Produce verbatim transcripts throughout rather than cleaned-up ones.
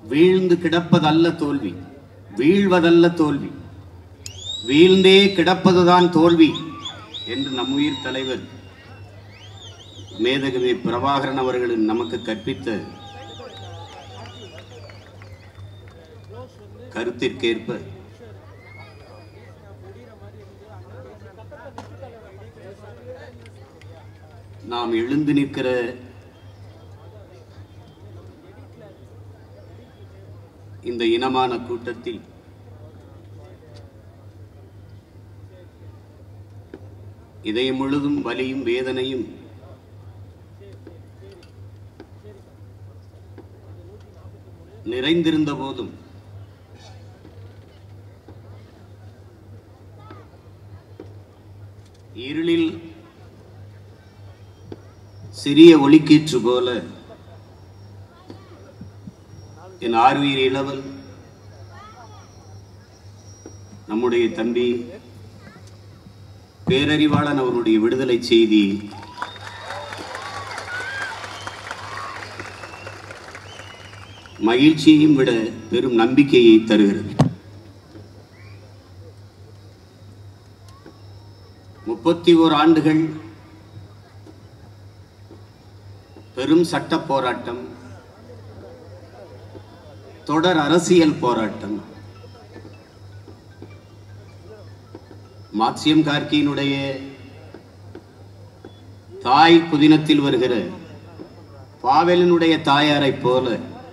வீழ்ந்து கிடப்பதல்ல தோல்வி, வீழ்வதல்ல தோல்வி, வீழ்ந்தே கிடப்பதுதான் தோல்வி என்று நம் உயிர் தலைவர் மேதகவி பிரபாகரன் அவர்களின் நமக்கு கற்பித்த கருத்திற்கேற்ப நாம் எழுந்து நிற்கிற இந்த இனமான கூட்டத்தில் இதயம் முழுதும் வலியும் வேதனையும் நிறைந்திருந்த போதும் இருளில் சிறிய ஒளிக்கீற்று போல என் ஆர்வீர் இளவல் நம்முடைய தம்பி பேரறிவாளன் அவருடைய விடுதலை செய்தி மகிழ்ச்சியையும் விட பெரும் நம்பிக்கையை தருகிறது. முப்பத்தி ஓர் ஆண்டுகள் பெரும் சட்ட போராட்டம், தொடர் அரசியல் போராட்டம், மார்க்சியம் கார்கியினுடைய தாய் புதினத்தில் வருகிற பாவெலினுடைய தாயாரை போல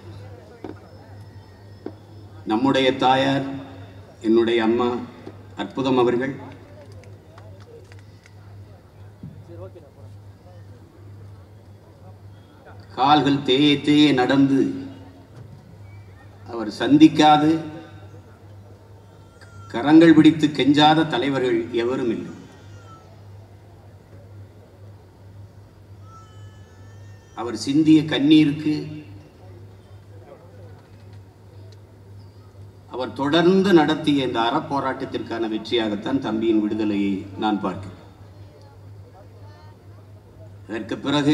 நம்முடைய தாயார் என்னுடைய அம்மா அற்புதம் அவர்கள் கால்கள் தேய தேய நடந்து அவர் சந்திக்காது கரங்கள் பிடித்து கெஞ்சாத தலைவர்கள் எவரும் இல்லை. அவர் சிந்திய கண்ணீருக்கு அவர் தொடர்ந்து நடத்திய இந்த அறப்போராட்டத்திற்கான வெற்றியாகத்தான் தம்பியின் விடுதலையை நான் பார்க்கிறேன். அதற்கு பிறகு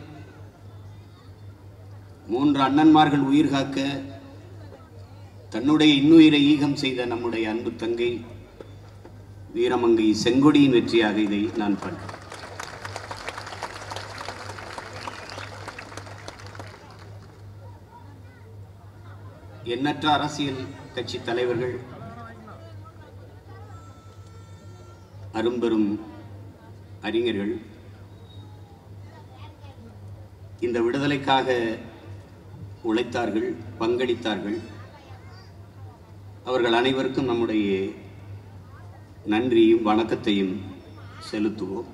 மூன்று அண்ணன்மார்கள் உயிர் காக்க தன்னுடைய இன்னுயிரை ஈகம் செய்த நம்முடைய அன்பு தங்கை வீரமங்கை செங்கொடியின் வெற்றியாக இதை நான் பார்க்கிறேன். எண்ணற்ற அரசியல் கட்சி தலைவர்கள், அரும்பெரும் அறிஞர்கள் இந்த விடுதலைக்காக உழைத்தார்கள், பங்களித்தார்கள். அவர்கள் அனைவருக்கும் நம்முடைய நன்றியும் வணக்கத்தையும் செலுத்துவோம்.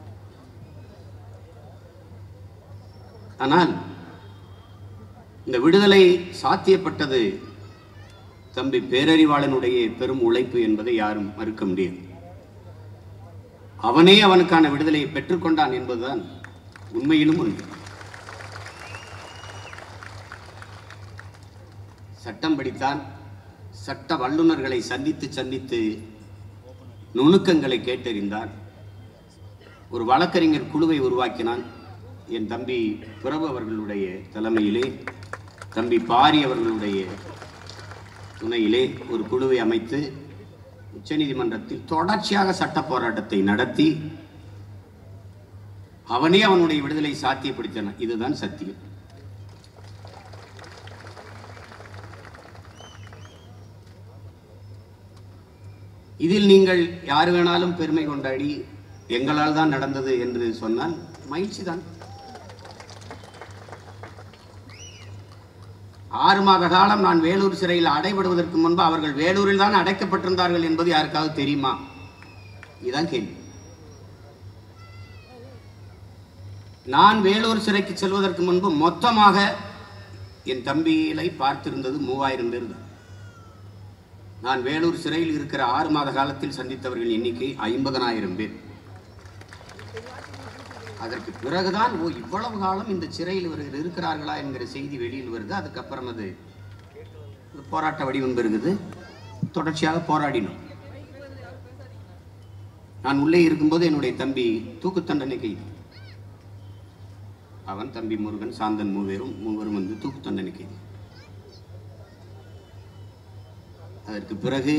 ஆனால் இந்த விடுதலை சாத்தியப்பட்டது தம்பி பேரறிவாளனுடைய பெரும் உழைப்பு என்பதை யாரும் மறுக்க முடியாது. அவனே அவனுக்கான விடுதலையை பெற்றுக்கொண்டான் என்பதுதான் உண்மையிலும் உண்மை. சட்டம் படித்தான், சட்ட வல்லுநர்களை சந்தித்து சந்தித்து நுணுக்கங்களை கேட்டறிந்தான், ஒரு வழக்கறிஞர் குழுவை உருவாக்கினான். என் தம்பி பிரபு அவர்களுடைய தலைமையிலே, தம்பி பாரி அவர்களுடைய துணையிலே ஒரு குழுவை அமைத்து உச்சநீதிமன்றத்தில் தொடர்ச்சியாக சட்ட போராட்டத்தை நடத்தி அவனே அவனுடைய விடுதலை சாத்தியப்படுத்தினான். இதுதான் சத்தியம். இதில் நீங்கள் யார் வேணாலும் பெருமை கொண்டாடி எங்களால் தான் நடந்தது என்று சொன்னால் மகிழ்ச்சி தான். ஆறு மாத காலம் நான் வேலூர் சிறையில் அடைபடுவதற்கு முன்பு அவர்கள் வேலூரில் தான் அடைக்கப்பட்டிருந்தார்கள் என்பது யாருக்காவது தெரியுமா? இதுதான் கேள்வி. நான் வேலூர் சிறைக்கு செல்வதற்கு முன்பு மொத்தமாக என் தம்பிகளை பார்த்திருந்தது மூவாயிரம் பேர் தான். நான் வேலூர் சிறையில் இருக்கிற ஆறு மாத காலத்தில் சந்தித்தவர்கள் எண்ணிக்கை ஐம்பதனாயிரம் பேர். அதற்கு பிறகுதான் ஓ இவ்வளவு காலம் இந்த சிறையில் இவர்கள் இருக்கிறார்களா என்கிற செய்தி வெளியில் வருது. அதுக்கப்புறம் அது போராட்ட வடிவம் பெறுகிறது. தொடர்ச்சியாக போராடினோம். நான் உள்ளே இருக்கும்போது என்னுடைய தம்பி தூக்கு தண்டனை கைது. அவன், தம்பி முருகன், சாந்தன் மூவரும் மூவரும் வந்து தூக்கு தண்டனை கைது. அதற்கு பிறகு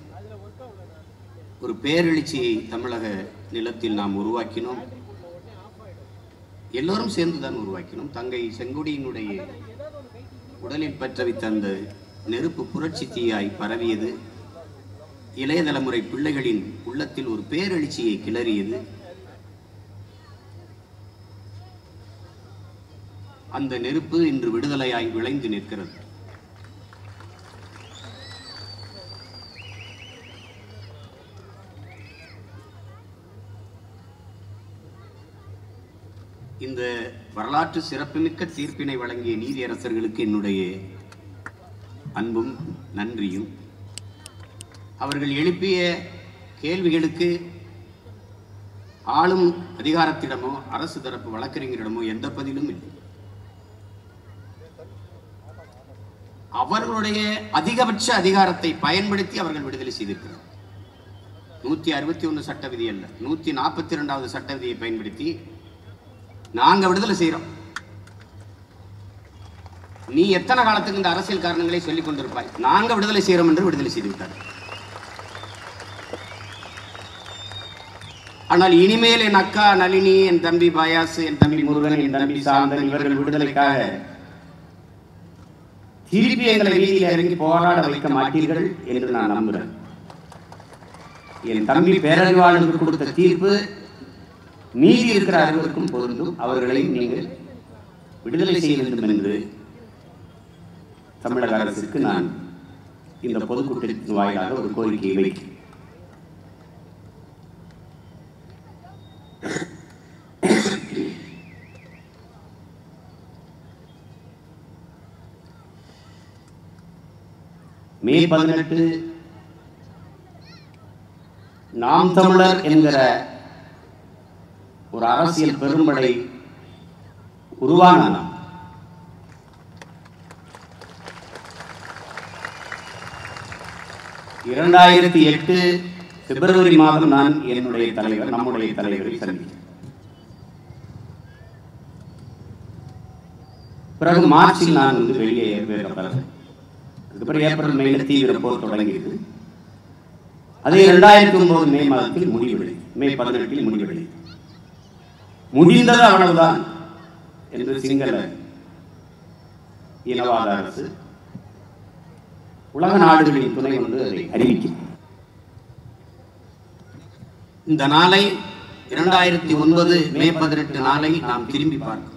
ஒரு பேரெழுச்சியை தமிழக நிலத்தில் நாம் உருவாக்கினோம். எல்லோரும் சேர்ந்துதான் உருவாக்கினோம். தங்கை செங்கொடியினுடைய உடலில் பற்றவித்த அந்த நெருப்பு புரட்சி தீயாய் பரவியது. இளைய தலைமுறை பிள்ளைகளின் உள்ளத்தில் ஒரு பேரெழுச்சியை கிளறியது. அந்த நெருப்பு இன்று விடுதலையாய் விளைந்து நிற்கிறது. இந்த வரலாற்று சிறப்புமிக்க தீர்ப்பினை வழங்கிய நீதியரசர்களுக்கு என்னுடைய அன்பும் நன்றியும், அவர்கள் எழுப்பிய கேள்விகளுக்கு ஆளும் அதிகாரத்திடமோ அரசு தரப்பு வழக்கறிஞரிடமோ எந்த பதிலும் இல்லை. அவர்களுடைய அதிகபட்ச அதிகாரத்தை பயன்படுத்தி அவர்கள் விடுதலை செய்திருக்கிறார். நூத்தி அறுபத்தி ஒன்னு சட்ட விதி அல்ல, நூத்தி நாற்பத்தி இரண்டாவது சட்ட விதியை பயன்படுத்தி நாங்க விடுதலை செய்யறோம். நீ எத்தனை காலத்துக்கு இந்த அரசியல் காரணங்களை சொல்லிக் கொண்டிருப்பாய், நாங்க விடுதலை செய்யறோம் என்று விடுதலை செய்து விட்டார். ஆனால் இனிமேல் என் அக்கா நளினி, என் தம்பி பயாசு, என் தம்பி முருகன், என் தம்பி சாந்தன் இவர்கள் விடுதலைக்காக திருப்பி எங்களை வீதியில் இறங்கி போராட வைக்க மாட்டீர்கள் என்று நான் நம்புகிறேன். என் தம்பி பேரறிவாளனுக்கு கொடுத்த தீர்ப்பு மீதி இருக்கிற அனைவருக்கும் பொருந்தும். அவர்களை நீங்கள் விடுதலை செய்ய வேண்டும் என்று தமிழக அரசுக்கு நான் இந்த பொதுக்கூட்டத்தின் வாயிலாக ஒரு கோரிக்கையை வைக்கிறேன். மே பதினெட்டு நாம் தமிழர் என்கிற ஒரு அரசியல் பெரும்படை உருவான இரண்டாயிரத்தி எட்டு பிப்ரவரி மாதம் நான் என்னுடைய தலைவர் நம்முடைய தலைவரை சந்தித்தேன். பிறகு மார்ச்சில் நான் வந்து வெளியே ஏற்படுறேன். அதுக்கப்புறம் ஏப்ரல் மேல தீவிர போர் தொடங்கியது. அதே இரண்டாயிரத்தி ஒன்பது மே மாதத்தில் முடிவடை மே பதினெட்டில் முடிவடை முடிந்தது அவ்வளவுதான் என்று சிங்கள இனவாத அரசு உலக நாடுகளின் துணை கொண்டு அதை அறிவிக்கும். இந்த நாளை இரண்டாயிரத்தி ஒன்பது மே பதினெட்டு நாளை நாம் திரும்பி பார்க்கிறோம்.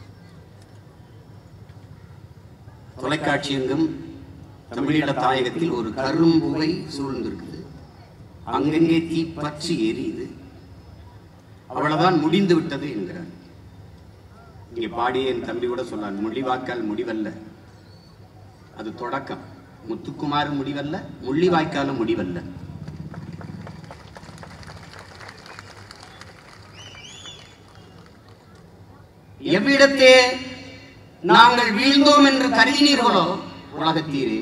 தொலைக்காட்சி எங்கும் தமிழீழ தாயகத்தில் ஒரு கரும்புகை சூழ்ந்திருக்குது. அங்கங்கே தீ பற்றி எரியுது. அவ்வளவுதான், முடிந்து விட்டது என்கிறார். இங்கே பாடிய என் தம்பி கூட சொன்னார், முள்ளிவாய்க்கால் முடிவல்ல, அது தொடக்கம். முத்துக்குமார் முடிவல்ல, முள்ளிவாய்க்காலும் முடிவல்ல. எவ்விடத்தே நாங்கள் வீழ்ந்தோம் என்று கருதினீர்களோ உலகத்தீரே,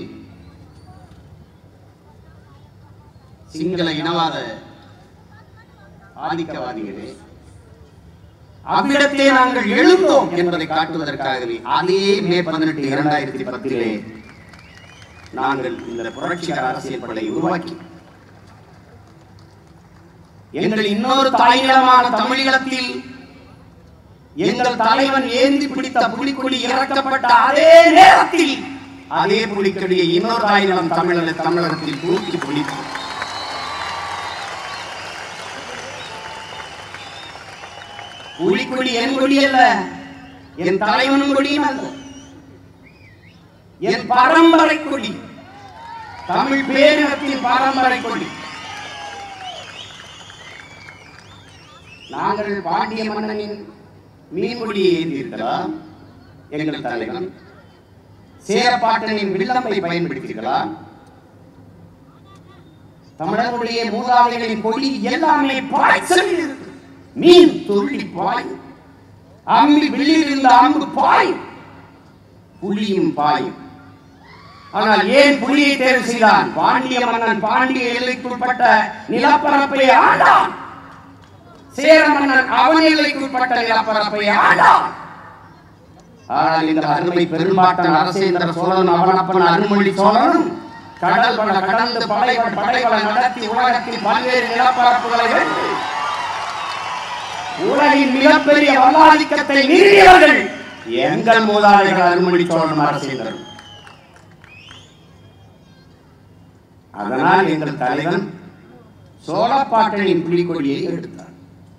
சிங்கள இனவாத ஆதிக்கவாதிகளே, அவ்விடத்தே நாங்கள் எழுந்தோம் என்பதை காட்டுவதற்காகவே அதே மே பதினெட்டு இரண்டாயிரத்தி பத்திலே நாங்கள் இந்த புரட்சிகர அரசியல் படை உருவாக்கி எங்கள் இன்னொரு தாய்நிலமான தமிழீழத்தில் எங்கள் தலைவன் ஏந்தி பிடித்த புலிக்கொடி இறக்கப்பட்ட அதே நேரத்தில் அதே புலிக்கொடியை இன்னொரு தாய்நிலம் தமிழக தமிழகத்தில் தூக்கி பிடித்து புலிக்கொடி என் கொடி அல்ல, என் தலைவனும் கொடியும் அல்ல, என் பரம்பரை கொடி, தமிழ் பேரினத்தின் பரம்பரை கொடி. நாங்கள் பாண்டிய மன்னனின் மீன்கொடியை ஏந்திருக்கலாம், எங்கள் தலைவன் சேரப்பாட்டனின் வில்லம்பை பயன்படுத்தியிருக்கலாம். தமிழர்களுடைய மூதாதைகளின் கொடி எல்லாமே பாய்ச்சல், மீன் துள்ளி பாய், அம்பி வெளியில் இருந்த அம்பு பாய், புலியும் பாயும். ஆனால் ஏன் புலியை தேர்வு செய்தான்? பாண்டிய மன்னன் பாண்டிய எல்லைக்குட்பட்ட நிலப்பரப்பை ஆண்டான், சேர மன்னன் அவன் எல்லைக்குட்பட்ட நிலப்பரப்பை ஆண்டான். ஆனால் இந்த அருமை பெரும்பாட்டன் அரசேந்திர சோழன் அவனப்பன் அருள்மொழி சோழனும் கடல் பல கடந்து படைகள் படைகளை நடத்தி உலகத்தில் பல்வேறு நிலப்பரப்புகளை வென்று உலகின் மிகப்பெரிய வல்லாதிக்கத்தை நிறுவியவர்கள் எங்கள் மூதாதைகள் அருள்மொழி சோழன் அரசேந்தர். அதனால் எங்கள் தலைவன் சோழப்பாட்டனின் புலிக்கொடியை எடுத்தார்.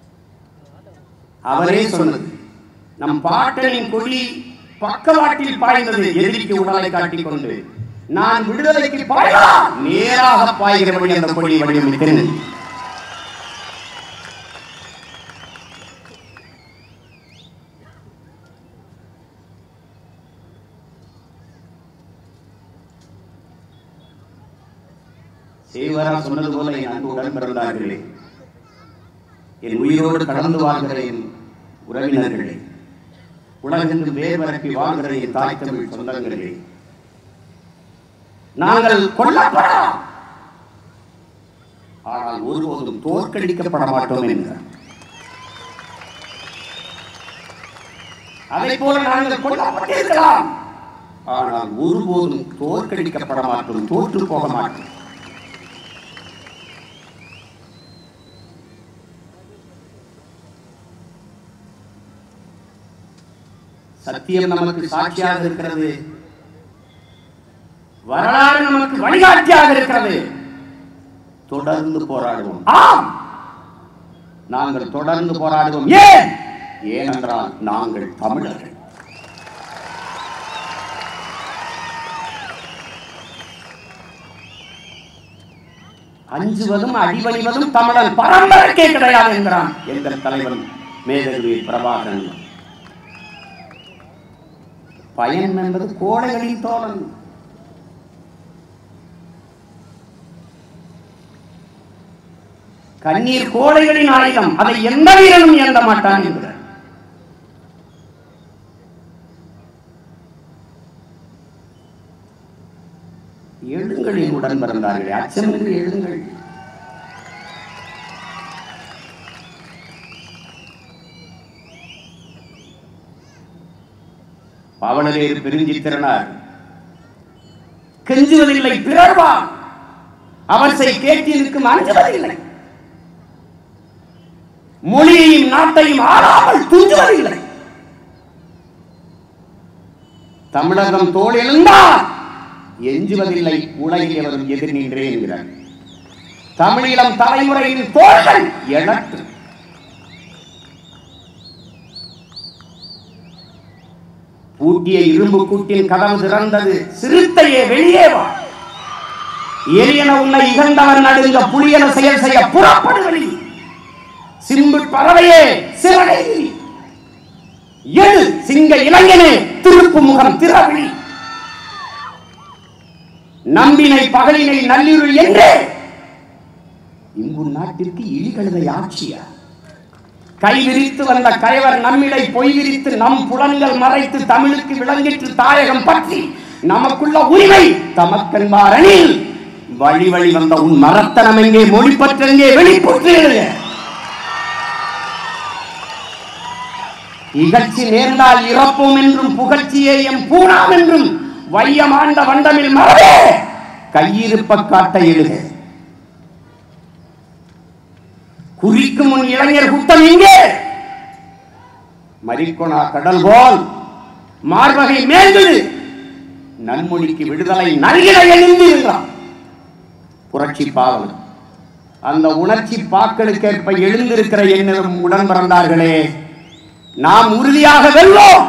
அவரே சொன்னது, நம் பாட்டனின் கொடி பக்கவாட்டில் பாய்ந்தது, எதிரிக்கு உடலை காட்டிக் கொண்டு நான் விடுதலைக்கு பாயலாம் நேராக பாய்கிறபடி அந்த கொடியை வடிவமைத்தேன். சேவரா சொன்னது போல என் அன்பு உடன் பிறந்தார்களே, என் உயிரோடு கடந்து வாழ்கிற என் உறவினர்களே, உலகென்று வேர் பரப்பி வாழ்கிற என் தாய் தமிழ் சொந்தங்களே, நாங்கள் கொல்லப்படலாம், ஆனால் ஒருபோதும் தோற்கடிக்கப்பட மாட்டோம் என்றார். அதை போல நாங்கள் கொல்லப்பட்டிருக்கலாம், ஆனால் ஒருபோதும் தோற்கடிக்கப்பட மாட்டோம், தோற்று போக மாட்டோம். சத்தியம் நமக்கு சாட்சியாக இருக்கிறது, வரலாறு நமக்கு வழிகாட்டியாக இருக்கிறது. தொடர்ந்து போராடுவோம். ஆம், நாங்கள் தொடர்ந்து போராடுவோம். ஏன்? ஏனென்றால் நாங்கள் தமிழர்கள். அஞ்சுவதும் அடிபணிவதும் தமிழன் பரம்பரைக்கே கிடையாது என்கிறான் எங்கள் தலைவன் மேதகு பிரபாகரன். பயன் என்பது கோடைகளின் தோழன். கண்ணீர் கோடைகளின் ஆயுதம், அதை எந்த வீரனும் ஏந்த மாட்டான் என்கிறார். எழுங்களின் உடன் பிறந்தார்களே, அச்சமின்றி எழுங்கள். பாவலரேறு பெருஞ்சித்திரனார் கெஞ்சுவதில்லை பிறர்வா, அவற்றை கேட்டிருக்கும் அஞ்சுவதில்லை, மொழியையும் நாட்டையும் ஆளாமல் துஞ்சுவதில்லை. தமிழகம் தோல் எழுந்தால் எஞ்சுவதில்லை, உலகில் எவரும் எதிர் நின்றே என்கிறார். தமிழீழம் தலைமுறையின் தோள்கள் எழற்று. பூட்டிய இரும்பு கூட்டின் கதவு திறந்தது, சிறுத்தையே வெளியே வா, எரியன உன்னை இகழ்ந்தவன் நடுங்க, புலியன செயல் செய்ய புறப்படுவதி, சிம்பு பறவையே சிறகை எழு, சிங்க இளைஞனே திருப்பு முகம் திறவி, நம்பினை பகலினை நல்லிருள் என்றே இங்கு நாட்டிற்கு இழிகழுதை ஆட்சியா? கை விரித்து வந்த கயவர் நம்மிடை பொய் விரித்து நம் புலன்கள் மறைத்து தமிழுக்கு விளங்கிற்று தாயகம் பற்றி நமக்குள்ள உரிமை தமக்கன்பாரனில் வழி வழி வந்த உன் மரத்தனம் எங்கே, மொழி பற்றெங்கே, வெளிப்பற்று எழுத. இகழ்ச்சி நேர்ந்தால் இறப்போம் என்றும் புகழ்ச்சியே எம் பூணாம் என்றும் வையமாண்ட வண்டமில் மரபே கையிருப்ப காட்ட எழுத. குறிக்கும் உன் இளைஞர் கூட்டம் இங்கே மரிக்கொணா கடல் போல் மார்பகை மேல்விடு, நன்மொழிக்கு விடுதலை நல்கிட எழுந்து என்றான் புரட்சி பாவல். அந்த உணர்ச்சி பாக்களுக்கேற்ப எழுந்திருக்கிற என்னும் உடன் பிறந்தார்களே, நாம் உறுதியாக வெல்வோம்.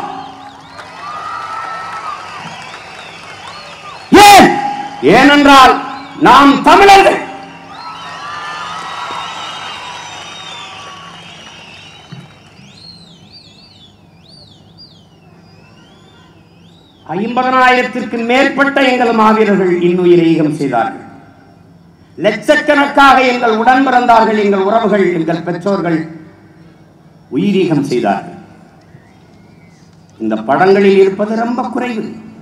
ஏன்? ஏனென்றால் நாம் தமிழர்கள். ஐம்பதனாயிரத்திற்கு மேற்பட்ட எங்கள் மாவீரர்கள் இன்னுயிரை ஈகம் செய்தார்கள். லட்சக்கணக்காக எங்கள் உடன் பிறந்தார்கள், எங்கள் உறவுகள், எங்கள் பெற்றோர்கள் உயிரீகம் செய்தார்கள். இந்த படங்களில் இருப்பது ரொம்ப குறைவு.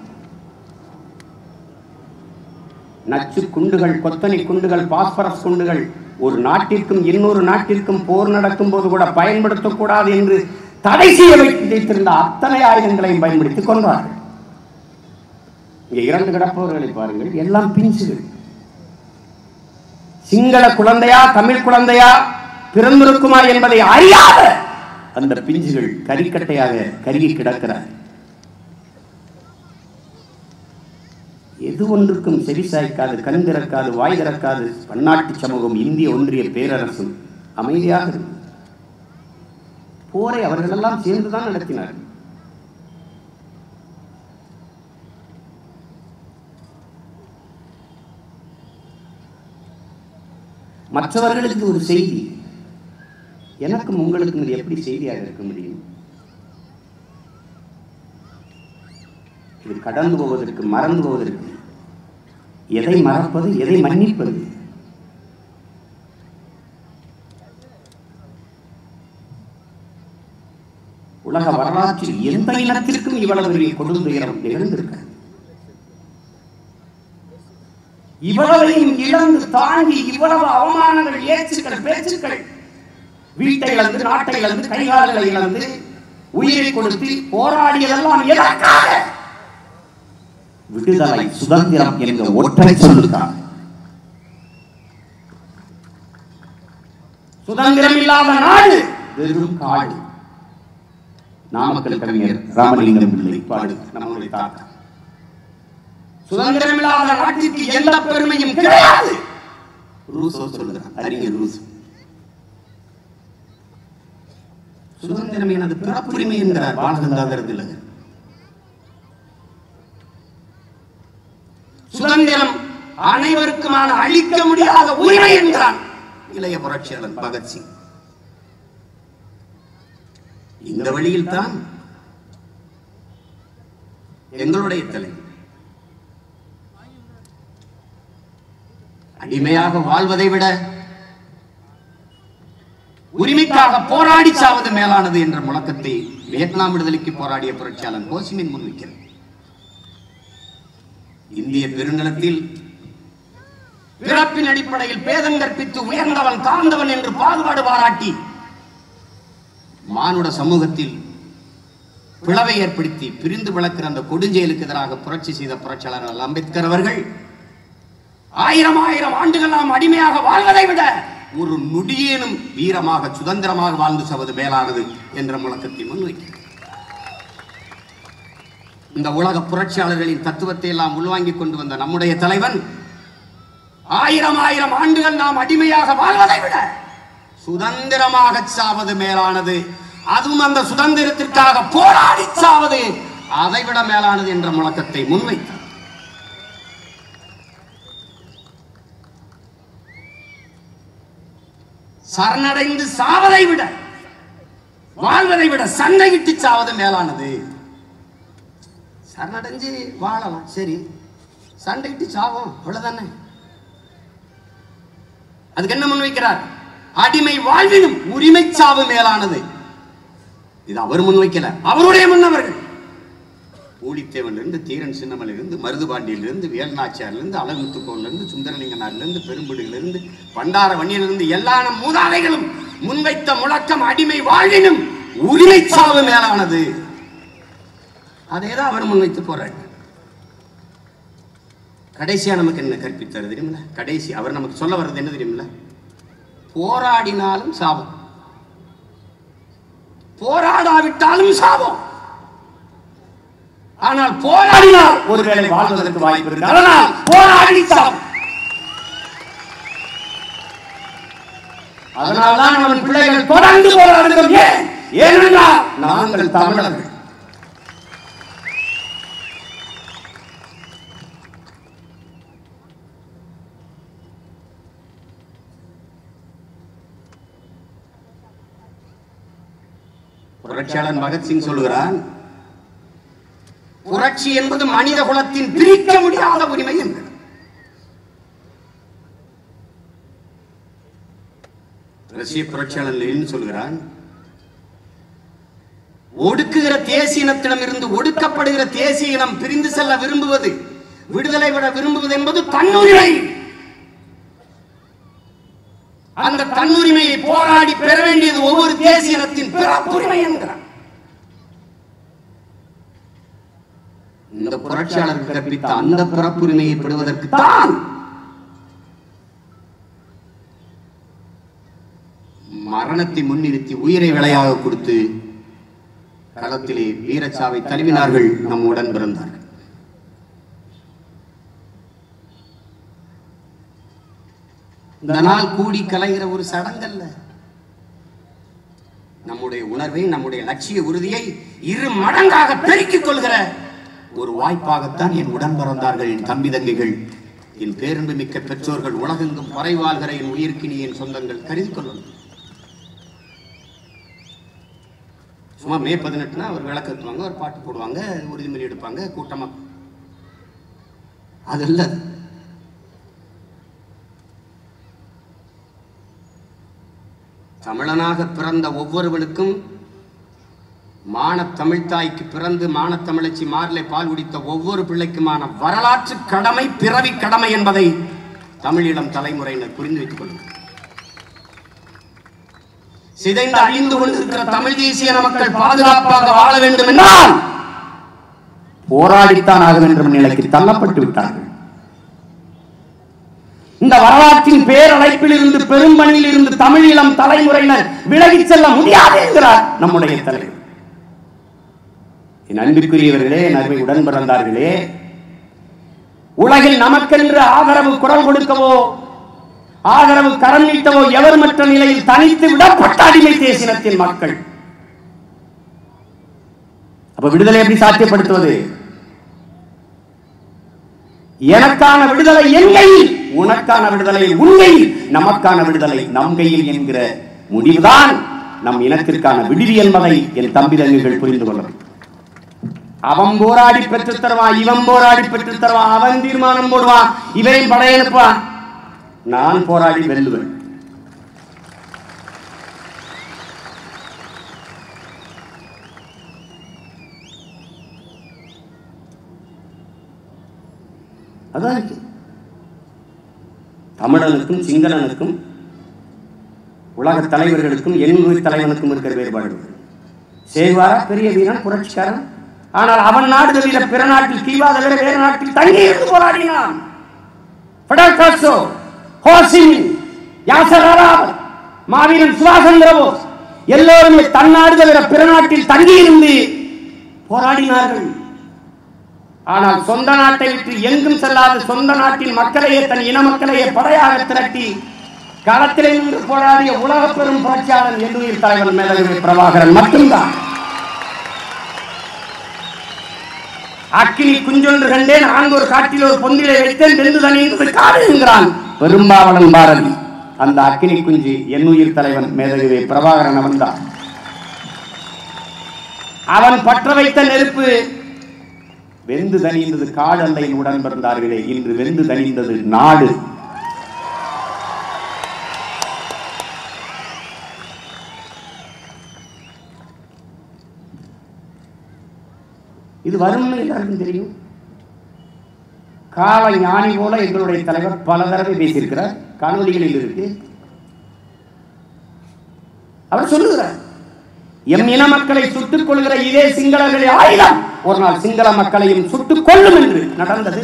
நச்சு குண்டுகள், கொத்தனை குண்டுகள், பாஸ்பரஸ் குண்டுகள் ஒரு நாட்டிற்கும் இன்னொரு நாட்டிற்கும் போர் நடக்கும் போது கூட பயன்படுத்தக்கூடாது என்று தடை செய்ய வைத்திருந்த அத்தனை ஆயுதங்களையும் பயன்படுத்திக் கொண்டார்கள். இங்கே இறந்து கிடப்பவர்களை பாருங்கள், எல்லாம் பிஞ்சுகள். சிங்கள குழந்தையா தமிழ் குழந்தையா பிறந்திருக்குமா என்பதை அறியாத அந்த பிஞ்சுகள் கரிக்கட்டையாக கருகி கிடக்கிறார். எது ஒன்றுக்கும் செவி சாய்க்காது, கண் திறக்காது, வாய் திறக்காது பன்னாட்டு சமூகம், இந்திய ஒன்றிய பேரரசும் அமைதியாக இருக்கு. போரை அவர்களெல்லாம் சேர்ந்துதான் நடத்தினார்கள். மற்றவர்களுக்கு ஒரு செய்தி, எனக்கும் உங்களுக்கும் இது எப்படி செய்தியாக இருக்க முடியும்? இது கடந்து போவதற்கு, மறந்து போவதற்கு. எதை மறப்பது, எதை மன்னிப்பது? உலக வரலாற்றில் எந்த இனத்திற்கும் இவ்வளவு பெரிய கொடுந்துயரம் நிகழ்ந்திருக்க. இவ்வளவையும் இழந்து தாண்டி இவ்வளவு அவமானங்கள், ஏச்சுக்கள், பேச்சுக்கள், வீட்டை இழந்து, நாட்டை இழந்து, கைகால்களை இழந்து, உயிரை கொடுத்து போராடியதெல்லாம் எதற்காக? விடுதலை, சுதந்திரம் என்ற ஒற்றை சொல்லுக்காக. சுதந்திரம் இல்லாத நாடு வெறும் காடு. நாமக்கல் கவிஞர் ராமலிங்கம் பிள்ளை பாடு நம்முடைய தாத்தா. சுதந்திரம் இல்லாத நாட்டிற்கு எந்த பெருமையும் கிடையாது. ரூசோ சொல்லுகிறார், அறிஞர் ரூசோ. சுதந்திரம் எனது பிறப்புரிமை என்கிறார் பாலகங்காதர திலகர். சுதந்திரம் அனைவருக்குமான அழிக்க முடியாத உரிமை என்கிறான் இளைய புரட்சியாளர் பகத்சிங். இந்த வழியில் தான் எங்களுடைய தலைவர் அடிமையாக வாழ்வதை விட உரிமைக்காக போராடி சாவது மேலானது என்ற முழக்கத்தை வியட்நாம் விடுதலைக்கு போராடிய புரட்சியாளர் ஹோசிமின் முன்வைக்கிறார். இந்திய பெருநிலத்தில் பிறப்பின் அடிப்படையில் பேதம் கற்பித்து உயர்ந்தவன் தாழ்ந்தவன் என்று பாகுபாடு பாராட்டி மானுட சமூகத்தில் பிளவை ஏற்படுத்தி பிரிந்து விளக்கிற அந்த கொடுஞ்செயலுக்கு எதிராக புரட்சி செய்த புரட்சியாளர் அம்பேத்கர் அவர்கள் ஆயிரம் ஆயிரம் ஆண்டுகள் நாம் அடிமையாக வாழ்வதை விட ஒரு நொடியேனும் வீரமாக சுதந்திரமாக வாழ்ந்து சவது மேலானது என்ற முழக்கத்தை முன்வைக்கிறார். இந்த உலக புரட்சியாளர்களின் தத்துவத்தை எல்லாம் உள்வாங்கிக் கொண்டு வந்த நம்முடைய தலைவன் ஆயிரம் ஆயிரம் ஆண்டுகள் நாம் அடிமையாக வாழ்வதை விட சுதந்திரமாக சாவது மேலானது, அதுவும் அந்த சுதந்திரத்திற்காக போராடி சாவது அதைவிட மேலானது என்ற முழக்கத்தை முன்வைத்தார். சரணடைந்து சாவதை விட வாழ்வதை விட சண்டையிட்டு சாவது மேலானது. சரணடைஞ்சு வாழலாம், சரி, சண்டையிட்டு சாவோம், அவ்வளவுதானே. அதுக்கு என்ன முன்வைக்கிறார்? அடிமை வாழ்வினும் உரிமை சாவு மேலானது. இது அவர் முன்வைக்கல, அவருடைய முன்னவர்கள். ஊழித்தேவனிலிருந்து, தீரன் சின்னமலிருந்து, மருதுபாண்டியிலிருந்து, வேல்நாச்சியாரிலிருந்து, அழகுமுத்துக்கோனிலிருந்து, சுந்தரலிங்கனாரிலிருந்து, பெரும்புடியிலிருந்து, பண்டார வன்னியிலிருந்து எல்லா மூதாதைகளும் முன்வைத்த முழக்கம் அடிமை வாழ்வினும் உரிமை சாவு மேலானது. அதேதான் அவர் முன்வைத்து போறாரு. கடைசியா நமக்கு என்ன கற்பித்தார் தெரியுமில்ல? கடைசி அவர் நமக்கு சொல்ல வர்றது என்ன தெரியுமில்ல? போராடினாலும் சாபம், போராடாவிட்டாலும் சாபம். ஆனால் போராடினால் ஒருவேளை வாழ்வதற்கு வாய்ப்பு இருக்கு. அதனால் போராடி சாபம். அதனால்தான் அவன் பிள்ளைகள் தொடர்ந்து போராடுகிறோம். ஏன்? ஏனென்றால் நாங்கள் தமிழர்கள். புரட்சியாளன் பகத்சிங் சொல்கிறான், புரட்சி என்பது மனித குலத்தின் பிரிக்க முடியாத உரிமை என்று. ரஷ்ய புரட்சியாளன் லெனின் சொல்கிறான், ஒடுக்குகிற தேசிய இனத்திடம் இருந்து ஒடுக்கப்படுகிற தேசிய இனம் பிரிந்து செல்ல விரும்புவது, விடுதலை விட விரும்புவது என்பது தன்னுரிமை. அந்த தன்னுரிமையை போராடி பெற வேண்டியது ஒவ்வொரு தேசிய இனத்தின் பிறப்புரிமை என்கிறார். இந்த புரட்சியாளர் கற்பித்த அந்த பிறப்புரிமையை பெறுவதற்கு தான் மரணத்தை முன்னிறுத்தி உயிரை விலையாக கொடுத்து களத்திலே வீரச்சாவை தழுவினார்கள். நம்முடன் பிறந்தார்கள். இந்த நாள் கூடி கலைகிற ஒரு சடங்கல்ல. நம்முடைய உணர்வை, நம்முடைய லட்சிய உறுதியை இரு மடங்காக பெருக்கிக் கொள்கிற ஒரு வாய்ப்பாகத்தான் என் உடன் பிறந்தார்கள், என் தம்பி தங்கைகள், என் பேரன்பு மிக்க பெற்றோர்கள், உலகெங்கும் பறைவாழ்கிற என் உயிர்க்கினி என் சொந்தங்கள் கருதி கொள்ளணும். சும்மா மே பதினெட்டுனா ஒரு விளக்கத்துவாங்க, ஒரு பாட்டு போடுவாங்க, உறுதிமொழி எடுப்பாங்க, கூட்டமா. அது இல்ல. தமிழனாக பிறந்த ஒவ்வொருவனுக்கும், மான தமிழ்தாய்க்கு பிறந்து மானத்தமிழச்சி மார்லை பால் குடித்த ஒவ்வொரு பிள்ளைக்குமான வரலாற்று கடமை, பிறவி கடமை என்பதை தமிழீழம் தலைமுறையினர் புரிந்து வைத்துக் கொள்ளுங்கள். சிதைந்து அழிந்து கொண்டிருக்கிற தமிழ் தேசிய மக்கள் பாதுகாப்பாக வாழ வேண்டும் என்றால் போராடித்தான் ஆக வேண்டும் நிலைக்கு தள்ளப்பட்டு விட்டார்கள். இந்த வரலாற்றின் பேரழைப்பில் இருந்து, பெரும்பணியில் இருந்து தமிழீழம் தலைமுறையினர் விலகிச் செல்ல முடியாது என்கிறார் நம்முடைய தலைவர். என் அன்பிற்குரியவர்களே, நன்மை உடன் பிறந்தார்களே, உலகில் நமக்கென்று ஆதரவு குரல் கொடுக்கவோ ஆதரவு கரம் நீட்டவோ எவர் மற்ற நிலையில் தனித்து விடப்பட்ட அடிமை தேசினத்தின் மக்கள். அப்ப விடுதலை எப்படி சாத்தியப்படுத்துவது? எனக்கான விடுதலை என் கையில், உனக்கான விடுதலை உன் கையில், நமக்கான விடுதலை நம் கையில் என்கிற முடிவுதான் நம் இனத்திற்கான விடுதி என்பதை என் தம்பி தங்கைகள் புரிந்து கொள்ளும். அவன் போராடி பெற்று தருவான், இவன் போராடி பெற்று தருவான், அவன் தீர்மானம் போடுவான், இவரையும் படையெடுப்பான், நான் போராடி வெல்லுவேன். அதான் தமிழனுக்கும் சிங்களனுக்கும் உலக தலைவர்களுக்கும் எண்ணூறு தலைவனுக்கும் இருக்கிற வேறுபாடு. சேவாரா பெரிய வீரன், புரட்சிக்காரன். ஆனால் அவன் நாடு தவிர பிற நாட்டில், கீவா தவிர வேறு நாட்டில் தங்கி இருந்து போராடினான். மாவீரன் சுபாஷ் சந்திர போஸ் எல்லோருமே தன்னாடு தவிர பிற நாட்டில் தங்கியிருந்து போராடினார்கள். ஆனால் சொந்த நாட்டை விட்டு எங்கும் செல்லாத சொந்த நாட்டின் மக்களையே, தன் இன மக்களையே படையாக திரட்டி களத்திலே நின்று போராடிய உலக பெரும் புரட்சியாளன் எண்ணுயிர் தலைவர் மேதகு பிரபாகரன் மட்டும்தான். அக்கினி குஞ்சொன்று கண்டேன், ஆங்கோர் காட்டில் ஒரு பொந்திலை வைத்தேன், வெந்து தனி காடு என்கிறான் பெரும்பாவளன் பாரதி. அந்த அக்கினி குஞ்சு எண்ணுயிர் தலைவன் மேதகு பிரபாகரன் அவன்தான். அவன் பற்ற வைத்த நெருப்பு வெந்து தணிந்தது காடு அல்ல. உடன் பிறந்தார்களே, இன்று வெந்து தணிந்தது நாடு. இது வரும் எல்லாருக்கும் தெரியும். கால ஞானி போல எங்களுடைய தலைவர் பல தடவை பேசியிருக்கிறார், காணொலிகளில் இருக்கு. அவர் சொல்லுகிறார், எம் இன மக்களை சுட்டுக் கொள்கிற இதே சிங்களர்களை ஆயுதம் ஒரு நாள் சிங்கள மக்களையும் சுட்டுக் கொள்ளும் என்று நடந்தது.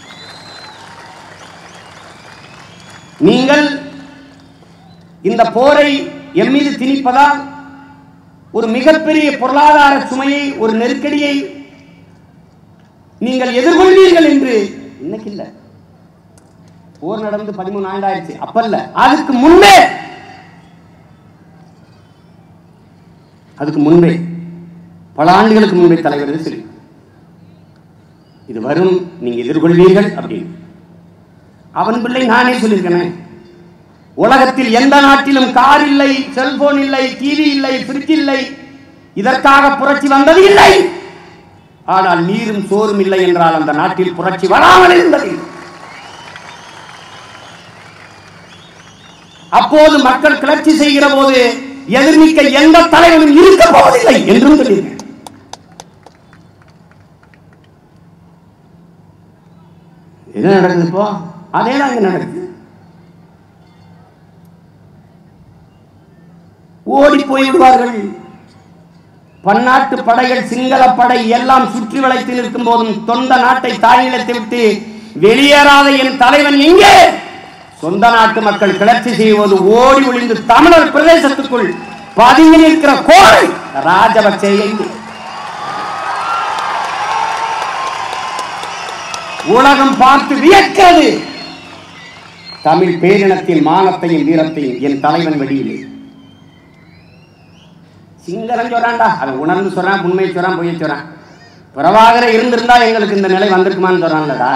நீங்கள் இந்த போரை எம் மீது திணிப்பதால் ஒரு மிகப்பெரிய பொருளாதார சுமையை, ஒரு நெருக்கடியை நீங்கள் எதிர்கொள்வீர்கள் என்று இன்னைக்கு இல்ல. போர் நடந்து பதிமூணு ஆண்டு ஆயிடுச்சு, அப்பல்ல, அதுக்கு முன்பே அதுக்கு முன்பே பல ஆண்டுகளுக்கு முன்பே தலைவர் சொல்லி இது வரும், நீங்க எதிர்கொள்வீர்கள் அப்படின்னு. அவன் பிள்ளை நானே சொல்லியிருக்கேன். உலகத்தில் எந்த நாட்டிலும் கார் இல்லை, செல்போன் இல்லை, டிவி இல்லை, பிரிட்ஜ் இல்லை, இதற்காக புரட்சி வந்தது இல்லை. ஆனால் நீரும் சோறும் இல்லை என்றால் அந்த நாட்டில் புரட்சி வராமல் இருந்தது. அப்போது மக்கள் கிளர்ச்சி செய்கிற போது எதிர்மிக்க எந்த தலைவனும் இருக்க போவதில்லை என்றும் சொல்லியிருக்கேன். என்ன நடக்குது இப்போ? அதேதான் இங்க நடக்குது. ஓடி போய்விடுவார்கள். பன்னாட்டு படைகள் சிங்கள படை எல்லாம் சுற்றி வளைத்து நிற்கும் போதும் சொந்த நாட்டை தாயிலத்தை விட்டு வெளியேறாத என் தலைவன் எங்கே? சொந்த நாட்டு மக்கள் கிளர்ச்சி செய்வது ஓடி ஒளிந்து தமிழர் பிரதேசத்துக்குள் பதுங்கி நிற்கிற கோழை ராஜபக்சே எங்கே? உலகம் பார்த்து வியக்கிறது. தமிழ் பேரினத்தின் மானத்தையும் வீரத்தையும் என் தலைவன் வெளியிலே. சிங்களம் சொல்றான்டா, அதை உணர்ந்து சொல்றான், உண்மை சொல்றான், பொய்ய சொல்றான். பிரபாகர இருந்திருந்தா எங்களுக்கு இந்த நிலை வந்திருக்குமான்னு சொல்றான்லடா.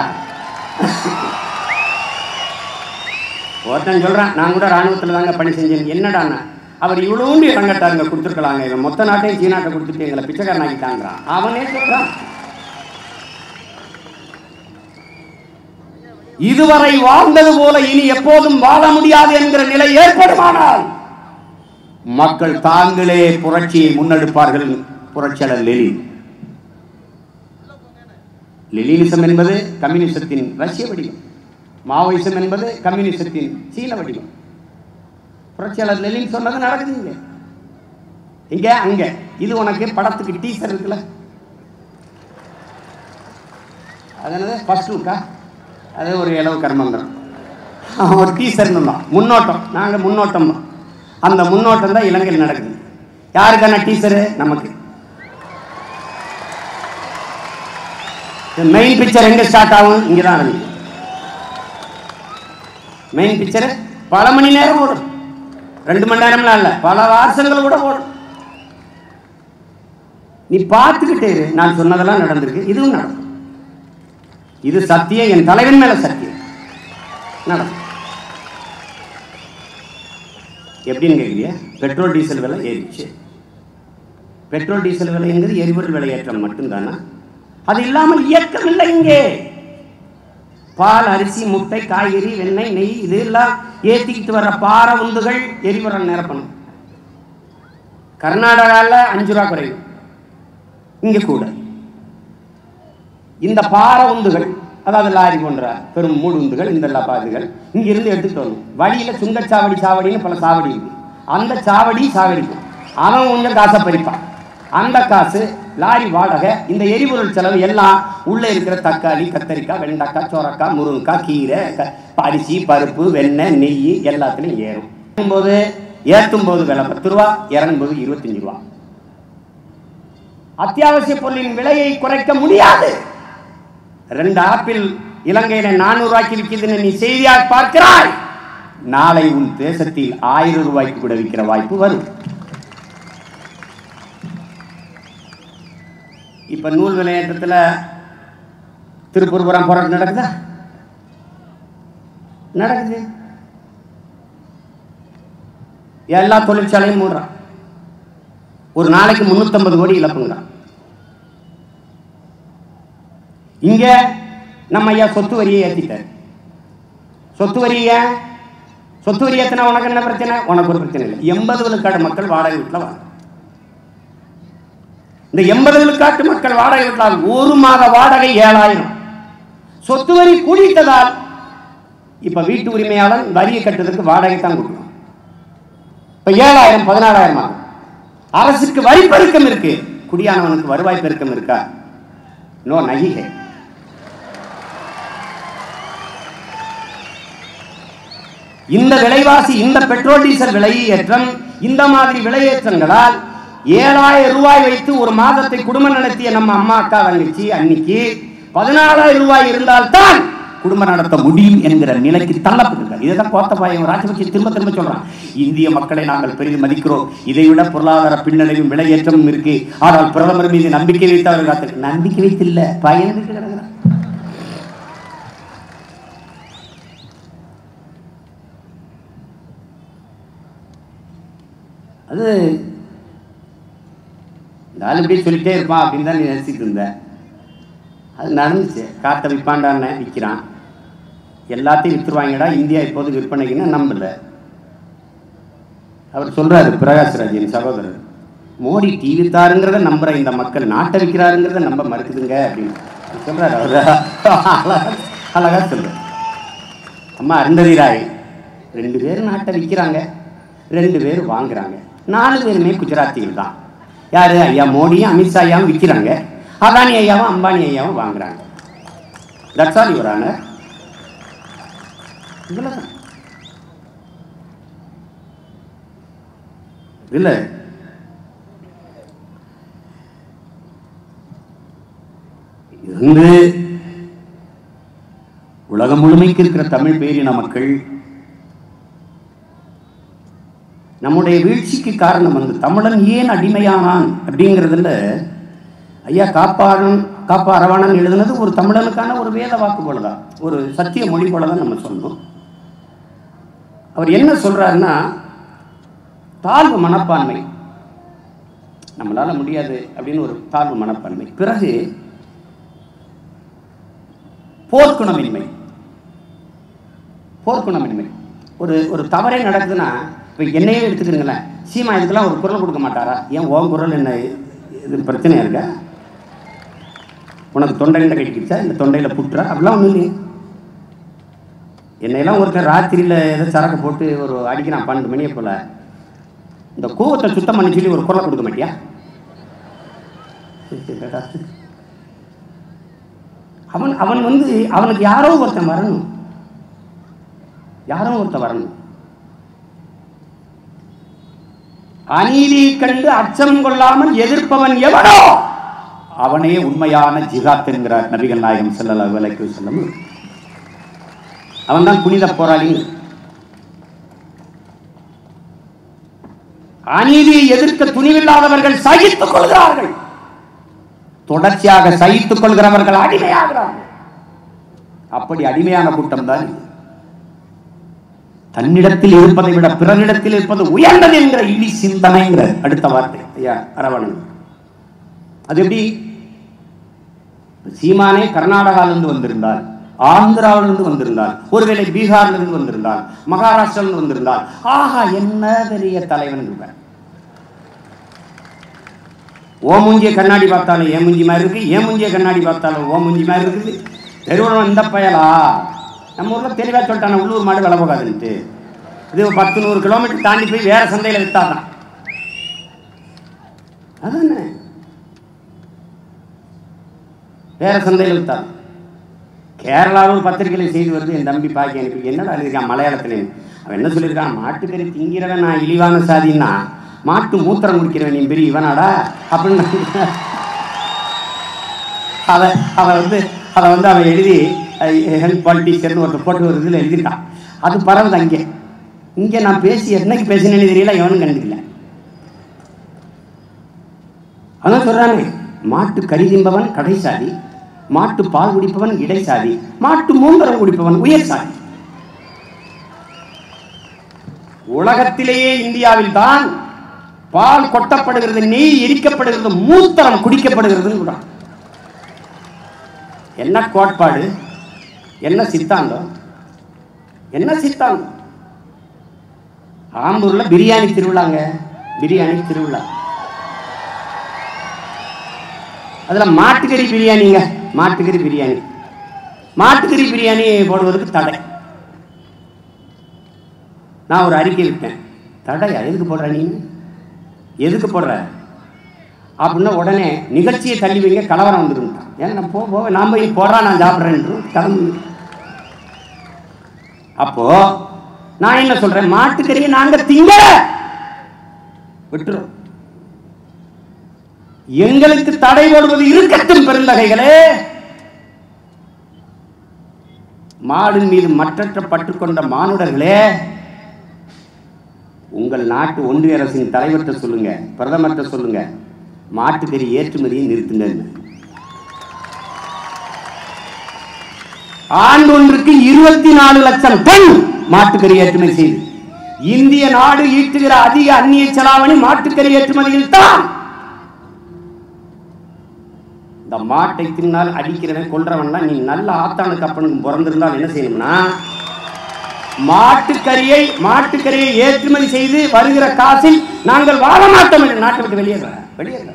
ஒருத்தன் சொல்றான், நான் கூட ராணுவத்தில் தாங்க பணி செஞ்சேன். என்னடா அவர் இவ்வளோண்டு இறங்கட்டாருங்க கொடுத்துருக்கலாங்க, இவன் மொத்த நாட்டையும் சீனாட்டை கொடுத்துட்டு எங்களை பிச்சைக்காரன் ஆகிட்டாங்கிறான். அவனே சொல்றான், இதுவரை வாழ்ந்தது போல இனி எப்போதும் வாழ முடியாது என்கிற நிலை ஏற்படுமானால் மக்கள் தாங்களே புரட்சியை முன்னெடுப்பார்கள். புரட்சியாளர் லெனின். லெனினிசம் என்பது கம்யூனிசத்தின் ரஷ்ய வடிவம், மாவோயிசம் என்பது கம்யூனிசத்தின் சீன வடிவம். புரட்சியாளர் லெனின் சொன்னது நடக்குது. இங்க இங்க அங்க இது உனக்கு படத்துக்கு டீசர் இருக்குல்ல, அதனால ஃபர்ஸ்ட் லுக்கா அது ஒரு இளவு கர்மந்திரம், ஒரு டீசர்னு முன்னோட்டம். நாங்கள் முன்னோட்டம் தான், அந்த முன்னோட்டம் தான் இலங்கையில் நடக்குது. யாருக்கான டீசரு? நமக்கு. மெயின் பிக்சர் எங்க ஸ்டார்ட் ஆகும்? இங்கதான் ஆரம்பிக்கும். மெயின் பிக்சர் பல மணி நேரம் ஓடும், ரெண்டு மணி நேரம்லாம் இல்ல, பல வருஷங்கள் கூட ஓடும். நீ பார்த்துக்கிட்டே இரு. நான் சொன்னதெல்லாம் நடந்திருக்கு, இதுவும் நடக்கும். இது சத்தியம், என் தலைவன் மேல சத்தியம் நடக்கும். எப்படின்னு கேட்குறியா? பெட்ரோல் டீசல் விலை ஏறிச்சு. பெட்ரோல் டீசல் விலை என்கிறது எரிபொருள் விலையேற்றம் மட்டும்தானா? அது இல்லாமல் இயக்கம் இல்லை. இங்கே பால், அரிசி, முட்டை, காய்கறி, வெண்ணெய், நெய் இதெல்லாம் ஏற்றிக்கிட்டு வர்ற பார உந்துகள் எரிபொருள் நிரப்பணும். கர்நாடகாவில் அஞ்சு ரூபா குறையும், இங்கே கூட. இந்த பார உந்துகள், அதாவது லாரி போன்ற பெரும் மூடு உந்துகள், இந்த லபாதுகள் இங்கிருந்து எடுத்துட்டு வரணும். வழியில் சுங்கச்சாவடி சாவடின்னு பல சாவடி இருக்கு. அந்த சாவடி சாவடிக்கும், அவன் கொஞ்சம் காசை பறிப்பான். அந்த காசு லாரி வாடகை, இந்த எரிபொருள் செலவு எல்லாம் உள்ள இருக்கிற தக்காளி, கத்தரிக்காய், வெண்டைக்காய், சோரக்காய், முருங்கைக்காய், கீரை, அரிசி, பருப்பு, வெண்ணெய், நெய் எல்லாத்துலையும் ஏறும். போது ஏற்றும் போது விலை பத்து ரூபா, இறங்கும் போது இருபத்தஞ்சு ரூபா. அத்தியாவசிய பொருளின் விலையை குறைக்க முடியாது. ரெண்டு ஆப்பிள் இலங்கையில நானூறு ரூபாய்க்கு விற்கிதுன்னு நீ செய்தியாக பார்க்கிறாய், நாளை உன் தேசத்தில் ஆயிரம் ரூபாய்க்கு கூட விற்கிற வாய்ப்பு வரும். இப்ப நூல் விளையாட்டத்தில் திருப்பூர்புரம் போராட்டம் நடக்குதா? நடக்குது. எல்லா தொழிற்சாலையும் மூடுறான். ஒரு நாளைக்கு முன்னூத்தி ஐம்பது கோடி இழப்புங்கிறான். இங்க நம்ம ஐயா சொத்து வரியை ஏற்றிட்டார். சொத்து வரியை சொத்து வரி ஏற்றினா உனக்கு என்ன பிரச்சனை? உனக்கு ஒரு பிரச்சனை இல்லை. எண்பது விழுக்காடு மக்கள் வாடகை வீட்டில் வாங்க. இந்த எண்பது விழுக்காட்டு மக்கள் வாடகை வீட்டில் ஒரு மாத வாடகை ஏழாயிரம். சொத்து வரி கூடிட்டதால் இப்ப வீட்டு உரிமையாளர் வரியை கட்டுறதுக்கு வாடகை தான் கொடுக்கணும். இப்ப ஏழாயிரம் பதினாலாயிரம் ஆகும். அரசுக்கு வரி பெருக்கம் இருக்கு, குடியானவனுக்கு வருவாய் பெருக்கம் இருக்கா? நோ, நகிகை. இந்த விலைவாசி, இந்த பெட்ரோல் டீசல் விலையேற்றம், இந்த மாதிரி விலையேற்றங்களால் ஏழாயிரம் ரூபாய் வைத்து ஒரு மாதத்தை குடும்பம் நடத்திய நம்ம அம்மா, அக்கா, தங்கச்சி அன்னைக்கு பதினாலாயிரம் ரூபாய் இருந்தால்தான் குடும்பம் நடத்த முடியும் என்கிற நிலைக்கு தள்ளப்பட்டிருக்கார். இதுதான் கோத்தபாயம் ராஜபக்சே திரும்ப திரும்ப சொல்றான். இந்திய மக்களை நாங்கள் பெரிதும் மதிக்கிறோம், இதை விட பொருளாதார பின்னடைவும் விலையேற்றமும் இருக்கு, ஆனால் பிரதமர் மீது நம்பிக்கை வைத்தவர்கள் காத்து நம்பிக்கை வைத்தில்ல, பயந்துட்டு கிடக்கிறார். அது இந்த ஆள் இப்படி சொல்லிட்டே இருப்பான் அப்படின்னு தான் நீ நினைச்சிட்டு இருந்த. அது நடந்துச்சு. காற்றை விற்பாண்டான்னு விற்கிறான், எல்லாத்தையும் விற்றுருவாங்கடா இந்தியா இப்போது விற்பனைக்குன்னு நம்பல. அவர் சொல்றாரு, பிரகாஷ்ராஜ் என் சகோதரர், மோடி டிவி தாருங்கிறத நம்புற இந்த மக்கள் நாட்டை விற்கிறாருங்கிறத நம்ப மறுக்குதுங்க அப்படின்னு சொல்றாரு. அவர் அழகா சொல்றாரு. அம்மா அருந்ததி ராய் ரெண்டு பேரும் நாட்டை விற்கிறாங்க, ரெண்டு பேரும் வாங்குறாங்க, நாலு பேருமே குஜராத்திகள் தான். யாரு? ஐயா மோடியும் அமித்ஷா ஐயாவும் விற்கிறாங்க, அதானி ஐயாவும் அம்பானி ஐயாவும் வாங்குறாங்க. That's all your honour. இவ்வளவுதான். இல்ல இருந்து உலகம் முழுமைக்கு இருக்கிற தமிழ் பேரின மக்கள் நம்முடைய வீழ்ச்சிக்கு காரணம் வந்து தமிழன் ஏன் அடிமையானான் அப்படிங்கிறதுல ஐயா காப்பாளன் காப்பா அரவாணன் எழுதுனது ஒரு தமிழனுக்கான ஒரு வேத வாக்கு போலதான், ஒரு சத்திய மொழி போலதான் நம்ம சொன்னோம். அவர் என்ன சொல்றாருன்னா, தாழ்வு மனப்பான்மை, நம்மளால முடியாது அப்படின்னு ஒரு தாழ்வு மனப்பான்மை, பிறகு போர்க்குணமின்மை. போர்க்குணமின்மை ஒரு ஒரு தவறே நடக்குதுன்னா, இப்போ என்னையே எடுத்துக்கிறீங்களேன், சீமா இதுக்கெல்லாம் ஒரு குரல் கொடுக்க மாட்டாரா? ஏன் ஓம் குரல் என்ன இது பிரச்சனையா இருக்க? உனக்கு தொண்டையில கட்டிக்கிச்சா, இந்த தொண்டையில புட்டுறா? அப்படிலாம் ஒன்றும் இல்லையே. என்னையெல்லாம் ஒருத்தர் ராத்திரியில் ஏதோ சரக்கு போட்டு ஒரு அடிக்கிறான் பன்னெண்டு மணியை போல, இந்த கூவத்தை சுத்தம் பண்ணி சொல்லி ஒரு குரலை கொடுக்க மாட்டியா? அவன் அவன் வந்து அவனுக்கு யாரோ ஒருத்தன் வரணும், யாரோ ஒருத்தன் வரணும். அநீதி கண்டு அச்சம் கொள்ளாமல் எதிர்ப்பவன் எவனோ அவனே உண்மையான ஜிஹாத் என்கிறார் நபிகள் நாயகம் ஸல்லல்லாஹு அலைஹி வஸல்லம். அவன் தான் புனித போராளி. அநீதியை எதிர்க்க துணிவில்லாதவர்கள் சகித்துக் கொள்கிறார்கள், தொடர்ச்சியாக சகித்துக் கொள்கிறவர்கள் அடிமையாகிறார்கள். அப்படி அடிமையான கூட்டம் தான் தன்னிடத்தில் இருப்பதை விட பிறனிடத்தில் இருப்பது உயர்ந்தது என்கிற இழி சிந்தனைங்கிற அடுத்த வார்த்தை ஐயா அரவணன். அது எப்படி? சீமானே கர்நாடகாவிலிருந்து வந்திருந்தால், ஆந்திராவிலிருந்து வந்திருந்தால், ஒருவேளை பீகாரிலிருந்து வந்திருந்தால், மகாராஷ்டிரிலிருந்து வந்திருந்தால், ஆஹா என்ன பெரிய தலைவன் இருப்பார். ஓ மூஞ்சிய கண்ணாடி பார்த்தாலும் ஏன் மூஞ்சி மாதிரி இருக்கு, ஏன் மூஞ்சிய கண்ணாடி பார்த்தாலும் ஓ மூஞ்சி மாதிரி இருக்குது. தெருவுடன் இந்த பயலா நம்ம ஊர்ல தெளிவா சொல்லிட்டான, உள்ளூர் மாடு விலை போகாதுன்ட்டு. இது பத்து நூறு கிலோமீட்டர் தாண்டி போய் வேற சந்தையில வித்தாதான். அதானே வேற சந்தையில வித்தாதான். கேரளாவில் பத்திரிகையில செய்தி வருது, என் தம்பி பாக்கி அனுப்பி என்னடா எழுதிருக்கான் மலையாளத்துல. அவன் என்ன சொல்லியிருக்கான், மாட்டுக்கறி திங்கிறவன் நான் இழிவான சாதின்னா மாட்டு மூத்திரம் குடிக்கிறவன் நீ பெரிய இவனாடா அப்படின்னு அதை அவன் வந்து அதை வந்து அவன் எழுதி ஹெல்த் பாலிட்டிஷியர்னு ஒருத்தர் போட்டு ஒரு இதில் எழுதிட்டான். அது பரவுது அங்கே. இங்கே நான் பேசி என்னைக்கு பேசினேன்னு தெரியல, எவனும் கண்டுக்கல. அதான் சொல்றானே, மாட்டு கறி தின்பவன் கடைசாதி, மாட்டு பால் குடிப்பவன் இடைசாதி, மாட்டு மூந்தரம் குடிப்பவன் உயர் சாதி. உலகத்திலேயே இந்தியாவில் தான் பால் கொட்டப்படுகிறது, நெய் எரிக்கப்படுகிறது, மூத்தரம் குடிக்கப்படுகிறது. என்ன கோட்பாடு, என்ன சித்தாந்தம், என்ன சித்தாந்தம்? ஆம்பூர்ல பிரியாணி திருவிழாங்க, பிரியாணி திருவிழா. அதுல மாட்டுக்கறி பிரியாணிங்க, மாட்டுக்கறி பிரியாணி. மாட்டுக்கறி பிரியாணி போடுவதற்கு தடை. நான் ஒரு அறிக்கை விட்டேன், தடையா? எதுக்கு போடுற நீ, எதுக்கு போடுற அப்படின்னா உடனே நிகழ்ச்சியை தள்ளி வைங்க, கலவரம் வந்துருந்தான். ஏன்னா நான் போ போவேன், நான் போய் போடுறா நான் சாப்பிட்றேன் கிளம்பு. அப்போ நான் என்ன சொல்றேன், மாட்டுக்கறியை நாங்க திங்க விட்டுறோம். எங்களுக்கு தடை போடுவது இருக்கட்டும் பெருந்தகைகளே. மாடின் மீது மற்றற்ற பற்றுக்கொண்ட மானுடர்களே, உங்கள் நாட்டு ஒன்றிய அரசின் தலைவர்கிட்ட சொல்லுங்க, பிரதமர்கிட்ட சொல்லுங்க, மாட்டுக்கறி ஏற்றுமதியை நிறுத்துங்க. ஆண்டு ஒன்றுக்கு இருபத்தி நாலு லட்சம் டன் மாட்டுக்கறி ஏற்றுமதி செய்து இந்திய நாடு ஈட்டுகிற அதிக அந்நிய செலாவணி மாட்டுக்கறி ஏற்றுமதியில் தான். இந்த மாட்டை தின்னால் அடிக்கிறவன் கொல்றவன் நீ நல்ல ஆத்தானுக்கு அப்பனுக்கு பிறந்திருந்தால் என்ன செய்யணும்னா, மாட்டுக்கறியை மாட்டுக்கறியை ஏற்றுமதி செய்து வருகிற காசில் நாங்கள் வாழ மாட்டோம் என்று நாட்டை விட்டு வெளியேற வெளியேற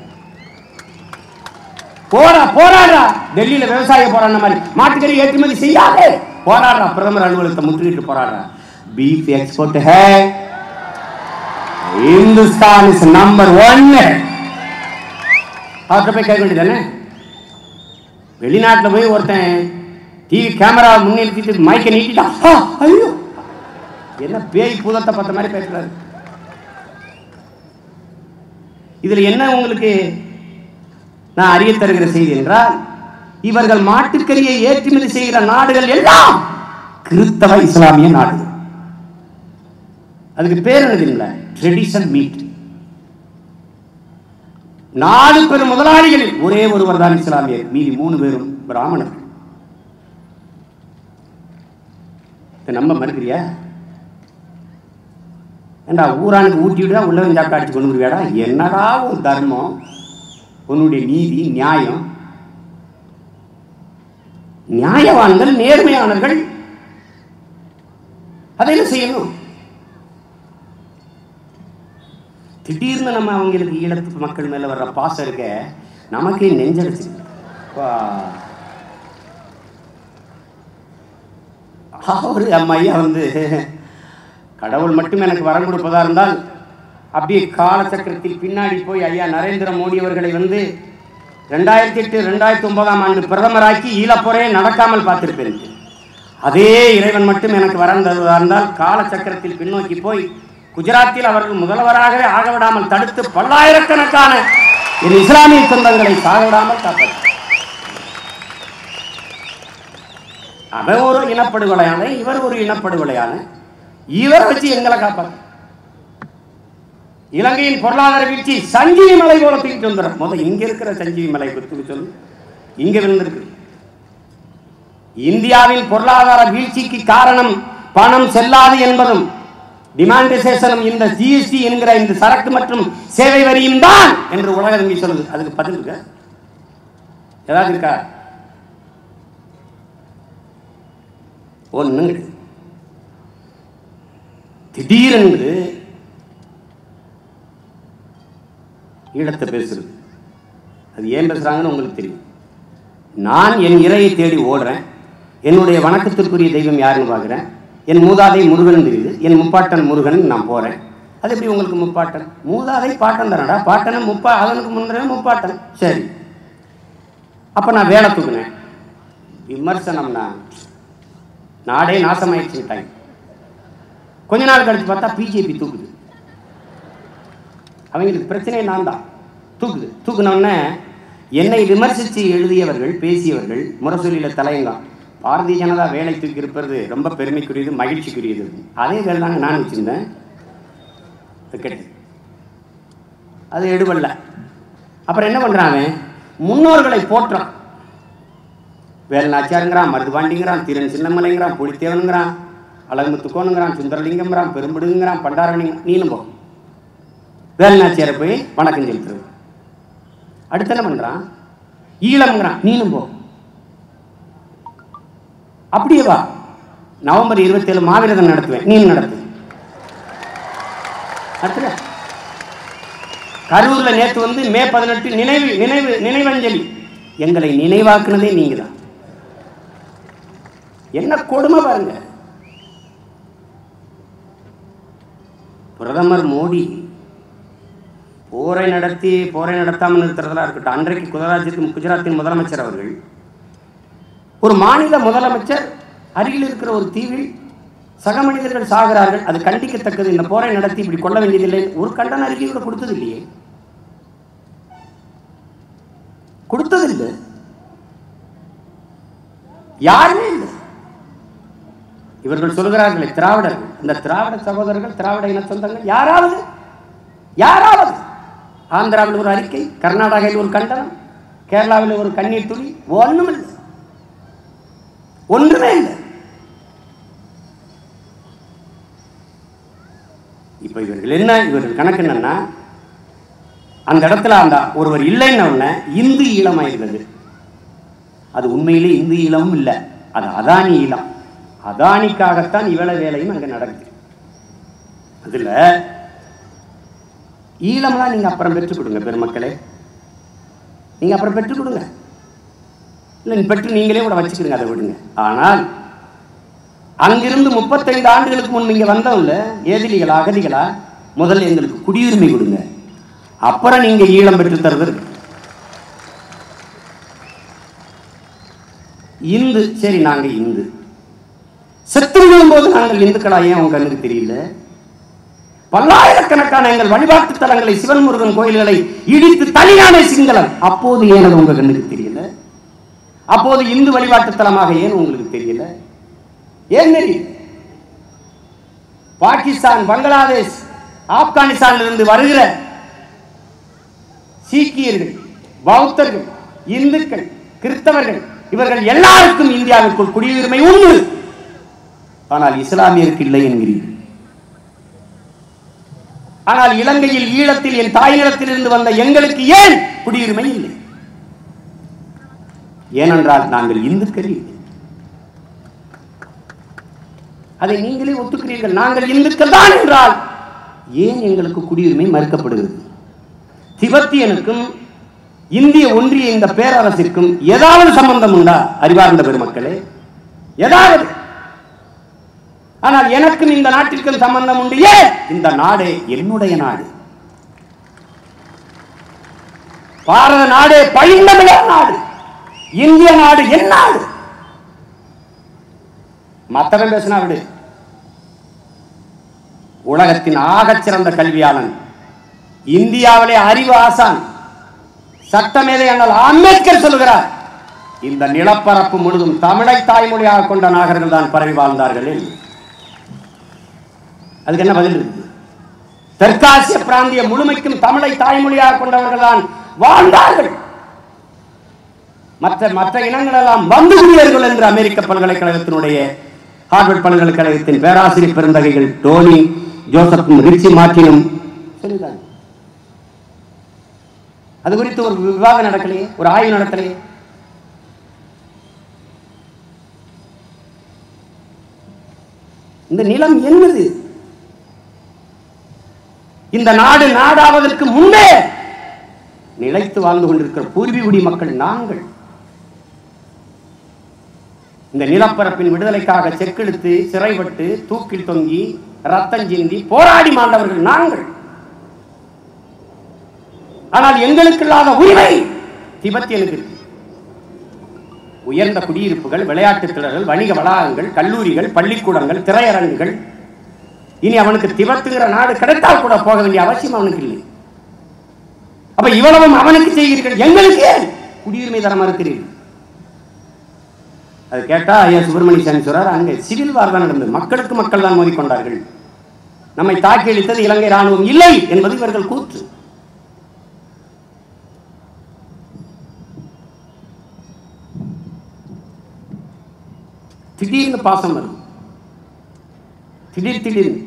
போரா போராடுறா. டெல்லியில விவசாய போராடின மாதிரி மாட்டுக்கறி ஏற்றுமதி செய்யாதே போராடுறா. பிரதமர் அலுவலகத்தை முற்றுகிட்டு போராடுறா. பீஃப் எக்ஸ்போர்ட் है, हिंदुस्तान इज नंबर वन. அவர்கிட்ட போய் கேட்க வேண்டியதானே? வெளிநாட்டில் போய் ஒருத்தன் டிவி கேமரா முன்னிறுத்திட்டு மைக்கை நீட்டிட்டான், ஐயோ என்ன பேய் பூதத்தை பார்த்த மாதிரி பேசுறாரு. இதுல என்ன உங்களுக்கு நான் அறிய தருகிற செய்தி என்றால், இவர்கள் மாட்டுக்கறியை ஏற்றுமதி செய்கிற நாடுகள் எல்லாம் கிறிஸ்தவ இஸ்லாமிய நாடுகள். அதுக்கு பேர் என்னது? Tradition meet. நாலு பெரும் முதலாளிகளில் ஒரே ஒருவர் தான் இஸ்லாமியர், மீதி மூணு பேரும் பிராமணர்கள். நம்ப மறுக்கிறியா? ஏண்டா ஊரானுக்கு ஊட்டி விடா உள்ளவன் சாப்பிட்டு அடிச்சு கொண்டு வருவியாடா? என்னடா ஒரு தர்மம், உன்னுடைய நீதி, நியாயம். நியாயவான்கள், நேர்மையானவர்கள் அதை என்ன செய்யணும்? திடீர்னு நம்ம அவங்களுக்கு ஈழத்து மக்கள் மேல வர்ற பாசம் இருக்க நமக்கே நெஞ்சடிச்சு. ஒரு அம்மையா வந்து கடவுள் மட்டும் எனக்கு வரம் கொடுப்பதா இருந்தால் அப்படியே காலச்சக்கரத்தில் பின்னாடி போய் ஐயா நரேந்திர மோடி அவர்களை வந்து ரெண்டாயிரத்தி எட்டு ரெண்டாயிரத்தி ஒன்பதாம் ஆண்டு பிரதமராக்கி ஈழப்போரே நடக்காமல் பார்த்திருப்பேன். அதே இறைவன் மட்டும் எனக்கு வரம் தருவதா இருந்தால் காலச்சக்கரத்தில் பின்னோக்கி போய் குஜராத்தில் அவர்கள் முதல்வராகவே ஆகவிடாமல் தடுத்து பல்லாயிரக்கணக்கான என் இஸ்லாமிய சொந்தங்களை சாகவிடாமல் காப்பாற்ற. அவன் ஒரு இனப்படுகொலையான, இவர் ஒரு இனப்படுகொலையான, இவர் வச்சு எங்களை காப்பாற்ற. இலங்கையின் பொருளாதார வீழ்ச்சி சஞ்சீவி மலை போல தூக்கிட்டு வந்துடும். முதல் இங்க இருக்கிற சஞ்சீவி மலை குறித்து சொல்லு, இங்க விழுந்திருக்கு. இந்தியாவின் பொருளாதார வீழ்ச்சிக்கு காரணம் பணம் செல்லாது என்பதும் டிமாண்டேஷனும் இந்த ஜிஎஸ்டி என்கிற இந்த சரக்கு மற்றும் சேவை வரியும் தான் என்று உலக வங்கி சொல்லுது. அதுக்கு பதில் இருக்க ஏதாவது இருக்கா? ஒண்ணு திடீரென்று ஈழத்தை பேசுறது. அது ஏன் பேசுறாங்கன்னு உங்களுக்கு தெரியும். நான் என் இறையை தேடி ஓடுறேன், என்னுடைய வணக்கத்திற்குரிய தெய்வம் யாருன்னு பார்க்குறேன், என் மூதாதை முருகன் தெரியுது, என் முப்பாட்டன் முருகன் நான் போறேன். அது எப்படி உங்களுக்கு முப்பாட்டன்? மூதாதை பாட்டன் தானடா, பாட்டனை முப்பா அதனுக்கு முன்னே முப்பாட்டன். சரி, அப்ப நான் வேலை தூக்குனேன். விமர்சனம்னா நாடே நாசமாயிடுச்சுட்டாங்க. கொஞ்ச நாள் கழிச்சு பார்த்தா பிஜேபி தூக்குது. அவங்களுக்கு பிரச்சனை நான் தான் தூக்குது. தூக்குனோடனே என்னை விமர்சித்து எழுதியவர்கள், பேசியவர்கள் முரசொலியில தலையங்கம், பாரதிய ஜனதா வேலை தூக்கி இருப்பது ரொம்ப பெருமைக்குரியது, மகிழ்ச்சிக்குரியது. அதே வேலை தாங்க நான் வச்சிருந்தேன். அது எடுபடல. அப்புறம் என்ன பண்றாங்க? முன்னோர்களை போற்றான். வேலநாச்சியாருங்கிறான், மருதுபாண்டிங்கிறான், திறன் சின்னமலைங்கிறான், புலித்தேவனுங்கிறான், அழகுமுத்துக்கோனுங்கிறான், சுந்தரலிங்கம்ங்கிறான், பெரும்படுங்கிறான், பண்டாரணி. நீனும் போ வேலநாச்சியாரை போய் வணக்கம் செலுத்துறது. அடுத்து என்ன பண்றான்? ஈழம்ங்கிறான், நீனும் போ. அப்படியே வா, நவம்பர் இருபத்தி ஏழு மாவீரதம் நடத்துவேன், நீ நடத்து. அடுத்த கரூர்ல நேற்று வந்து மே பதினெட்டு நினைவு நினைவு நினைவஞ்சலி. எங்களை நினைவாக்குனதே நீங்க தான். என்ன கொடுமை பாருங்க. பிரதமர் மோடி போரை நடத்தி போரை நடத்தாமல் நிறுத்துறதா இருக்கட்டும். அன்றைக்கு குஜராத்தின் குஜராத்தின் முதலமைச்சர் அவர்கள், ஒரு மாநில முதலமைச்சர் அருகில் இருக்கிற ஒரு தீவில் சக மனிதர்கள் சாகிறார்கள், அது கண்டிக்கத்தக்கது, இந்த போரை நடத்தி இப்படி கொள்ள வேண்டியதில்லை, ஒரு கண்டன அறிக்கை கூட கொடுத்தது இல்லையே, கொடுத்ததில்லை, யாருமே இல்லை. இவர்கள் சொல்கிறார்களே திராவிடர்கள், இந்த திராவிட சகோதரர்கள், திராவிட இன சொந்தங்கள் யாராவது யாராவது ஆந்திராவில் ஒரு அறிக்கை, கர்நாடகாவில் ஒரு கண்டனம், கேரளாவில் ஒரு கண்ணீர் துளி, ஒண்ணும் இல்லை, ஒன்றுமே இல்லை. இப்ப இவர்கள் என்ன, இவர்கள் கணக்கு என்னன்னா, அந்த இடத்துல அந்த ஒருவர் இல்லைன்னு இந்து ஈழமாயிருந்தது. அது உண்மையிலே இந்து ஈழமும் இல்லை, அது அதானி ஈழம். அதானிக்காகத்தான் இவ்வளவு வேலையும் அங்க நடக்குது. அதுல ஈழம்லாம் நீங்க அப்புறம் பெற்றுக் கொடுங்க பெருமக்களே, நீங்க அப்புறம் பெற்றுக் கொடுங்க, இல்லை பெற்று நீங்களே கூட வச்சுக்கிடுங்க, அதை விடுங்க. ஆனால் அங்கிருந்து முப்பத்தைந்து ஆண்டுகளுக்கு முன் இங்க வந்தவங்க ஏதிலிகளா அகதிகளா, முதல்ல எங்களுக்கு குடியுரிமை கொடுங்க, அப்புறம் நீங்க ஈழம் பெற்று தருவது. இந்து, சரி நாங்க இந்து. செத்து விழும் போது நாங்கள் இந்துக்களா ஏன் உங்க கண்ணுக்கு தெரியல? பல்லாயிரக்கணக்கான எங்கள் வழிபாட்டு தலங்களை, சிவன் முருகன் கோயில்களை இடித்து தனியானே சிங்களம், அப்போது ஏன் அது உங்க கண்ணுக்கு தெரியல? அப்போது இந்து வழிபாட்டு தலமாக ஏன் உங்களுக்கு தெரியல? ஏன் தெரியல? பாகிஸ்தான், பங்களாதேஷ், ஆப்கானிஸ்தானில் இருந்து வருகிற சீக்கியர்கள், பௌத்தர்கள், இந்துக்கள், கிறிஸ்தவர்கள், இவர்கள் எல்லாருக்கும் இந்தியாவிற்குள் குடியுரிமை உண்டு. ஆனால் இஸ்லாமியருக்கு இல்லை என்கிறீர்கள். ஆனால் இலங்கையில், ஈழத்தில், என் தாய் நிலத்தில் இருந்து வந்த எங்களுக்கு ஏன் குடியுரிமை இல்லை? ஏனென்றால் நாங்கள் இந்துக்கள் இல்லை. அதை நீங்களே ஒத்துக்கிறீர்கள். நாங்கள் இந்துக்கள் தான் என்றால் ஏன் எங்களுக்கு குடியுரிமை மறுக்கப்படுகிறது? திபெத்தியனுக்கும் இந்திய ஒன்றிய இந்த பேரரசிற்கும் ஏதாவது சம்பந்தம் உண்டா அறிவார்ந்த பெருமக்களே? ஏதாவது? ஆனால் எனக்கும் இந்த நாட்டிற்கும் சம்பந்தம் உண்டு. ஏன்? இந்த நாடே என்னுடைய நாடு. பாரத நாடே பைந்தமிழர் நாடு. இந்திய நாடு என் நாடு. மத்தவன் பேசினா விடு. உலகத்தின் ஆகச் சிறந்த கல்வியாளன், இந்தியாவிலே அறிவு ஆசான், சட்டமேதை அண்ணல் அம்பேத்கர் சொல்லுகிறார், இந்த நிலப்பரப்பு முழுதும் தமிழை தாய்மொழியாக கொண்ட நாகர்கள் தான் பரவி வாழ்ந்தார்கள். அதுக்கு என்ன பதில் இருக்கு? தெற்காசிய பிராந்திய முழுமைக்கும் தமிழை தாய்மொழியாக கொண்டவர்கள் தான் வாழ்ந்தார்கள். மற்ற மற்ற இனங்கள் எல்லாம் வந்து குடியேறுகள் என்று அமெரிக்க பல்கலைக்கழகத்தினுடைய ஹார்வர்ட் பல்கலைக்கழகத்தின் பேராசிரியர் பெருந்தகைகள் டோனி ஜோசப்பும் ரிச்சி மார்ட்டினும் சொல்லிட்டாங்க. அது குறித்து ஒரு விவாதம் நடக்கலையே, ஒரு ஆய்வு நடத்தலையே. இந்த நிலம் என்னது? இந்த நாடு நாடாவதற்கு முன்பே நிலைத்து வாழ்ந்து கொண்டிருக்கிற பூர்வீகுடி மக்கள் நாங்கள். இந்த நிலப்பரப்பின் விடுதலைக்காக செக்கெடுத்து, சிறைப்பட்டு, தூக்கில் தொங்கி, ரத்தம் சிந்தி போராடி மாண்டவர்கள் நாங்கள். ஆனால் எங்களுக்கு இல்லாத உரிமை திபெத்தியனுக்கு இருக்கு. உயர்ந்த குடியிருப்புகள், விளையாட்டு திடல்கள், வணிக வளாகங்கள், கல்லூரிகள், பள்ளிக்கூடங்கள், திரையரங்குகள். இனி அவனுக்கு திபெத்துங்கிற நாடு கிடைத்தால் கூட போக வேண்டிய அவசியம் அவனுக்கு இல்லை. அப்ப இவ்வளவும் அவனுக்கு செய்கிறீர்கள், எங்களுக்கு ஏன் குடியுரிமை தர மறுக்கிறீர்கள்? அது கேட்டா ஐயா சுப்பிரமணிய சாமி சொல்றார், அங்கே சிவில் வார் தான் நடந்தது, மக்களுக்கு மக்கள் தான் மோதிக்கொண்டார்கள், நம்மை தாக்கி அளித்தது இலங்கை ராணுவம் இல்லை என்பது இவர்கள் கூற்று. திடீர்னு பாசம் வரும், திடீர் திடீர்னு.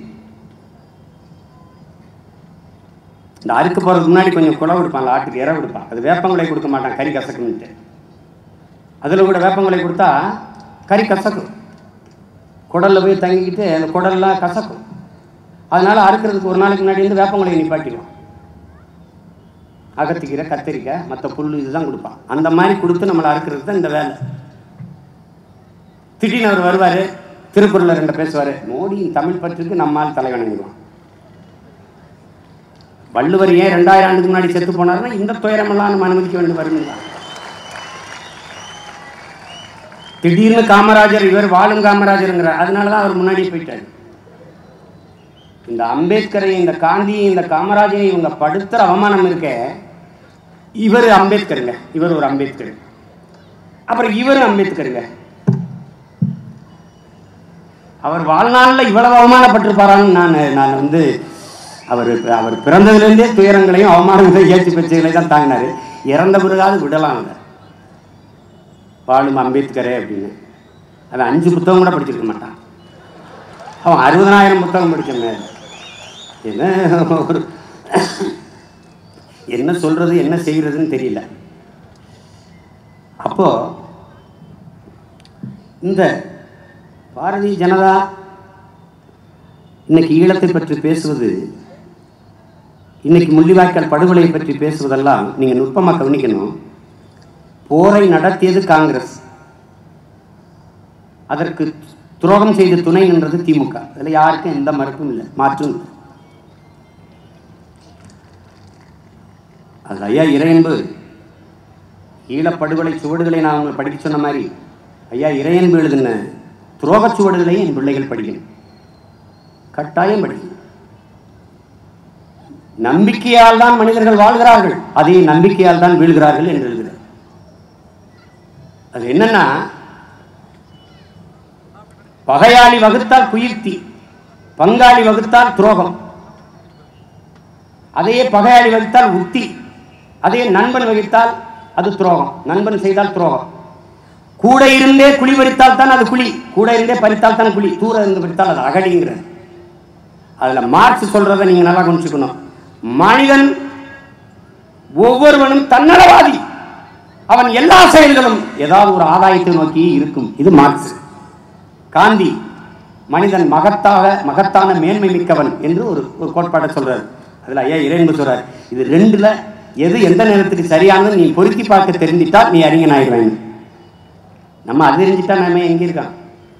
இந்த அறுக்க போறதுக்கு முன்னாடி கொஞ்சம் குலை கொடுப்பான், ஆட்டுக்கு இற கொடுப்பான். அது வேப்பங்குலை கொடுக்க மாட்டான், கறி கசக்குன்ட்டு. அதில் கூட வேப்பங்குலை கொடுத்தா கறி கசக்கும், குடலில் போய் தங்கிக்கிட்டு அந்த குடல்லாம் கசக்கும். அதனால அறுக்கிறதுக்கு ஒரு நாளைக்கு முன்னாடி வந்து வேப்பங்குலையை நிப்பாட்டிடுவான். அகத்திக்கீரை, கத்திரிக்காய், மற்ற புல் இதுதான் கொடுப்பான். அந்த மாதிரி கொடுத்து நம்மளை அறுக்கிறது தான் இந்த வேலை. திடீர்னு அவர் வருவார், திருக்குறளில் ரெண்டு பேசுவார், மோடியின் தமிழ் பற்றுக்கு நம்மால் தலைவணங்கிடுவான். வள்ளுவர் ஏன் ரெண்டாயிரம் ஆண்டுக்கு முன்னாடி செத்து போனார்னா இந்த துயரமெல்லாம் நம்ம அனுமதிக்க வேண்டும் வருங்களா? திடீர்னு காமராஜர், இவர் வாழும் காமராஜருங்கிறார், அதனாலதான் அவர் முன்னாடி போயிட்டார். இந்த அம்பேத்கரை, இந்த காந்தியை, இந்த காமராஜரை இவங்க படுத்துற அவமானம் இருக்க. இவர் அம்பேத்கருங்க, இவர் ஒரு அம்பேத்கர், அப்புறம் இவரும் அம்பேத்கருங்க. அவர் வாழ்நாளில் இவ்வளவு அவமானப்பட்டிருப்பாரான்னு நான் நான் வந்து அவர் அவர் பிறந்ததுலேருந்தே துயரங்களையும் அவமானங்களையும் ஏற்றி பச்சைகளை தான் தாங்கினார். இறந்த பிறகாவது விடலாம் அவர், வாழும் அம்பேத்கரே அப்படின்னு. அவன் அஞ்சு புத்தகம் கூட படிச்சிருக்க மாட்டான், அவன் அறுபதனாயிரம் புத்தகம் படிச்சிருந்தார். என்ன ஒரு என்ன சொல்றது என்ன செய்கிறதுன்னு தெரியல. அப்போ இந்த பாரதிய ஜனதா இன்னைக்கு ஈழத்தை பற்றி பேசுவது, இன்னைக்கு முள்ளிவாய்க்கால் படுகொலையை பற்றி பேசுவதெல்லாம் நீங்க நுட்பமாக கவனிக்கணும். போரை நடத்தியது காங்கிரஸ், அதற்கு துரோகம் செய்து துணை நின்றது திமுக. அதில் யாருக்கும் எந்த மறுப்பும் இல்லை, மாற்றும் இல்லை. அது ஐயா இறையன்பு ஈழப்படுகொலை சுவடுகளை நான் உங்களுக்கு படிக்க சொன்ன மாதிரி ஐயா இறையன்பு எழுதின துரோகச்சுவடுகளையும் என் பிள்ளைகள் படிக்கணும், கட்டாயம் படிக்கணும். நம்பிக்கையால் தான் மனிதர்கள் வாழ்கிறார்கள், அதே நம்பிக்கையால் தான் வீழ்கிறார்கள் என்று எழுதுகிறார். அது என்னன்னா, பகையாளி வகுத்தால் குயுக்தி, பங்காளி வகுத்தால் துரோகம், அதையே பகையாளி வகுத்தால் உத்தி, அதே நண்பன் வகித்தால் அது துரோகம். நண்பன் செய்தால் துரோகம். கூட இருந்தே குழி பறித்தால் தான் அது குழி, கூட இருந்தே பறித்தால் தான் குழி, தூர இருந்து பறித்தால் அது அகடிங்கிறது. அதுல மார்க்ஸ் சொல்றதை நீங்க நல்லா கொஞ்சிக்கணும். மனிதன் ஒவ்வொருவனும் தன்னலவாதி, அவன் எல்லா செயல்களும் ஏதாவது ஒரு ஆதாயத்தை நோக்கி இருக்கும். இது மார்க்ஸ். காந்தி மனிதன் மகத்தாக மகத்தான மேன்மை மிக்கவன் என்று ஒரு ஒரு கோட்பாட்டை சொல்றாரு. அதுல ஐயா இறையன்பு சொல்றாரு, இது ரெண்டுல எது எந்த நேரத்துக்கு சரியானது நீ பொருத்தி பார்க்க தெரிஞ்சிட்டால் நீ அறிஞன் ஆயிடுவேன். நம்ம அது தெரிஞ்சிட்டா நம்ம எங்க இருக்கான்?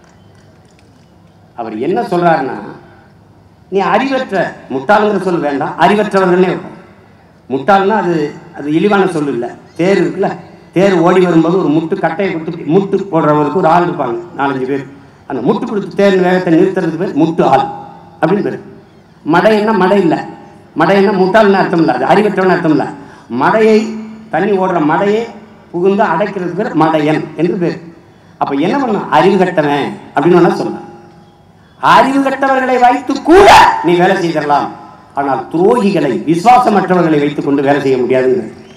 அவர் என்ன சொல்றாருன்னா, நீ அறிவற்ற, முட்டாளுங்கிற சொல் வேண்டாம், அறிவற்றவர்களே இருக்கும். முட்டாள்னா அது அது இழிவான சொல் இல்லை. தேர் இருக்குல்ல, தேர் ஓடி வரும்போது ஒரு முட்டு கட்டையை கொடுத்து முட்டு போடுறவருக்கு ஒரு ஆள் இருப்பாங்க, நாலஞ்சு பேர். அந்த முட்டு கொடுத்து தேர் வேகத்தை நிறுத்துறதுக்கு பேர் முட்டு ஆள் அப்படின்னு பேர். மடை என்ன மடை இல்லை, மடை என்ன முட்டாள்னு அர்த்தம் இல்லை, அது அறிவற்றவன் அர்த்தம் இல்லை. மடையை தண்ணி ஓடுற மடையை புகுந்து அடைக்கிறது பேர் மடையன் என்று பேர். அப்ப என்ன பண்ணும்? அறிவு கட்டவன் அப்படின்னு வேணா சொல்லலாம். அறிவு கட்டவர்களை வைத்து கூட நீ வேலை செய்தரலாம், ஆனால் துரோகிகளை, விசுவாசமற்றவர்களை வைத்துக் கொண்டு வேலை செய்ய முடியாது.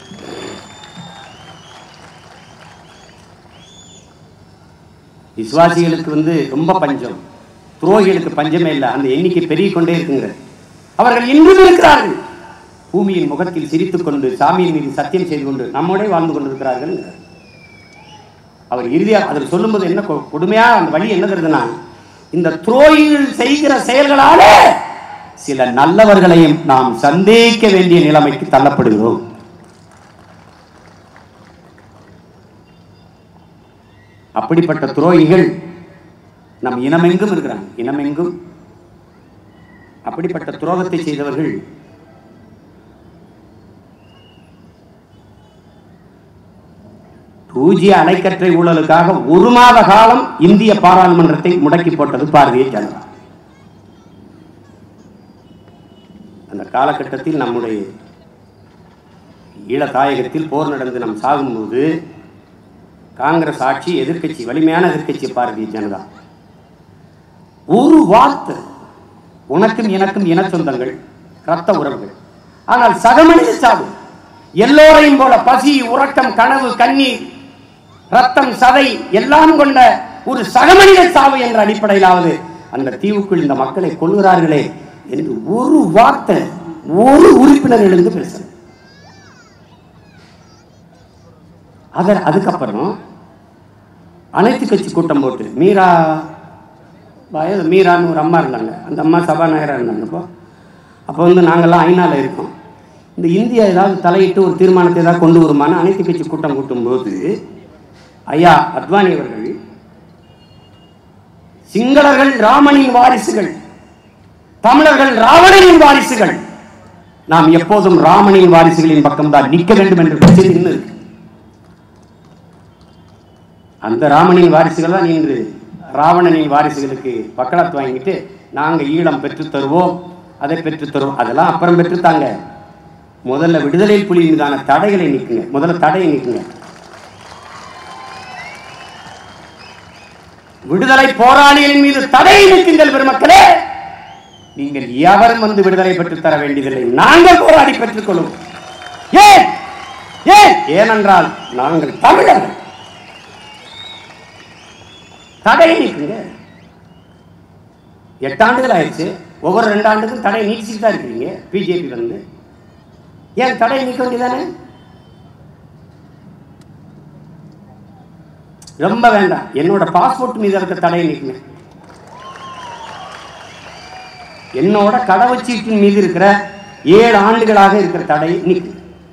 விசுவாசிகளுக்கு வந்து ரொம்ப பஞ்சம், துரோகிகளுக்கு பஞ்சமே இல்லை. அந்த எண்ணிக்கை பெருகிக் கொண்டே இருக்குங்க. அவர்கள் இன்றும் இருக்கிறார்கள், பூமியின் முகத்தில் சிரித்துக் கொண்டு சாமியின் மீது சத்தியம் செய்து கொண்டு நம்மோட வாழ்ந்து கொண்டிருக்கிறார்கள். அவர் இறுதியாக அதில் சொல்லும்போது என்ன கொடுமையா அந்த வழி என்ன தருதுன்னா, இந்த துரோகிகள் செய்கிற செயல்களாலே சில நல்லவர்களையும் நாம் சந்தேகிக்க வேண்டிய நிலைமைக்கு தள்ளப்படுகிறோம். அப்படிப்பட்ட துரோகிகள் நம் இனமெங்கும் இருக்கிறாங்க, இனமெங்கும். அப்படிப்பட்ட துரோகத்தை செய்தவர்கள் பூஜ்ய அணைக்கற்றை ஊழலுக்காக ஒரு மாத காலம் இந்திய பாராளுமன்றத்தை முடக்கி போட்டது பாரதிய ஜனதா. அந்த காலகட்டத்தில் நம்முடைய ஈழ தாயகத்தில் போர் நடந்து நாம் சாகும்போது காங்கிரஸ் ஆட்சி, எதிர்கட்சி, வலிமையான எதிர்கட்சி பாரதிய ஜனதா. ஒரு வார்த்தை, உனக்கும் எனக்கும் இன சொந்தங்கள், ரத்த உறவுகள், ஆனால் சகமனித சாவு, எல்லோரையும் போல பசி, உறக்கம், கனவு, கண்ணீர், ரத்தம், சதை எல்லாம் கொண்ட ஒரு சகமனித சாவு என்ற அடிப்படையிலாவது அந்த தீவுக்குள் இந்த மக்களை கொள்கிறார்களே என்று ஒரு வார்த்தை ஒரு உறுப்பினர் எழுந்து பேச. அத அதுக்கப்புறம் அனைத்து கட்சி கூட்டம் போட்டு மீரா மீரான்னு ஒரு அம்மா இருந்தாங்க, அந்த அம்மா சபாநாயகராக இருந்தாங்க. அப்போ அப்போ வந்து நாங்கள்லாம் ஐநாவில் இருக்கோம். இந்த இந்தியா ஏதாவது தலையிட்டு ஒரு தீர்மானத்தை ஏதாவது கொண்டு வருமான அனைத்து கட்சி கூட்டம் கூட்டும்போது ஐயா அத்வானி அவர்கள், சிங்களர்கள் ராமனின் வாரிசுகள், தமிழர்கள் ராவணனின் வாரிசுகள், நாம் எப்போதும் ராமனின் வாரிசுகளின் பக்கம்தான் நிற்க வேண்டும் என்று பேசி நின்று இருக்கு. அந்த ராமனின் வாரிசுகள் தான் இன்று ராவணனின் வாரிசுகளுக்கு வக்காலத்து வாங்கிட்டு நாங்க ஈழம் பெற்று தருவோம், அதை பெற்று தருவோம். அதெல்லாம் அப்புறம் பெற்றுத்தாங்க. முதல்ல விடுதலை புலி மீதான தடைகளை நீக்குங்க, முதல்ல தடையை நீக்குங்க. விடுதலை போராளிகளின் மீது தடையை நீக்குங்கள் பெருமக்களே. நீங்கள் எவரும் வந்து விடுதலை பெற்று தர வேண்டியதில்லை, நாங்கள் போராடி பெற்றுக் கொள்வோம். ஏன் ஏன் ஏனென்றால் நாங்கள் தமிழர்கள். தடையை நீக்குங்க. எட்டாண்டுகள் ஆயிடுச்சு, ஒவ்வொரு ரெண்டு ஆண்டுக்கும் தடையை நீக்கிட்டு தான் இருக்கிறீங்க. பிஜேபி வந்து ஏன் தடையை நீக்க வேண்டியதானே? ரொம்ப வேண்டாம், என்னோட பாஸ்போர்ட் மீது இருக்க தடையை நீக்குங்க. என்னோட கடவுச்சீட்டின் மீது இருக்கிற ஏழு ஆண்டுகளாக இருக்கிற தடையை நீக்கு.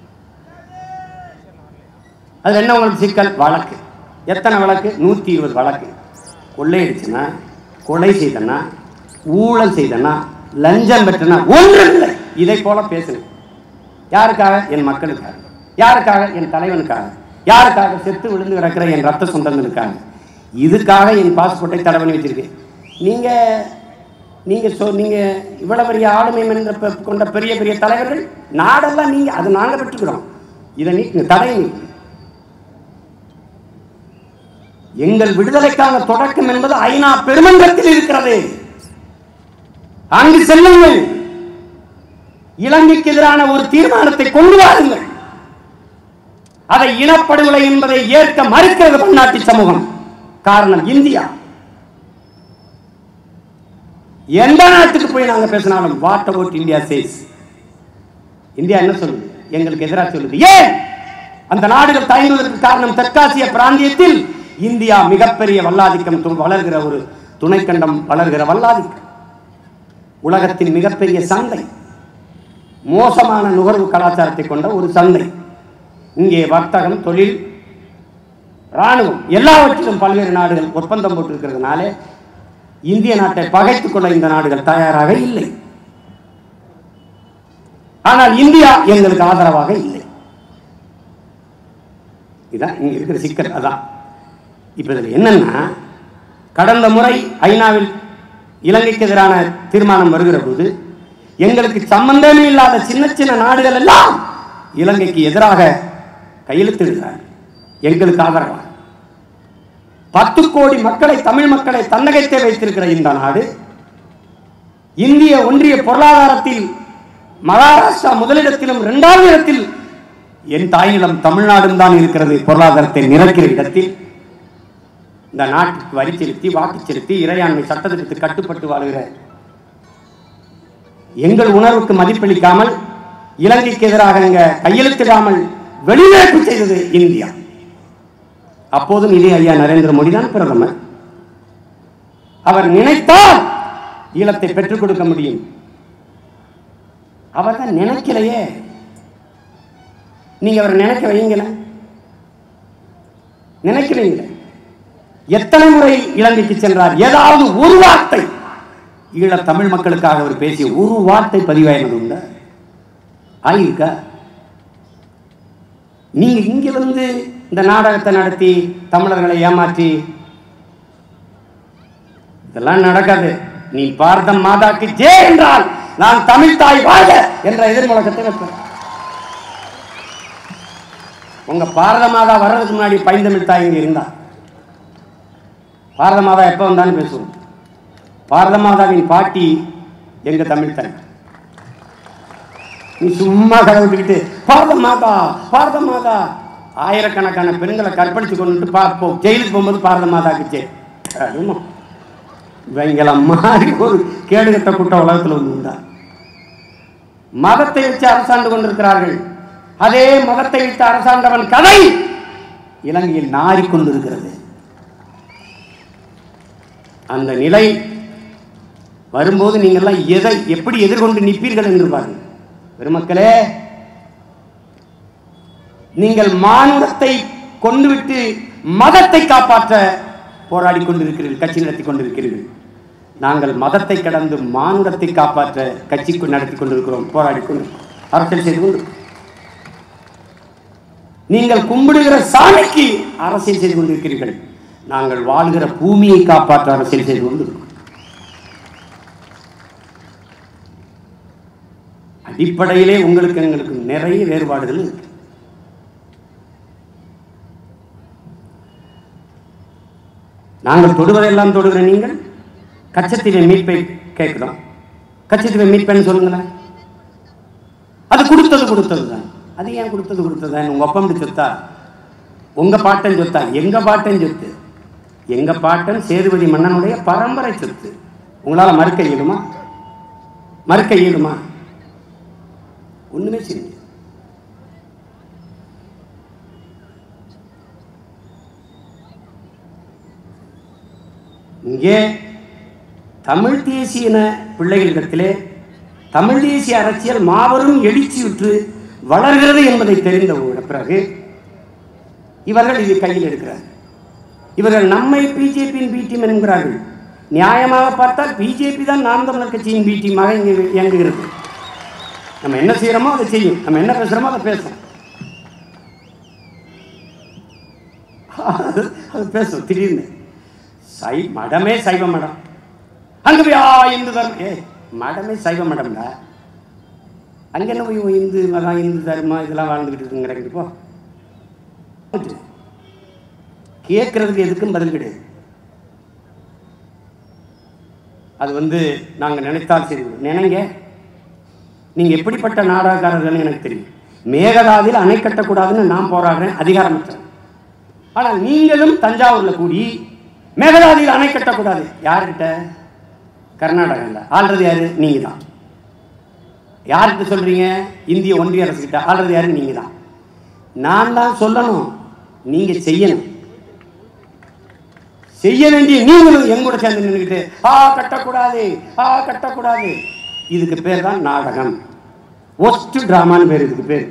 அது என்ன உங்களுக்கு சிக்கல்? வழக்கு. எத்தனை வழக்கு? நூத்தி இருபது வழக்கு. கொள்ளையடிச்சுனா, கொலை செய்தனா, ஊழல் செய்தனா, லஞ்சம் பெற்றனா ஒன்று இல்லை. இதை போல பேசுங்க. யாருக்காக? என் மக்களுக்காக. யாருக்காக? என் தலைவனுக்காக. யாருக்காக? செத்து விழுந்து கிடக்கிற என் ரத்த சொந்தங்களுக்காக. இதுக்காக என் பாஸ்போர்ட்டை தடை பண்ணி வச்சிருக்கேன். நீங்க நீங்க சொ நீங்க இவ்வளவு பெரிய ஆளுமை என்ற கொண்ட பெரிய பெரிய தலைவர்கள் நாடெல்லாம் நீங்க அது நாங்க பெற்றுக்கிறோம். இதை நீங்க தடை நீங்க. எங்கள் விடுதலைக்கான தொடக்கம் என்பது ஐநா பெருமன்றத்தில் இருக்கிறது. அங்கு செல்லுங்கள், இலங்கைக்கு எதிரான ஒரு தீர்மானத்தை கொண்டு வாருங்கள். அதை இனப்படுகொலை என்பதை ஏற்க மறுக்கிறது பன்னாட்டு சமூகம். காரணம் இந்தியா. எந்த நாட்டுக்கு போய் நாங்க பேசினாலும் what about India says, India என்ன சொல்லுது? எங்களுக்கு எதிராக சொல்லுது. ஏன் அந்த நாடுகள் தயங்குவதற்கு காரணம் தெற்காசிய பிராந்தியத்தில் இந்தியா மிகப்பெரிய வல்லாதிக்கம் வளர்கிற ஒரு துணைக்கண்டம் வளர்கிற வல்லாதிக்கம், உலகத்தின் மிகப்பெரிய சந்தை, மோசமான நுகர்வு கலாச்சாரத்தை கொண்ட ஒரு சந்தை. இங்கே வர்த்தகம், தொழில், ராணுவம் எல்லாவற்றிலும் பல்வேறு நாடுகள் ஒப்பந்தம் போட்டிருக்கிறதுனால இந்திய நாட்டை பகைத்துக் கொள்ள இந்த நாடுகள் தயாராக இல்லை. ஆனால் இந்தியா எங்களுக்கு ஆதரவாக இல்லை. இதான் இங்க இருக்கிற சிக்கல். அதான் இப்ப இதுல என்னன்னா, கடந்த முறை ஐநாவில் இலங்கைக்கு எதிரான தீர்மானம் வருகிற போது எங்களுக்கு சம்பந்தமே இல்லாத சின்ன சின்ன நாடுகள் எல்லாம் இலங்கைக்கு எதிராக கையெழுத்திடுகிறார். எங்களுக்கு ஆதரவாக பத்து கோடி மக்களை, தமிழ் மக்களை தன்னகத்தை வைத்திருக்கிற இந்த நாடு இந்திய ஒன்றிய பொருளாதாரத்தில் மகாராஷ்டிரா முதலிடத்திலும் இரண்டாவது இடத்தில் என் தாயிலம் தமிழ்நாடும் தான் இருக்கிறது. பொருளாதாரத்தை நிறைக்கிற இடத்தில் இந்த நாட்டுக்கு வரி செலுத்தி, வாக்கு செலுத்தி, இறையாண்மை சட்டத்திற்கு கட்டுப்பட்டு வாழ்கிற எங்கள் உணர்வுக்கு மதிப்பளிக்காமல், இலங்கைக்கு எதிராக கையெழுத்திடாமல் வெளிநடப்பு செய்தது இந்தியா. அப்போதும் இதே ஐயா நரேந்திர மோடி தான் பிரதமர். அவர் நினைத்தால் ஈழத்தை பெற்றுக் கொடுக்க முடியும். அவர் தான் நினைக்கலையே. நீங்க அவர் நினைக்க வைங்கள, நினைக்கிறீங்களே. எத்தனை முறை இலங்கைக்கு சென்றார்? ஏதாவது ஒரு வார்த்தை ஈழ தமிழ் மக்களுக்காக அவர் பேசிய ஒரு வார்த்தை பதிவாயினது உண்டா? ஆயிருக்கா? நீங்க இங்கிருந்து இந்த நாடகத்தை நடத்தி தமிழர்களை ஏமாற்றி இதெல்லாம் நடக்காது. நீ பாரத மாதாக்கு ஜே என்றால் நான் தமிழ் தாய் வாழ்க என்ற எதிர்முழக்கத்தை வைப்பேன். உங்க பாரத மாதா வர்றதுக்கு முன்னாடி பைந்தமிழ் தாய் இங்க இருந்தா, பாரத மாதா எப்ப வந்தாலும் பேசுவோம். பாரத மாதாவின் பாட்டி எங்க தமிழ் தாய். நீ சும்மா கடவுள்கிட்டு பாரத மாதா பாரத மாதா ஆயிரக்கணக்கான பெண்களை கற்பழிச்சு கொண்டு பார்ப்போம். ஜெயிலுக்கு போகும்போது பாரத மாதாக்கு ஜெய். இவங்கள மாதிரி ஒரு கேடுகட்ட கூட்டம் உலகத்தில் வந்து உண்டா? மதத்தை வச்சு அரசாண்டு கொண்டிருக்கிறார்கள். அதே மதத்தை வைத்து அரசாண்டவன் கதை இலங்கையில் நாறிக்கொண்டிருக்கிறது. அந்த நிலை வரும்போது நீங்கள்லாம் எதை எப்படி எதிர்கொண்டு நிற்பீர்கள் என்று பாருங்கள். பெருமக்களே, நீங்கள் மானுடத்தை கொண்டுவிட்டு மதத்தை காப்பாற்ற போராடி கொண்டிருக்கிறீர்கள், கட்சி நடத்தி கொண்டிருக்கிறீர்கள். நாங்கள் மதத்தை கடந்து மானுடத்தை காப்பாற்ற கட்சி நடத்தி கொண்டிருக்கிறோம், போராடி கொண்டு அரசியல் செய்து கொண்டு. நீங்கள் கும்பிடுகிற சாமிக்கு அரசியல் செய்து கொண்டிருக்கிறீர்கள். நாங்கள் வாழ்கிற பூமியை காப்பாற்ற அரசியல் செய்து கொண்டிருக்கிறோம். அடிப்படையிலே உங்களுக்கு எங்களுக்கு நிறைய வேறுபாடுகள் இருக்கு. நாங்கள் தொடுவதெல்லாம் தொடுகிற நீங்கள் கச்சத்தீவை மீட்பை கேட்கிறோம். கச்சத்தீவை மீட்பேன்னு சொல்லுங்களேன். அது கொடுத்தது கொடுத்தது தான். அது ஏன் கொடுத்தது கொடுத்தது தான்? உங்க ஒப்பம் சொத்தா? உங்க பாட்டன் சொத்தா? எங்க பாட்டன் சொத்து. எங்க பாட்டன் சேதுபதி மன்னனுடைய பரம்பரை சொத்து. உங்களால மறுக்க இயலுமா? மறுக்க இயலுமா? ஒண்ணுமே செய்ய. இங்கே தமிழ் தேசிய பிள்ளைகளிடத்திலே தமிழ் தேசிய அரசியல் மாபெரும் எழுச்சியுற்று வளர்கிறது என்பதை தெரிந்த பிறகு இவர்கள் இது கையில் எடுக்கிறார்கள். இவர்கள் நம்மை பிஜேபியின் பி டீம் என்கிறார்கள். நியாயமாக பார்த்தால் பிஜேபி தான் நாம் தமிழர் கட்சியின் பி டீமாக இங்கே இயங்குகிறது. நம்ம என்ன செய்யறோமோ அதை செய்யும், நம்ம என்ன பேசுறோமோ அதை பேசும். அது பேசும். திடீர்னு சை மடமே சைவ மடம். அங்கே போய் ஆ இந்து தர்மம், ஏ மடமே சைவ மடம்டா. அங்கே என்ன போய் இந்து மதம் இந்து தர்மம் இதெல்லாம் வாழ்ந்துக்கிட்டு இருக்குங்கிறீங்க. போ கேட்கறதுக்கு எதுக்கும் பதில் கிடையாது. அது வந்து நாங்கள் நினைத்தால் சரி. நினைங்க, நீங்கள் எப்படிப்பட்ட நாடகக்காரர்கள் எனக்கு தெரியும். மேகதாதில் அணை கட்டக்கூடாதுன்னு நான் போராடுறேன், அதிகாரமற்றேன். ஆனால் நீங்களும் தஞ்சாவூரில் கூடி மேகதாதியில் அணை கட்டக்கூடாது. யார்கிட்ட? கர்நாடகாவில். ஆள்றது யாரு? நீங்கள் தான். யார்கிட்ட சொல்கிறீங்க? இந்திய ஒன்றிய அரசுகிட்ட. ஆள்றது யாரு? நீங்கள் தான். நான் தான் சொல்லணும், நீங்கள் செய்யணும். செய்ய வேண்டிய நீங்களும் எங்கூட சேர்ந்து நின்றுக்கிட்டு ஆ கட்டக்கூடாது ஆ கட்டக்கூடாது. இதுக்கு பேர் தான் நாடகம். ஒஸ்ட் டிராமான்னு பேர் இதுக்கு பேர்.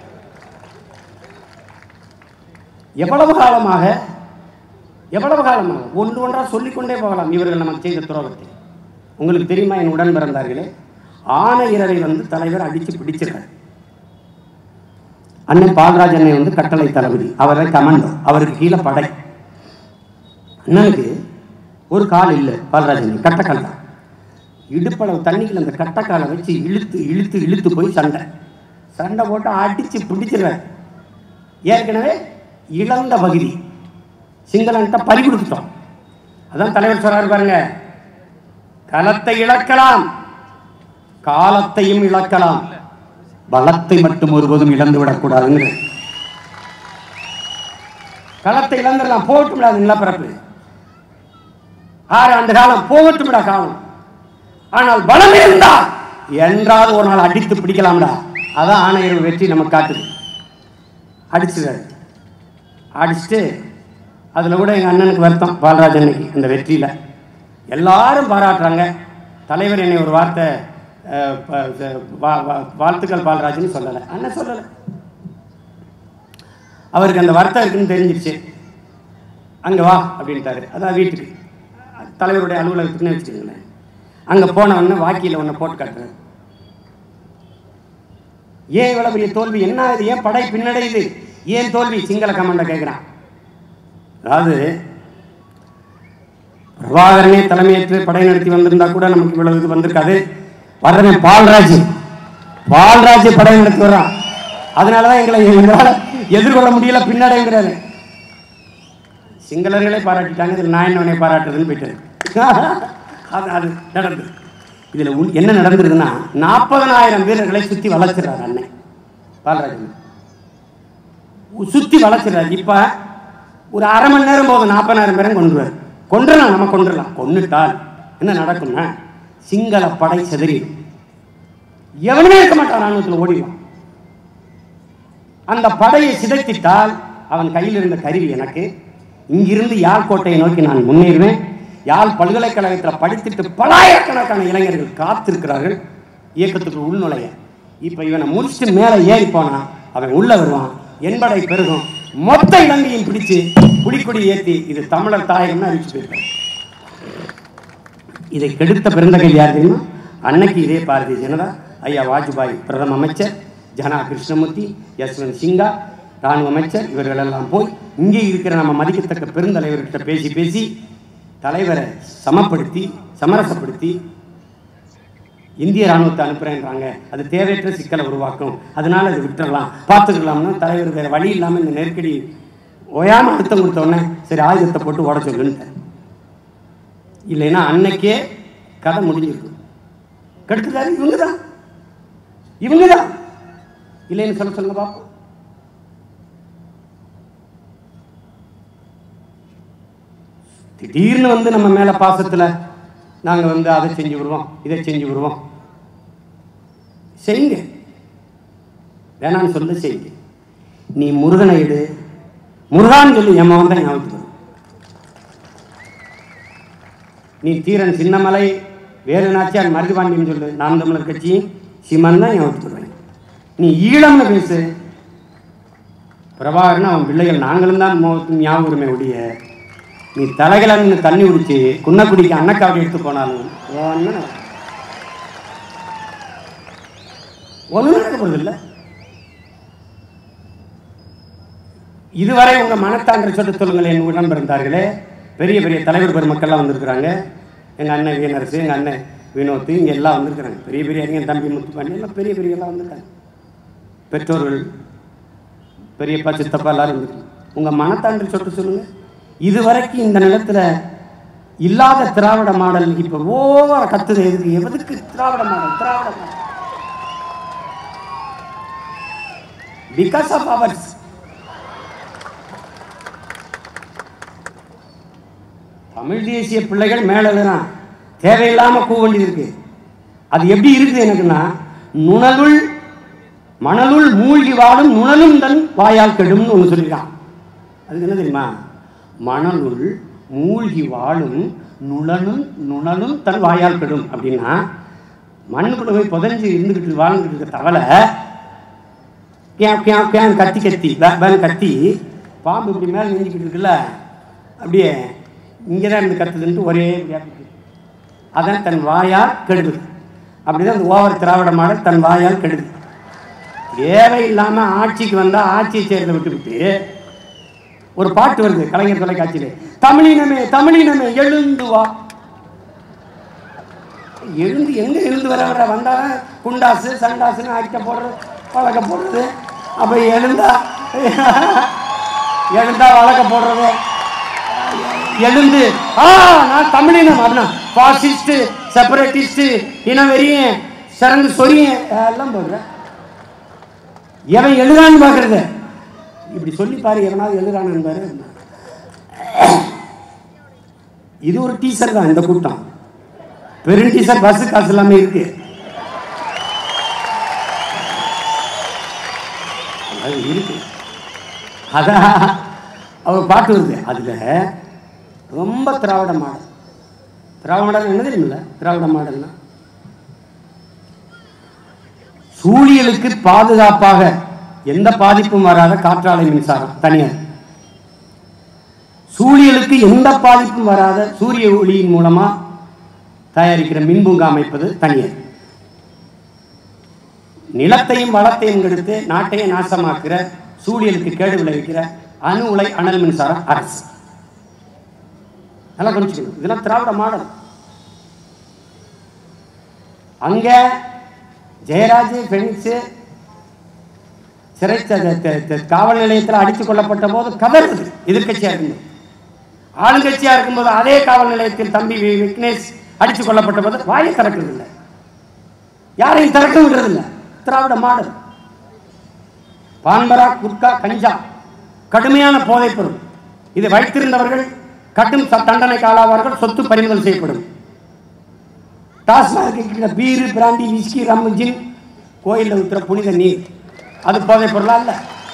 எவ்வளவு காலமாக எவ்வளவு காலமாக ஒன்று ஒன்றா சொல்லிக்கொண்டே போகலாம் இவர்கள் நமக்கு செய்த துரோகத்தை. உங்களுக்கு தெரியுமா, என் உடன் பிறந்தார்களே, ஆணையரை வந்து தலைவர் அடித்து பிடிச்சிருக்கார். அண்ணன் பால்ராஜ் அண்ணன் வந்து கட்டளை தளபதி, அவரை கமாண்டோ, அவருக்கு கீழே படை. அண்ணனுக்கு ஒரு கால் இல்லை, பால்ராஜ் அண்ணன் கட்டக்கால் தான். இடுப்பளவு தண்ணிக்குள்ள அந்த கட்டக்காலை வச்சு இழுத்து இழுத்து இழுத்து போய் சண்டை சண்டை போட்டு அடித்து பிடிச்சிருவார். ஏற்கனவே இழந்த பகுதி சிங்களன்ட்ட பறி கொடுத்துட்டோம். அதான் தலைவர் சொல்றாரு பாருங்க, களத்தை இழக்கலாம், காலத்தையும் இழக்கலாம், பலத்தை மட்டும் ஒருபோதும் இழந்து விடக்கூடாதுங்க. களத்தை இழந்துடலாம், போகட்டும் விடாது நிலப்பரப்பு. ஆறு ஆண்டு காலம் போகட்டும் விட காலம். ஆனால் பலம் இருந்தா என்றாவது ஒரு நாள் அடித்து பிடிக்கலாம்டா. அதான் ஆணையர் வெற்றி நமக்கு காட்டுது. அடிச்சுறாரு. அடிச்சுட்டு அதில் கூட எங்கள் அண்ணனுக்கு வருத்தம், பால்ராஜ் அன்னைக்கு இந்த வெற்றியில் எல்லாரும் பாராட்டுறாங்க. தலைவர் என்னை ஒரு வார்த்தை வாழ்த்துக்கள் பால்ராஜ்னு சொல்லலை, அண்ணன் சொல்லலை. அவருக்கு அந்த வருத்தம் இருக்குன்னு தெரிஞ்சிருச்சு. அங்கே வா அப்படின்ட்டாரு. அதான் வீட்டுக்கு தலைவருடைய அலுவலகத்துக்குன்னு வச்சுக்கோங்களேன். அங்கே போனவொடனே வாக்கியில் ஒன்று போட்டு காட்டுறாரு. ஏன் இவ்வளோ பெரிய தோல்வி, என்ன இது, ஏன் படை பின்னடையுது, ஏன் தோல்வி? சிங்கள கமாண்ட கேட்குறான். அதாவது பிரபாகரனே தலைமையேற்று படை நடத்தி வந்திருந்தா கூட நமக்கு இவ்வளவு இது வந்திருக்காது. வர்றவன் பால்ராஜ், பால்ராஜ் படை நடத்தி வர்றான். அதனாலதான் எங்களை எங்களால் எதிர்கொள்ள முடியல, பின்னடைங்கிறாரு. சிங்களர்களே பாராட்டிட்டாங்க, இதில் நான் என்னவனை பாராட்டுறதுன்னு போயிட்டாரு. அது அது நடந்தது. இதில் என்ன நடந்ததுன்னா, நாற்பதனாயிரம் வீரர்களை சுற்றி வளர்ச்சிடுறாரு அண்ணன் பால்ராஜ். சுற்றி வளர்ச்சிடுறாரு. இப்போ ஒரு அரை மணி நேரம் போதும் நாற்பதாயிரம் பேரும் கொண்டுருவார். கொண்டுடலாம், நம்ம கொண்டுடலாம். கொண்டுட்டால் என்ன நடக்கும்னா, சிங்கள படை செதறி எவனுமே இருக்க மாட்டான், ராணுவத்தில் ஓடிவான். அந்த படையை சிதைத்திட்டால் அவன் கையில் இருந்த கருவி எனக்கு, இங்கிருந்து யாழ் கோட்டையை நோக்கி நான் முன்னேறுவேன். யாழ் பல்கலைக்கழகத்தில் படித்துட்டு பலாயிரக்கணக்கான இளைஞர்கள் காத்திருக்கிறார்கள் இயக்கத்துக்கு உள்நுழைய. இப்போ இவனை முடிச்சுட்டு மேலே ஏறி போனா அவன் உள்ள வருவான், என்படை பெருகும், மொத்த இலங்கையும் பிடிச்சு புலிக்கொடி ஏற்றி இது தமிழர் தாயகம்னு அறிவிச்சு போயிருக்காங்க. இதை கெடுத்த பெருந்தகை யார் தெரியுமா? அன்னைக்கு இதே பாரதிய ஜனதா, ஐயா வாஜ்பாய் பிரதம அமைச்சர், ஜனா கிருஷ்ணமூர்த்தி, யஸ்வந்த் சிங்கா ராணுவ அமைச்சர், இவர்களெல்லாம் போய் இங்கே இருக்கிற நம்ம மதிக்கத்தக்க பெருந்தலைவர்கிட்ட பேசி பேசி தலைவரை சமப்படுத்தி சமரசப்படுத்தி இந்திய ராணுவத்தை அனுப்புறேன்றாங்க. அது தேவையற்ற சிக்கலை உருவாக்கும், அதனால அதை விட்டுறலாம், பார்த்துக்கலாம்னு தலைவர் வேற வழி இல்லாமல் இந்த நெருக்கடி ஓயாமல் அழுத்தம் கொடுத்தோடனே சரி ஆயுதத்தை போட்டு ஓட சொல்லுன்னு. இல்லைன்னா அன்னைக்கே கதை முடிஞ்சிருக்கும். கெடுத்துட்டாரு இவங்க தான், இவங்க தான். இல்லைன்னு சொல்ல சொல்லுங்க பார்ப்போம். திடீர்னு வந்து நம்ம மேல பாசத்துல நாங்க வந்து அதை செஞ்சு விடுவோம், இதை செஞ்சு விடுவோம். செய்யுங்க, வேணான்னு சொல்ல செய்யுங்க. நீ முருகனை எடு, முருகான்னு சொல்லி என் மகன் தான் ஞாபகத்துக்கு. நீ தீரன் சின்னமலை வேலு நாச்சியார் மருதுபாண்டியன்னு சொல்லு, நாம் தமிழர் கட்சி சீமான் தான் ஞாபகத்துக்கு. நீ ஈழம்னு பேசு, பிரபாகரன் அவன் பிள்ளைகள் நாங்களும் தான் ஞாபகமே ஒழிய, நீ தலைகளான்னு தண்ணி குடிச்சு குன்னக்குடிக்கு அன்னக்காவடி எடுத்து போனாலும் ஒன்றும் நடக்கப்படுறது இல்லை. இதுவரை உங்க மனத்தான்ற சொல்ல சொல்லுங்கள். என் உடன் பிறந்தார்களே, பெரிய பெரிய தலைவர் பெருமக்கள்லாம் வந்திருக்கிறாங்க. எங்கள் அண்ணன் வீணரசு, எங்கள் அண்ணன் வினோத்து, இங்கே எல்லாம் வந்திருக்கிறாங்க. பெரிய பெரிய எங்கள் தம்பி முத்துப்பாண்டி எல்லாம் பெரிய பெரிய எல்லாம் வந்திருக்காங்க. பெற்றோர்கள், பெரியப்பா, சித்தப்பா எல்லாரும் வந்துருக்காங்க. உங்கள் மனத்தாண்டு சொட்டு சொல்லுங்கள். இதுவரைக்கும் இந்த நிலத்தில் இல்லாத திராவிட மாடல் இப்போ ஓவர கத்துது. எதுக்கு எதுக்கு Dravida model? Dravida model because of ours. Tamil தேசிய பிள்ளைகள் மேலதான் தேவையில்லாம கூ வேண்டியது இருக்கு. அது எப்படி இருக்குது எனக்குன்னா, நுணலுள் மணலுள் மூழ்கி வாழும் நுணலும் தன் வாயால் கெடும்னு ஒன்று சொல்லியிருக்கான். அது என்ன தெரியுமா? மணலுள் மூழ்கி வாழும் நுணலும் நுணலும் தன் வாயால் கெடும் அப்படின்னா, மண்ணுக்குள்ள போய் புதஞ்சு இருந்துக்கிட்டு வாழ்ந்துட்டு இருக்க தவளை கத்தி கத்தி கத்தி பாம்பு இப்படி மேலே நெஞ்சிக்கிட்டு இருக்குல்ல, அப்படியே இங்கேதான் இருந்து கத்துதுன்ட்டு ஒரே அதான் தன் வாயால் கெடுது. அப்படிதான் அந்த ஓவர் திராவிட மாடல் தன் வாயால் கெடுது. தேவையில்லாம ஆட்சிக்கு வந்தா ஆட்சியை சேர்ந்து விட்டு விட்டு ஒரு பாட்டு வருது கலைஞர் தொலைக்காட்சியிலே, தமிழினமே தமிழினமே எழுந்து வா. எழுந்து எங்க எழுந்து வர வர வந்தா குண்டாசு சண்டாசுன்னு அடிக்க போடுறது, வழக்க போடுறது. அப்ப எழுந்தா எழுந்தா வழக்க போடுறது, எழுந்து ஆ நான் தமிழினம் அப்படின்னா பாசிஸ்ட் செப்பரேட்டிஸ்ட் இனவெறியன் சிறந்து சொரியன் எல்லாம் போடுறேன். எவன் எழுதான்னு பாக்குறது இப்படி சொல்லி பாரு, எவனாவது எழுதான்னு பாரு. இது ஒரு டீசர் தான். இந்த கூட்டம் பெரும் டீசர், பஸ் காசு எல்லாமே இருக்கு. இருக்கு அதான் அவர் பாட்டு வருது. அதுல ரொம்ப திராவிட மாடல். திராவிட மாடல் என்ன தெரியுமில்ல? திராவிட மாடல்னா சூழியலுக்கு பாதுகாப்பாக எந்த பாதிப்பும் வராத காற்றாலை மின்சாரம் தனியார், சூழியலுக்கு எந்த பாதிப்பும் வராத சூரிய ஒளியின் மூலமா தயாரிக்கிற மின்பூங்கா அமைப்பது தனியார், நிலத்தையும் வளத்தையும் கெடுத்து நாட்டையும் நாசமாக்குற சூழியலுக்கு கேடு விளைவிக்கிற அணு உலை அனல் மின்சாரம் அரசு. நல்லா புரிஞ்சுக்கணும். இதெல்லாம் திராவிட மாடல். அங்க ஜெயராஜ் பெனிக்ஸ் சிறை காவல் நிலையத்தில் அடித்துக் கொள்ளப்பட்ட போது கதறுது எதிர்கட்சியா இருந்தது. ஆளுங்கட்சியா இருக்கும்போது அதே காவல் நிலையத்தில் தம்பி விக்னேஷ் அடித்துக் கொள்ளப்பட்ட போது வாயை திறக்கிறது இல்லை, யாரையும் திறக்க விடுறது இல்லை. திராவிட மாடல். பான்பரா, குட்கா, கஞ்சா கடுமையான போதைப் பொருள். இதை வைத்திருந்தவர்கள் கடும் தண்டனைக்கு ஆளாவார்கள், சொத்து பறிமுதல் செய்யப்படும். TASMAC beer, brandy, whisky, rum, gin, கோயிலில் ஊற்றுற புனித நீர், அது போதைப் பொருளா இல்ல?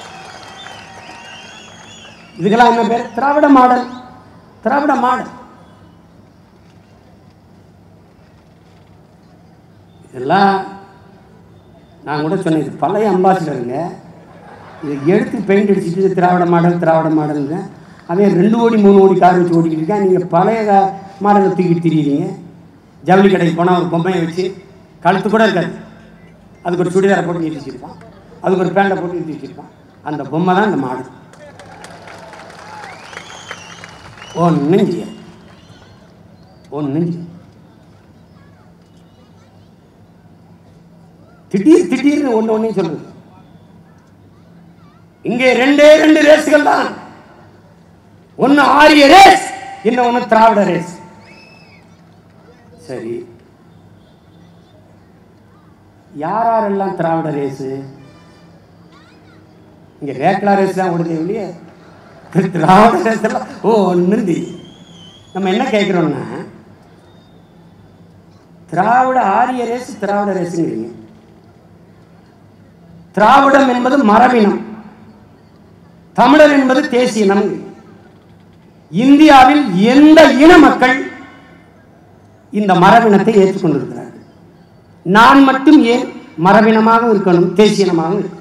இதுக்கெல்லாம் என்ன பேர்? திராவிட மாடல். திராவிட மாடல். இதெல்லாம் நான் கூட சொன்னேன், பழைய அம்பாசிடருங்க. இதை எடுத்து பெயிண்ட் அடிச்சுட்டு திராவிட மாடல் திராவிட மாடலுங்க. அதே ரெண்டு கோடி மூணு கோடி கார் வச்சு ஓடிக்கிட்டு இருக்கா. நீங்கள் பழைய மாடலை தூக்கிட்டு திரியுறீங்க. ஜவுளி கடைக்கு போனால் ஒரு பொம்மையை வச்சு கழுத்து கூட இருக்காது, அதுக்கு ஒரு சுடிதாரை போட்டு நிறுத்தி வச்சிருப்பான், அதுக்கு ஒரு பேண்டை போட்டு நிறுத்தி வச்சிருப்பான். அந்த பொம்மை தான் இந்த மாடல். ஒன்றும் செய்ய ஒன்றும் செய்ய திடீர் திடீர்னு ஒன்று ஒன்றையும் சொல்றது. இங்கே ரெண்டே ரெண்டு ரேஸ்கள் தான். ஒன்னு ஆரிய ரேஸ், இன்னொன்னு திராவிட ரேஸ். சரி, யாரெல்லாம் திராவிட ரேஸ்? இங்க ரேக்லா ரேஸ் தான் ஓடுது இல்லையே, திராவிட ரேஸ் எல்லாம் ஓ ஒன்னு. நம்ம என்ன கேட்கிறோம்னா, திராவிட ஆரிய ரேஸ் திராவிட ரேஸுங்கிறீங்க. திராவிடம் என்பது மரபினம், தமிழர் என்பது தேசியம். இந்தியாவில் எந்த இன மக்கள் இந்த மரபினத்தை ஏற்றுக்கொண்டிருக்கிறார்கள்? நான் மட்டும் ஏன் மரபினமாக இருக்கணும், தேசியனமாக இருக்கணும்?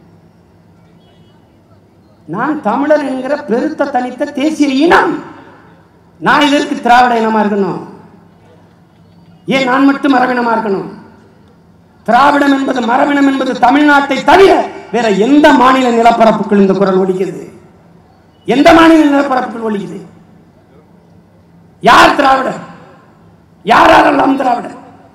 நான் தமிழர் என்கிற பெருத்த தனித்த தேசிய இனம். நான் இதற்கு திராவிட இனமா இருக்கணும்? ஏன் நான் மட்டும் மரபினமா இருக்கணும்? திராவிடம் என்பது மரபினம் என்பது தமிழ்நாட்டை தவிர வேற எந்த மாநில நிலப்பரப்புக்குள் இந்த குரல் ஒலிக்கிறது? எந்த மாநில நிலப்பரப்புக்குள் ஒலிக்குது? யார் திராவிடர்? யாரெல்லாம் திராவிடர்?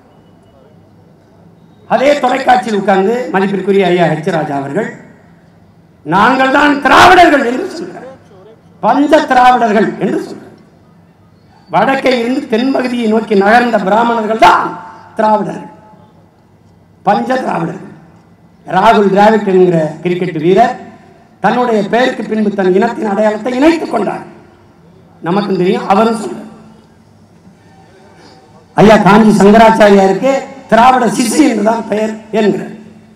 அதே தொலைக்காட்சியில் உட்கார்ந்து மதிப்பிற்குரிய ஐயா ஹெச் ராஜா அவர்கள் நாங்கள் தான் திராவிடர்கள் என்று சொல்கிறார். பஞ்ச திராவிடர்கள் என்று சொல்கிறார். வடக்கே இருந்து தென்பகுதியை நோக்கி நகர்ந்த பிராமணர்கள் தான் திராவிடர்கள், பஞ்ச திராவிடர்கள். ராகுல் டிராவிட் என்கிற கிரிக்கெட் வீரர் தன்னுடைய பெயருக்கு பின்பு தன் இனத்தின் அடையாளத்தை இணைத்துக் கொண்டார். நமக்கும் தெரியும், அவரும் சொல்றார். ஐயா காஞ்சி சங்கராச்சாரியாருக்கு திராவிட சிசு என்றுதான் பெயர் என்கிறார்.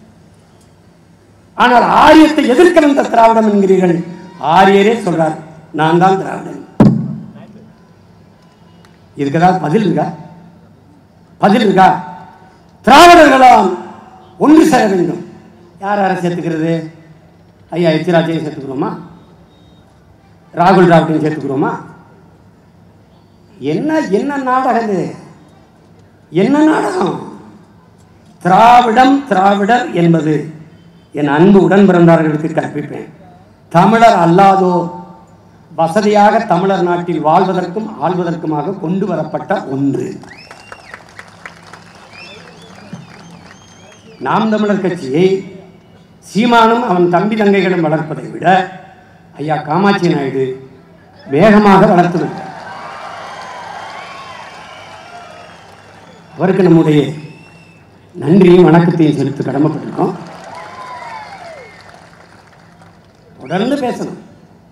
ஆனால் ஆரியத்தை எதிர்க்க வந்த திராவிடம் என்கிறீர்கள். ஆரியரே சொல்றார், நான் தான் திராவிடன். இதுக்கு ஏதாவது பதில் இருக்கா? பதில் இருக்கா? திராவிடர்களாம் ஒன்று சேர வேண்டும். யார் யாரை சேர்த்துக்கிறது? ஐயா எச் ராஜையும் சேர்த்துக்கிறோமா? ராகுல் டிராவிடையும் சேர்த்துக்கிறோமா? என்ன என்ன நாடகம் இது? என்ன நாடகம்? திராவிடம் திராவிடர் என்பது என் அன்பு உடன் பிறந்தார்களுக்கு கற்பிப்பேன். தமிழர் அல்லாதோ வசதியாக தமிழர் நாட்டில் வாழ்வதற்கும் ஆள்வதற்குமாக கொண்டு வரப்பட்ட ஒன்று. நாம் தமிழர் கட்சியை சீமானும் அவன் தம்பி தங்கைகளும் வளர்ப்பதை விட ஐயா காமாட்சி நாயுடு வேகமாக வளர்த்து விட்டார். அவருக்கு நம்முடைய நன்றியும் வணக்கத்தையும் செலுத்த கடமைப்பட்டிருக்கோம். தொடர்ந்து பேசணும்.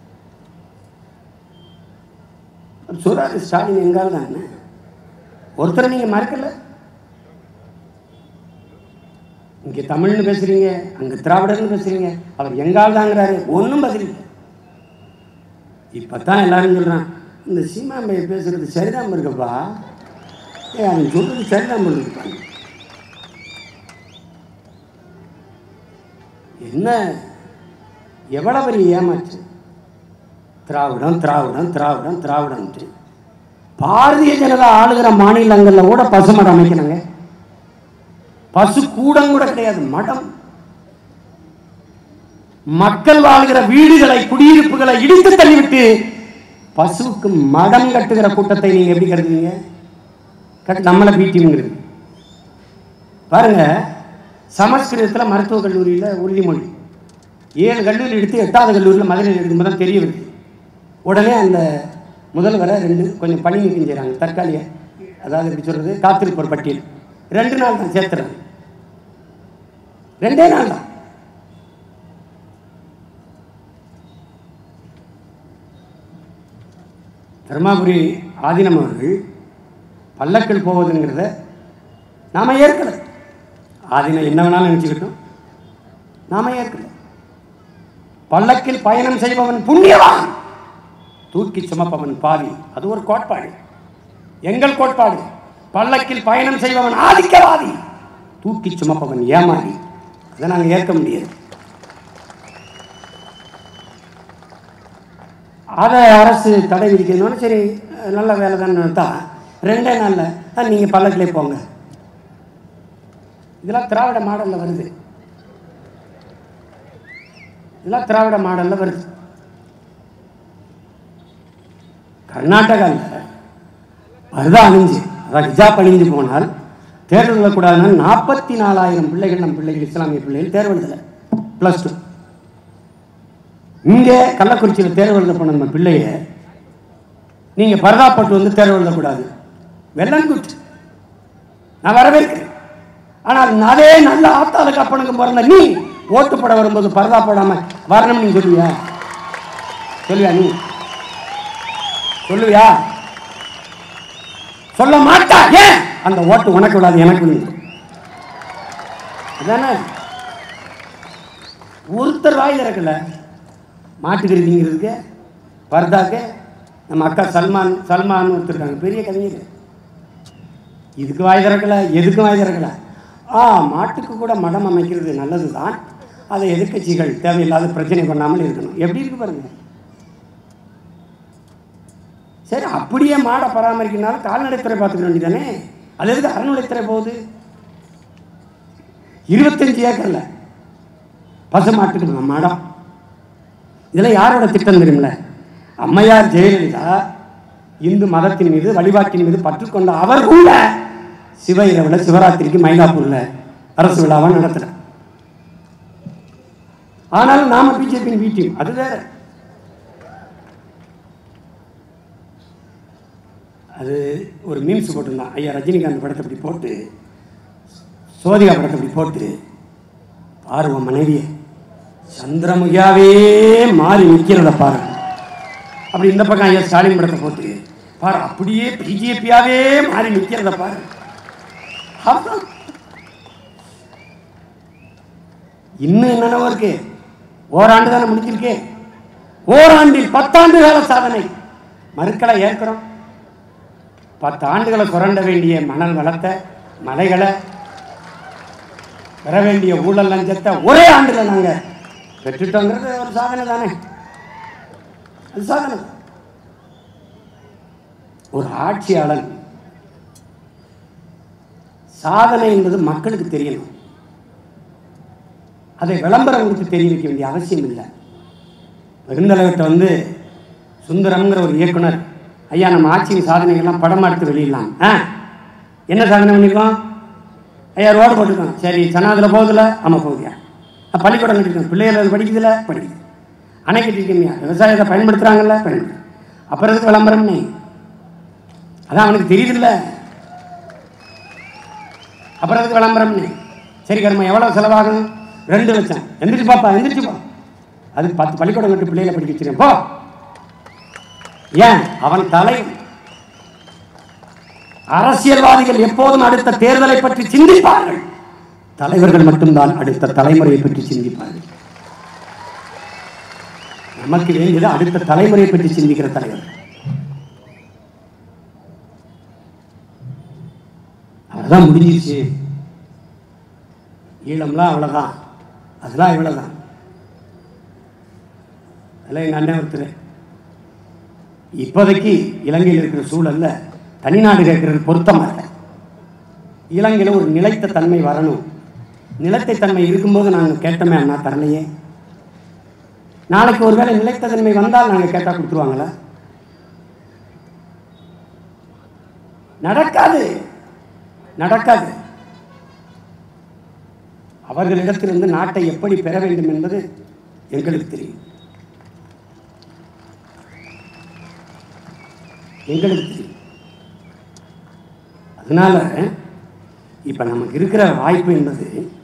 சொல்றாரு ஸ்டாலின் எங்கால் தான் ஒருத்தரை நீங்க மறக்கல. இங்க தமிழ்னு பேசுறீங்க, அங்க திராவிடர்னு பேசுறீங்க, அவர் எங்கால் தாங்கிறாரு. ஒன்றும் பதில் இல்லை. இப்பதான் எல்லாரும் சொல்றான், இந்த சீமாமையை பேசுறது சரிதான் இருக்கப்பா, ஏ அவன் சொல்றது சரிதான் இருப்பாங்க. என்ன எவ்வளவு பெரிய ஏமாற்று! திராவிடம் திராவிடம் திராவிடம் திராவிடம். பாரதிய ஜனதா ஆளுகிற மாநிலங்கள்ல கூட பசுமடம் அமைக்கணுங்க. பசு கூடம் கூட கிடையாது, மடம். மக்கள் வாழ்கிற வீடுகளை குடியிருப்புகளை இடித்து தள்ளிவிட்டு பசுவுக்கு மடம் கட்டுகிற கூட்டத்தை நீங்க எப்படி கருதுவீங்க? நம்மளை பீட்டிங்கிறது பாருங்க. சமஸ்கிருதத்தில் மருத்துவக் கல்லூரியில் உறுதிமொழி ஏழு கல்லூரி எடுத்து எட்டாவது கல்லூரியில் மதுரையில் எடுக்கும்போது தான் தெரிய வருது. உடனே அந்த முதல்வரை ரெண்டு கொஞ்சம் பணி நீக்கம் செய்கிறாங்க, தற்காலிக, அதாவது எப்படி சொல்றது, காத்திருப்போர் பட்டியல். ரெண்டு நாள் தான் சேர்த்துறாங்க, ரெண்டே நாள் தான். தர்மாபுரி ஆதீனம் அவர்கள் பல்லக்கில் போவதுங்கிறத நாம ஏற்கல. ஆதீனம் என்ன வேணாலும் நினைச்சுக்கிட்டோம், நாம ஏற்கல. பல்லக்கில் பயணம் செய்பவன் புண்ணியவான், தூக்கி சுமப்பவன் பாவி. அது ஒரு கோட்பாடு, எங்கள் கோட்பாடு. பல்லக்கில் பயணம் செய்பவன் ஆதிக்கவாதி, தூக்கி சுமப்பவன் ஏமாறி. அதை நாங்கள் ஏற்க முடியாது. அதை அரசு தடை விதிக்கணும்னு சரி, நல்ல வேலை தான் தான். ரெண்டே நாளில் நீங்கள் பல்லக்கிலே போங்க. இதெல்லாம் திராவிட மாடலில் வருது, இதெல்லாம் திராவிட மாடலில் வருது. கர்நாடகாவில் பர்தா அணிஞ்சு, அதாவது ஹிஜாப் அணிஞ்சு போனால் தேர்வு எழுதக்கூடாதுன்னு நாற்பத்தி நாலாயிரம் பிள்ளைகள், நம் பிள்ளைகள், இஸ்லாமிய பிள்ளைகள் தேர்வு எழுதலை ப்ளஸ் டூ. இங்கே கள்ளக்குறிச்சியில் தேர்வு எழுத போன நம்ம பிள்ளைய நீங்கள் பர்தா போட்டு வந்து தேர்வு எழுதக்கூடாது, வெள்ளன் குட், நான் வரவேற்கிறேன். ஆனால் அதே நல்ல ஆத்தாளுக்கு அப்பனுக்கு பிறந்த நீ ஓட்டு போட வரும்போது பர்தா போடாம வரணும்னு நீ சொல்லுவியா? சொல்லுவியா? நீ சொல்லுவியா? சொல்ல மாட்டா. ஏன்? அந்த ஓட்டு உனக்கு விடாது, எனக்கு விழுந்து. அதானே ஒருத்தர் வாய் திறக்கல மாட்டுக்கிறதுங்கிறதுக்கு, பர்தாக்கு. நம்ம அக்கா சல்மான் சல்மான் ஒருத்தருக்காங்க, பெரிய கவிஞர், இதுக்கு வாய் திறக்கல, எதுக்கும் வாய் திறக்கல. ஆ மாட்டுக்கு கூட மடம் அமைக்கிறது நல்லது தான், அதை எதிர்க்கட்சிகள் தேவையில்லாத பிரச்சனை பண்ணாமல் இருக்கணும். எப்படி இருக்கு பாருங்க. சரி, அப்படியே மாடை பராமரிக்கனாலும் கால்நடைத்துறை பார்த்துக்க வேண்டியதானே. அது எதுக்கு அறநிலைத்துறை போகுது? இருபத்தஞ்சு ஏக்கர்ல பசு மாட்டுக்கு மடம். இதெல்லாம் யாரோட திட்டம் தெரியுமில்ல? அம்மையார் ஜெயலலிதா இந்து மதத்தின் மீது வழிபாட்டின் மீது பற்றுக்கொண்ட அவர் கூட சிவ இரவுல சிவராத்திரிக்கு மயிலாப்பூர்ல அரசு விழாவை நடத்துறார். ஆனாலும் நாம பிஜேபியின் வீட்டில் அது வேற. அது ஒரு மீம்ஸ் போட்டிருந்தான். ஐயா ரஜினிகாந்த் படத்தை இப்படி போட்டு சோதிகா படத்தை இப்படி போட்டு பாருவ மனைவியை சந்திரமுகியாவே மாறி நிற்கிறத பாரு. அப்படி இந்த பக்கம் ஐயா ஸ்டாலின் படத்தை போட்டு பாரு அப்படியே பிஜேபியாவே மாறி நிற்கிறத பாரு. இன்னும் என்னென்னவோ இருக்கு. ஓராண்டு தானே முடிஞ்சிருக்கே. ஓராண்டில் பத்தாண்டு கால சாதனை. மறுக்களை ஏற்கிறோம். பத்து ஆண்டுகளை சுரண்ட வேண்டிய மணல் வளத்தை, மலைகளை, பெற வேண்டிய ஊழல் லஞ்சத்தை ஒரே ஆண்டுல நாங்க பெற்றுட்டோங்கிறது ஒரு சாதனை தானே. அது சாதனை. ஒரு ஆட்சியாளர் சாதனை என்பது மக்களுக்கு தெரியணும். அதை விளம்பரம் கொடுத்து தெரிய வைக்க வேண்டிய அவசியம் இல்லை. பெருந்தலைவர்கிட்ட வந்து சுந்தரம்ங்கிற ஒரு இயக்குனர், ஐயா நம்ம ஆட்சியின் சாதனைகள்லாம் படமா எடுத்து வெளியிடலாம். ஆ என்ன சாதனை பண்ணிருக்கோம்? ஐயா ரோடு போட்டுருக்கோம். சரி, சனாதில் போகுதுல? ஆமாம் போகுதியா. பள்ளிக்கூடம் கட்டிருக்கோம். பிள்ளைகள் படிக்குதுல? படிக்குது. அணை கட்டிருக்கீங்க. விவசாயத்தை பயன்படுத்துறாங்கல்ல? பயன்படுத்து. அப்புறம் எதுக்கு விளம்பரம்? நீ அதான் அவனுக்கு தெரியுதுல்ல. அப்புறம் எதுக்கு விளம்பரம்? நீ சரி கர்மா எவ்வளோ செலவாகும்? ரெண்டு லட்சம். எந்திரிச்சு பாப்பா, எந்திரிச்சு போ. அதுக்கு பத்து பள்ளிக்கூடம் கட்டி பிள்ளைகளை படிக்க வச்சிருக்கேன் போ. ஏன்? அவன் தலை. அரசியல்வாதிகள் எப்போதும் அடுத்த தேர்தலை பற்றி சிந்திப்பார்கள். தலைவர்கள் மட்டும்தான் அடுத்த தலைமுறையை பற்றி சிந்திப்பார்கள். நமக்கு வேண்டியது அடுத்த தலைமுறையை பற்றி சிந்திக்கிற தலைவர். அவ்வளவுதான், முடிஞ்சிருச்சு. ஈழம்லாம் அவ்வளவுதான், அதெல்லாம் இவ்வளவுதான். அதில் எங்கள் அண்ணன் ஒருத்தர் இப்போதைக்கு இலங்கையில் இருக்கிற சூழல்ல தனிநாடு கேட்கறது பொருத்தமாக இல்லை. இலங்கையில் ஒரு நிலைத்த தன்மை வரணும். நிலைத்த தன்மை இருக்கும்போது நாங்கள் கேட்டோமே, அண்ணா தரலையே. நாளைக்கு ஒருவேளை நிலைத்த தன்மை வந்தால் நாங்கள் கேட்டால் கொடுத்துருவாங்களா? நடக்காது, நடக்காது. அவர்களிடத்திலிருந்து நாட்டை எப்படி பெற வேண்டும் என்பது எங்களுக்கு தெரியும். எங்களுக்கு தெரியும். அதனால இப்ப நமக்கு இருக்கிற வாய்ப்பு என்பது,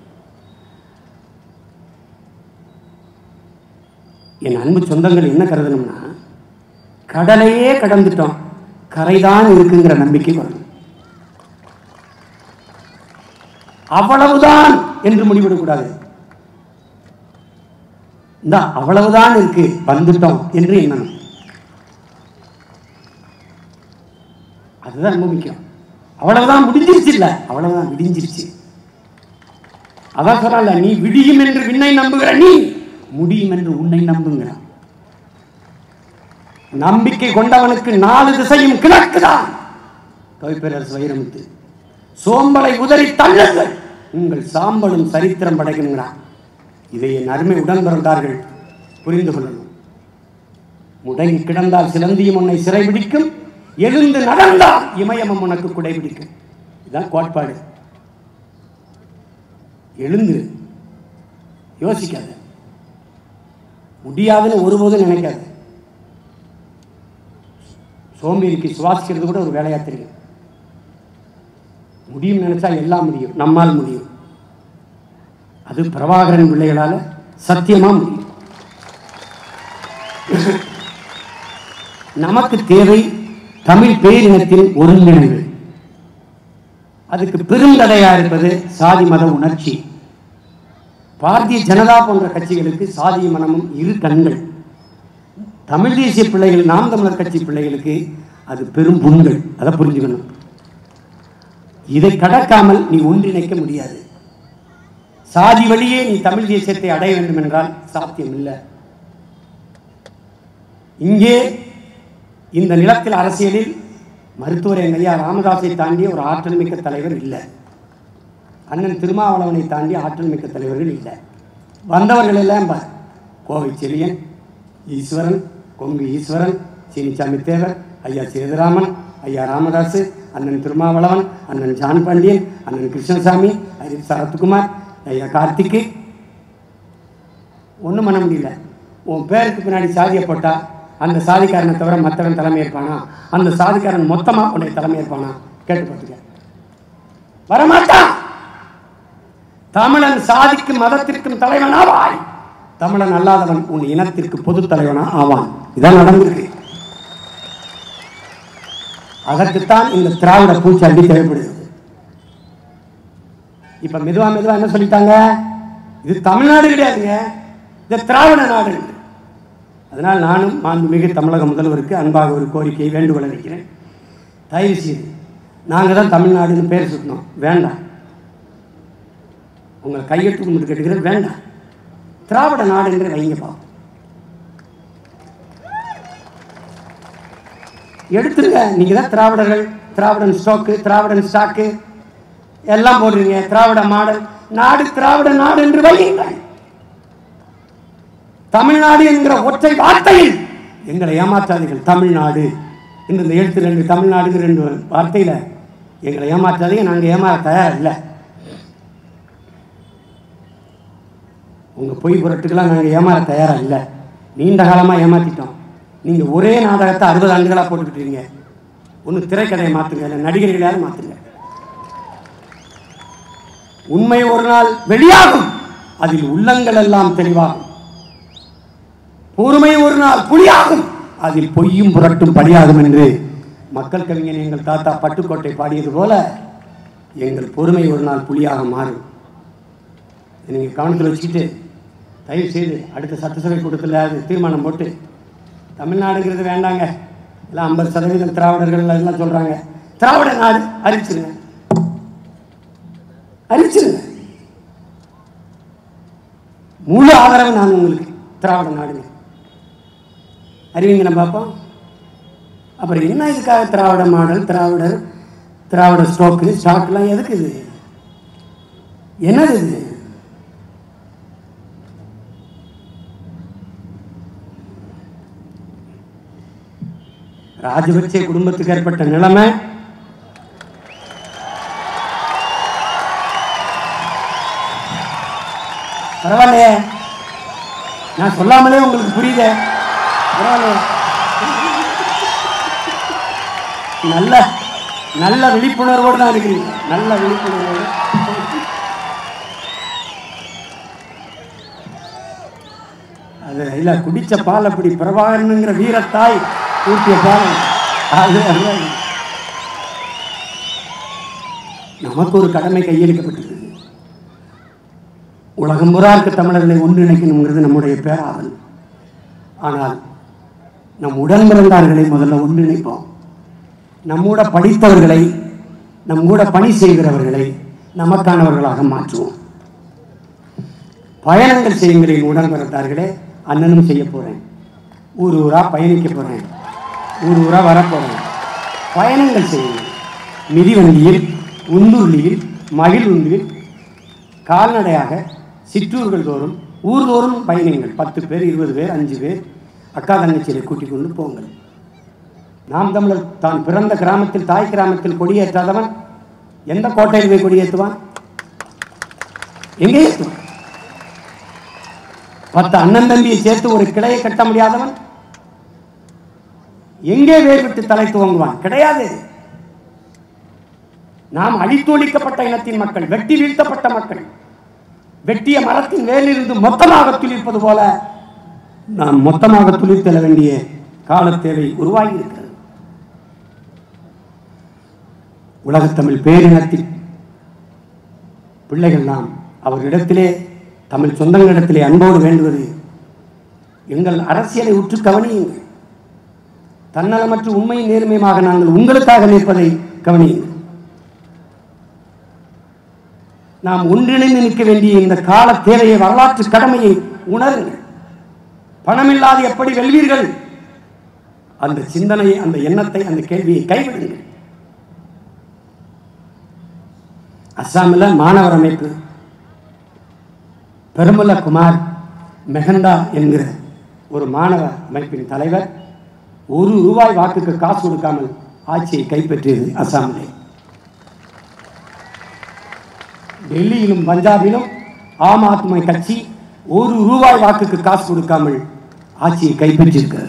என் அன்பு சொந்தங்கள் என்ன கருதணும்னா, கடலையே கடந்துட்டோம், கரைதான் இருக்குங்கிற நம்பிக்கை வரணும். அவ்வளவுதான் என்று முடிவிடக்கூடாது. இந்த அவ்வளவுதான் இருக்கு, வந்துட்டோம் என்று எண்ணணும். அதுதான் ரொம்ப முக்கியம். அவ்வளவுதான் முடிஞ்சிருச்சு இல்ல, அவ்வளவுதான் விடிஞ்சிருச்சு. அதான் சொல்றல, நீ விடியும் என்று விண்ணை நம்புகிற நீ முடியும் என்று உன்னை நம்புங்கிற. நம்பிக்கை கொண்டவனுக்கு நாலு திசையும் கிழக்குதான். கவிப்பேரரசு வைரமுத்து, சோம்பலை உதறி தள்ளுங்கள், உங்கள் சாம்பலும் சரித்திரம் படைக்கின்றான். இதை என் அருமை உடன் பிறந்தார்கள் புரிந்து கொள்ளணும். முடங்கி கிடந்தால் சிலந்தியும் உன்னை சிறைபிடிக்கும், எழுந்து நடந்தால் இமயமும் உனக்கு குடைபிடிக்கும். இதுதான் கோட்பாடு. எழுந்து யோசிக்காத, முடியாதுன்னு ஒருபோதும் நினைக்காது. சோம்பேறிக்கு சுவாசிக்கிறது கூட ஒரு வேலையா தெரியும். முடியும் நினைச்சா எல்லாம் முடியும், நம்மால் முடியும். அது பிரபாகரன் பிள்ளைகளால சத்தியமா முடியும். நமக்கு தேவை தமிழ் பேரினத்தின் ஒருங்கிணைவு. அதுக்கு பெருந்தடையா இருப்பது சாதி மத உணர்ச்சி. பாரதிய ஜனதா போன்ற கட்சிகளுக்கு சாதி மனமும் இரு கண்கள். தமிழ் தேசிய பிள்ளைகள், நாம் தமிழர் கட்சி பிள்ளைகளுக்கு அது பெரும் புண்கள். அதை புரிஞ்சுக்கணும். இதை கடக்காமல் நீ ஒன்றிணைக்க முடியாது. சாதி வழியே நீ தமிழ் தேசியத்தை அடைய வேண்டும் என்றால் சாத்தியம் இல்லை. இங்கே இந்த நிலத்தில் அரசியலில் மருத்துவர் என் ஐயா ராமதாஸை தாண்டிய ஒரு ஆற்றல் மிக்க தலைவர் இல்லை. அண்ணன் திருமாவளவனை தாண்டி ஆற்றல் மிக்க தலைவர்கள் இல்லை. வந்தவர்கள் எல்லாம் கோவை செழியன், ஈஸ்வரன், கொங்கு ஈஸ்வரன், சீனிச்சாமி தேவர், ஐயா சேதுராமன், ஐயா ராமதாஸ், அண்ணன் திருமாவளவன், அண்ணன் ஜான் பாண்டியன், அண்ணன் கிருஷ்ணசாமி, ஐயா சரத்குமார், ஐயா கார்த்திக்கு. ஒன்றும் பண்ண முடியல. உன் பேருக்கு பின்னாடி சாதியை போட்டா அந்த சாதிக்காரனை தவிர மற்றவன் தலைமை ஏற்பானா? அந்த சாதிக்காரன் மொத்தமாக உன்னை தலைமை ஏற்பானா? கேட்டு பார்த்துக்க. வரமாட்டான். தமிழன் சாதிக்கும் மதத்திற்கும் தலைவன் ஆவாய். தமிழன் அல்லாதவன் உன் இனத்திற்கு பொது தலைவனா ஆவான். இதான் நடந்திருக்கு. அதற்குத்தான் இந்த திராவிட பூச்சாண்டி தேவைப்படுகிறது. இப்ப மெதுவா மெதுவா என்ன சொல்லிட்டாங்க? இது தமிழ்நாடு கிடையாதுங்க, இது திராவிட நாடு. அதனால் நானும் மாண்புமிகு தமிழக முதல்வருக்கு அன்பாக ஒரு கோரிக்கையை வேண்டுகோளை வைக்கிறேன். தயவு செய்து நாங்கள் தான் தமிழ்நாடுன்னு பேர் சுட்டணும், வேண்டாம். உங்களை கையெழுத்து கும்பிட்டு கேட்டுக்கிறேன், வேண்டாம். திராவிட நாடு என்று வைங்கப்பா. எடுத்துருங்க. நீங்க தான் திராவிடர்கள், திராவிடன் ஸ்டோக்கு, திராவிடன் ஸ்டாக்கு எல்லாம் போடுறீங்க. திராவிட மாடல் நாடு, திராவிட நாடு என்று வையுங்கள். தமிழ்நாடு என்கிற ஒற்றை வார்த்தையில் எங்களை ஏமாற்றாதீர்கள். தமிழ்நாடு இந்த எழுத்து ரெண்டு, தமிழ்நாடு ரெண்டு வார்த்தையில எங்களை ஏமாற்றாதீங்க. நாங்கள் ஏமாற தயார் இல்லை. உங்க பொய் புரட்டுக்கெல்லாம் நாங்கள் ஏமாற தயாரா இல்லை. நீண்ட காலமா ஏமாத்திட்டோம். நீங்க ஒரே நாடகத்தை அறுபது ஆண்டுகளா போட்டுக்கிட்டீங்க. ஒன்று திரைக்கதையை மாத்துங்க, இல்லை நடிகர்களாவது மாத்துங்க. உண்மை ஒரு நாள் வெளியாகும், அதில் உள்ளங்கள் எல்லாம் தெளிவாகும். பொறுமை ஒரு நாள் புலியாகும், அதில் பொய்யும் புரட்டும் படியாகும் என்று மக்கள் கவிஞன் எங்கள் தாத்தா பட்டுக்கோட்டை பாடியது போல எங்கள் பொறுமை ஒரு நாள் புலியாக மாறும். நீங்க கவனத்தில் வச்சுக்கிட்டு தயவு செய்து அடுத்த சட்டசபை கூட்டத்தில் அது தீர்மானம் போட்டு தமிழ்நாடுங்கிறது வேண்டாங்க, எல்லாம் ஐம்பது சதவீதம் திராவிடர்கள் எல்லாம் சொல்றாங்க, திராவிட நாடு அறிவிச்சிருங்க, அறிவிச்சிருங்க. முழு ஆதரவு நான் உங்களுக்கு. திராவிட நாடுங்க அறிவிங்க, நம்ம பார்ப்போம். அப்புறம் என்ன இதுக்காக திராவிட மாடல், திராவிடர், திராவிட ஸ்டோக்கு, ஸ்டாக்லாம் எதுக்கு? இது என்னது? இது ராஜபக்சே குடும்பத்துக்கு ஏற்பட்ட நிலைமை பரவாயில்லையே, நான் சொல்லாமலே உங்களுக்கு புரியுது. பரவாயில்லையே, நல்ல நல்ல விழிப்புணர்வோடு தான் இருக்கிறீங்க. நல்ல விழிப்புணர்வோடு. அது இல்ல, குடிச்ச பால் அப்படி பிரபாகரனுங்கிற வீரத்தாய் ஊட்டிய பால் அது. நமக்கு ஒரு கடமை கையளிக்கப்பட்டிருக்கு. உலகம் புறா இருக்க தமிழர்களை ஒன்றிணைக்கணுங்கிறது நம்முடைய பேராவல். ஆனால் நம் உடன் பிறந்தார்களை முதல்ல ஒன்றிணைப்போம். நம்மூட படித்தவர்களை, நம் கூட பணி செய்கிறவர்களை நமக்கானவர்களாக மாற்றுவோம். பயணங்கள் செய்யுங்களின் உடன் பிறந்தார்களே, அண்ணனும் செய்ய போறேன். ஊர் ஊரா பயணிக்க போறேன், ஊர் ஊரா வரப்போறேன். பயணங்கள் செய்யுங்கள். மிதிவண்டியில், உந்துருளியில், மகிழ்வுந்தில், கால்நடையாக சிற்றூர்கள் தோறும் ஊர்தோறும் பயணிங்கள். பத்து பேர், இருபது பேர், அஞ்சு பேர் அக்கா தங்கச்சியை கூட்டிக் கொண்டு போங்கள். நாம் தமிழர் தான் பிறந்த கிராமத்தில், தாய் கிராமத்தில் கொடியேற்றாதவன் எந்த கோட்டையில் போய் கொடியேற்றுவான்? எங்கே ஏற்றுவான்? பத்து அண்ணன் தம்பியை சேர்த்து ஒரு கிளையை கட்ட முடியாதவன் எங்கே வேர் விட்டு தலை துவங்குவான்? கிடையாது. நாம் அழித்தொழிக்கப்பட்ட இனத்தின் மக்கள், வெட்டி வீழ்த்தப்பட்ட மக்கள். வெட்டிய மரத்தின் வேலிலிருந்து மொத்தமாக துளிர்ப்பது போல நாம் மொத்தமாக துளிர்த்தெழ வேண்டிய கால தேவை உருவாகி இருக்கிறது. உலகத்தமிழ் பேரினத்தின் பிள்ளைகள் நாம் அவர்களிடத்திலே, தமிழ் சொந்தங்களிடத்திலே அன்போடு வேண்டுவது, எங்கள் அரசியலை உற்று கவனியுங்கள். தன்னலமற்ற உண்மை நேர்மையாக நாங்கள் உங்களுக்காக நிற்பதை கவனியுங்கள். நாம் ஒன்றிணைந்து நிற்க வேண்டிய இந்த கால தேவையை, வரலாற்று கடமையை உணருங்கள். பணமில்லாது எப்படி வெல்வீர்கள்? அந்த சிந்தனையை, அந்த எண்ணத்தை, அந்த கேள்வியை கைவிடுங்கள். அஸ்ஸாமில் மாணவர் அமைப்பு பெருமல குமார் மெஹந்தா என்கிற ஒரு மாணவ அமைப்பின் தலைவர் ஒரு ரூபாய் வாக்குக்கு காசு கொடுக்காமல் ஆட்சியை கைப்பற்றியது அசாமிலே. டெல்லியிலும் பஞ்சாபிலும் ஆம் ஆத்மி கட்சி ஒரு ரூபாய் வாக்குக்கு காசு கொடுக்காமல் ஆட்சியை கைப்பற்றியிருக்கிறது.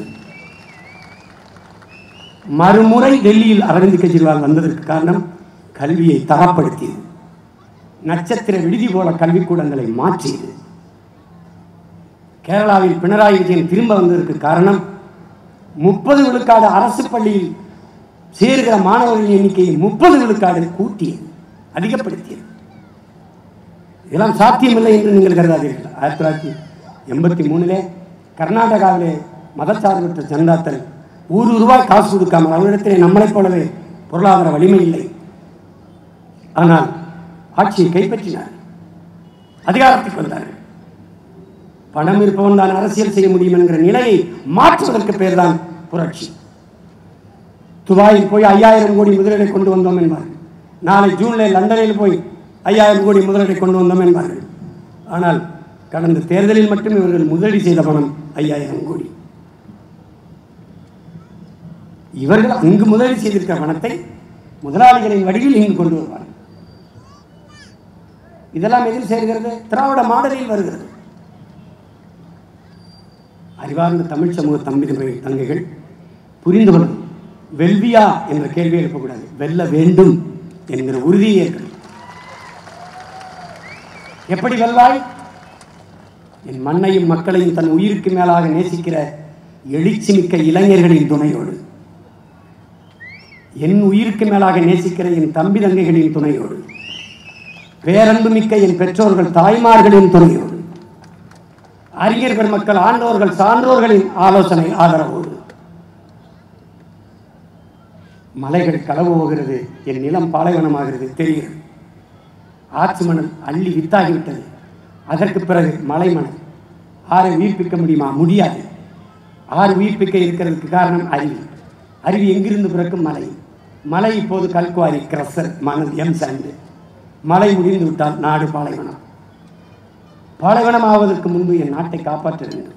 மறுமுறை டெல்லியில் அரவிந்த் கெஜ்ரிவால் வந்ததற்கு காரணம் கல்வியை தரப்படுத்தியது, நட்சத்திர விடுதி போல கல்விக்கூடங்களை மாற்றியது. கேரளாவில் பினராயி விஜயன் திரும்ப வந்ததற்கு காரணம் முப்பது விழுக்காடு அரசு பள்ளியில் சேருகிற மாணவர்களின் எண்ணிக்கையை முப்பது விழுக்காடு கூட்டியது, அதிகப்படுத்தியது. இதெல்லாம் சாத்தியமில்லை என்று நீங்கள் கருதாதீர்கள். ஆயிரத்தி தொள்ளாயிரத்தி எண்பத்தி மூணிலே கர்நாடகாவிலே மதச்சார்பற்ற ஜனதாதள் ஒரு ரூபாய் காசு கொடுக்காமல், அவரிடத்திலே நம்மளைப் போலவே பொருளாதார வலிமை இல்லை, ஆனால் ஆட்சியை கைப்பற்றினார், அதிகாரத்துக்கு வந்தார்கள். பணம் இருப்பவன் தான் அரசியல் செய்ய முடியும் என்கிற நிலையை மாற்றுவதற்கு பேர் தான் புரட்சி. துபாயில் போய் ஐயாயிரம் கோடி முதலீடை கொண்டு வந்தோம் என்பார்கள். நாளை ஜூன்ல லண்டனில் போய் ஐயாயிரம் கோடி முதலீடை கொண்டு வந்தோம் என்பார்கள். ஆனால் கடந்த தேர்தலில் மட்டும் இவர்கள் முதலீடு செய்த பணம் ஐயாயிரம் கோடி. இவர்கள் அங்கு முதலீடு செய்திருக்கிற பணத்தை முதலாளிகளின் வடிவில் இங்கு கொண்டு வருவார்கள். இதெல்லாம் எதில் சேர்கிறது? திராவிட மாடலில் வருகிறது. அறிவார்ந்த தமிழ் சமூக தம்பி தங்கைகள் புரிந்து கொள்ளும். வெல்வியா என்ற கேள்வி எழுப்பக்கூடாது, வெல்ல வேண்டும் என்கிற உறுதியை ஏற்கணும். எப்படி வெல்வாய்? என் மண்ணையும் மக்களையும் தன் உயிருக்கு மேலாக நேசிக்கிற எழுச்சி மிக்க இளைஞர்களின் துணையோடு, என் உயிருக்கு மேலாக நேசிக்கிற என் தம்பி தங்கைகளின் துணையோடு, பேரன்பு மிக்க என் பெற்றோர்கள் தாய்மார்களின் துணையோடு, அறிஞர் பெருமக்கள் ஆண்டோர்கள் சான்றோர்களின் ஆலோசனை ஆதரவோடு. மலைகள் களவு போகிறது, என் நிலம் பாலைவனமாகிறது தெரிகிறது. ஆற்று மணல் அள்ளி வித்தாகிவிட்டது. அதற்கு பிறகு மலை மணல். ஆறை உயிர்ப்பிக்க முடியுமா? முடியாது. ஆறு உயிர்ப்பிக்க இருக்கிறதுக்கு காரணம் அருவி. அருவி எங்கிருந்து பிறக்கும்? மலை. மலை இப்போது கல்குவாரி, கிரசர், மணல், எம் சாண்டு. மலை முடிந்து விட்டால் நாடு பாலைவனம். பாலைவனம் ஆவதற்கு முன்பு என் நாட்டை காப்பாற்ற வேண்டும்.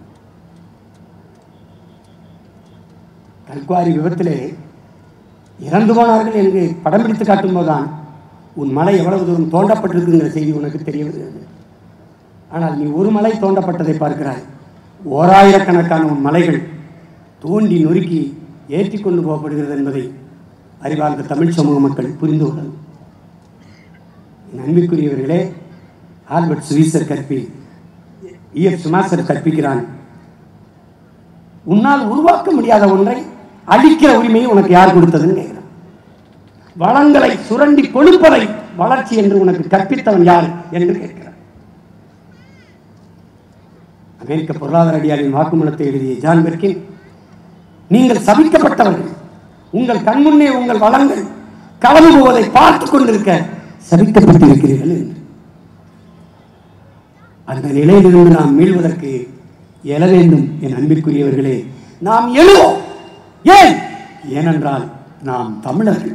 கல்குவாரி விபத்திலே இறந்து போனார்கள் என்று படம் பிடித்து காட்டும் போதுதான் உன் மலை எவ்வளவு தூரம் தோண்டப்பட்டிருக்குங்கிற செய்தி உனக்கு தெரிய வருகிறது. ஆனால் நீ ஒரு மலை தோண்டப்பட்டதை பார்க்கிறாய், ஓராயிரக்கணக்கான உன் மலைகள் தோண்டி நொறுக்கி ஏற்றி கொண்டு போகப்படுகிறது என்பதை அறிவார்ந்த தமிழ் சமூக மக்கள் புரிந்து கொள்ளும். அன்பிற்குரியவர்களே, ஆல்பர்ட் சுவீசர் கற்பி இ எஃப் சுமாசர் கற்பிக்கிறான், உன்னால் உருவாக்க முடியாத ஒன்றை அழிக்கிற உரிமையை உனக்கு யார் கொடுத்ததுன்னு கேட்கிறான். வளங்களை சுரண்டி கொடுப்பதை வளர்ச்சி என்று உனக்கு கற்பித்தவன் யார் என்று கேட்கிறான். அமெரிக்க பொருளாதார அடியாரின் வாக்குமூலத்தை எழுதிய ஜான் பெர்கின், நீங்கள் சபிக்கப்பட்டவர்கள், உங்கள் கண்முன்னே உங்கள் வளங்கள் களவு போவதை பார்த்துக் கொண்டிருக்க சபிக்கப்பட்டிருக்கிறீர்கள் என்று. அந்த நிலையிலிருந்து நாம் மீள்வதற்கு எழ வேண்டும். என் அன்பிற்குரியவர்களே, நாம் எழுவோம். ஏன்? ஏனென்றால் நாம் தமிழர்கள்.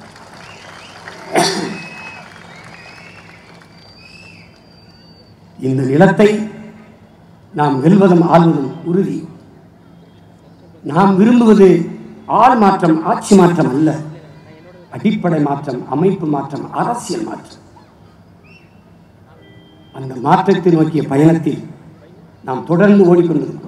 இந்த நிலத்தை நாம் வெல்வதும் ஆள்வதும் உறுதி. நாம் விரும்புவது ஆள் மாற்றம், ஆட்சி மாற்றம் அல்ல, அடிப்படை மாற்றம், அமைப்பு மாற்றம், அரசியல் மாற்றம். அந்த மாற்றத்தை நோக்கிய பயணத்தில் நாம் தொடர்ந்து ஓடிக்கொண்டிருக்கிறோம்.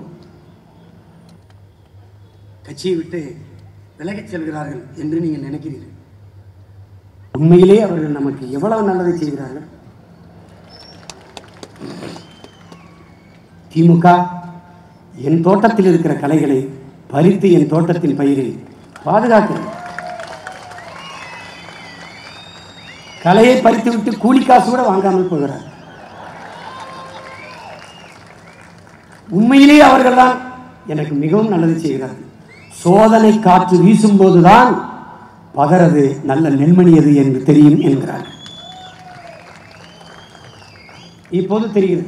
கட்சியை விட்டு விலகிச் செல்கிறார்கள் என்று நீங்கள் நினைக்கிறீர்கள். உண்மையிலே அவர்கள் நமக்கு எவ்வளவு நல்லதை செய்கிறார்கள். திமுக என் தோட்டத்தில் இருக்கிற கலைகளை பறித்து என் தோட்டத்தின் பயிரை பாதுகாக்கிறது. கலையை பறித்து விட்டு கூலி காசு கூட வாங்காமல் போகிறார். உண்மையிலேயே அவர்கள் தான் எனக்கு மிகவும் நல்லது செய்கிறார்கள். சோதனை காற்று வீசும் போதுதான் பகரது நல்ல நெல்மணியது என்று தெரியும் என்கிறார். இப்போது தெரிகிறது.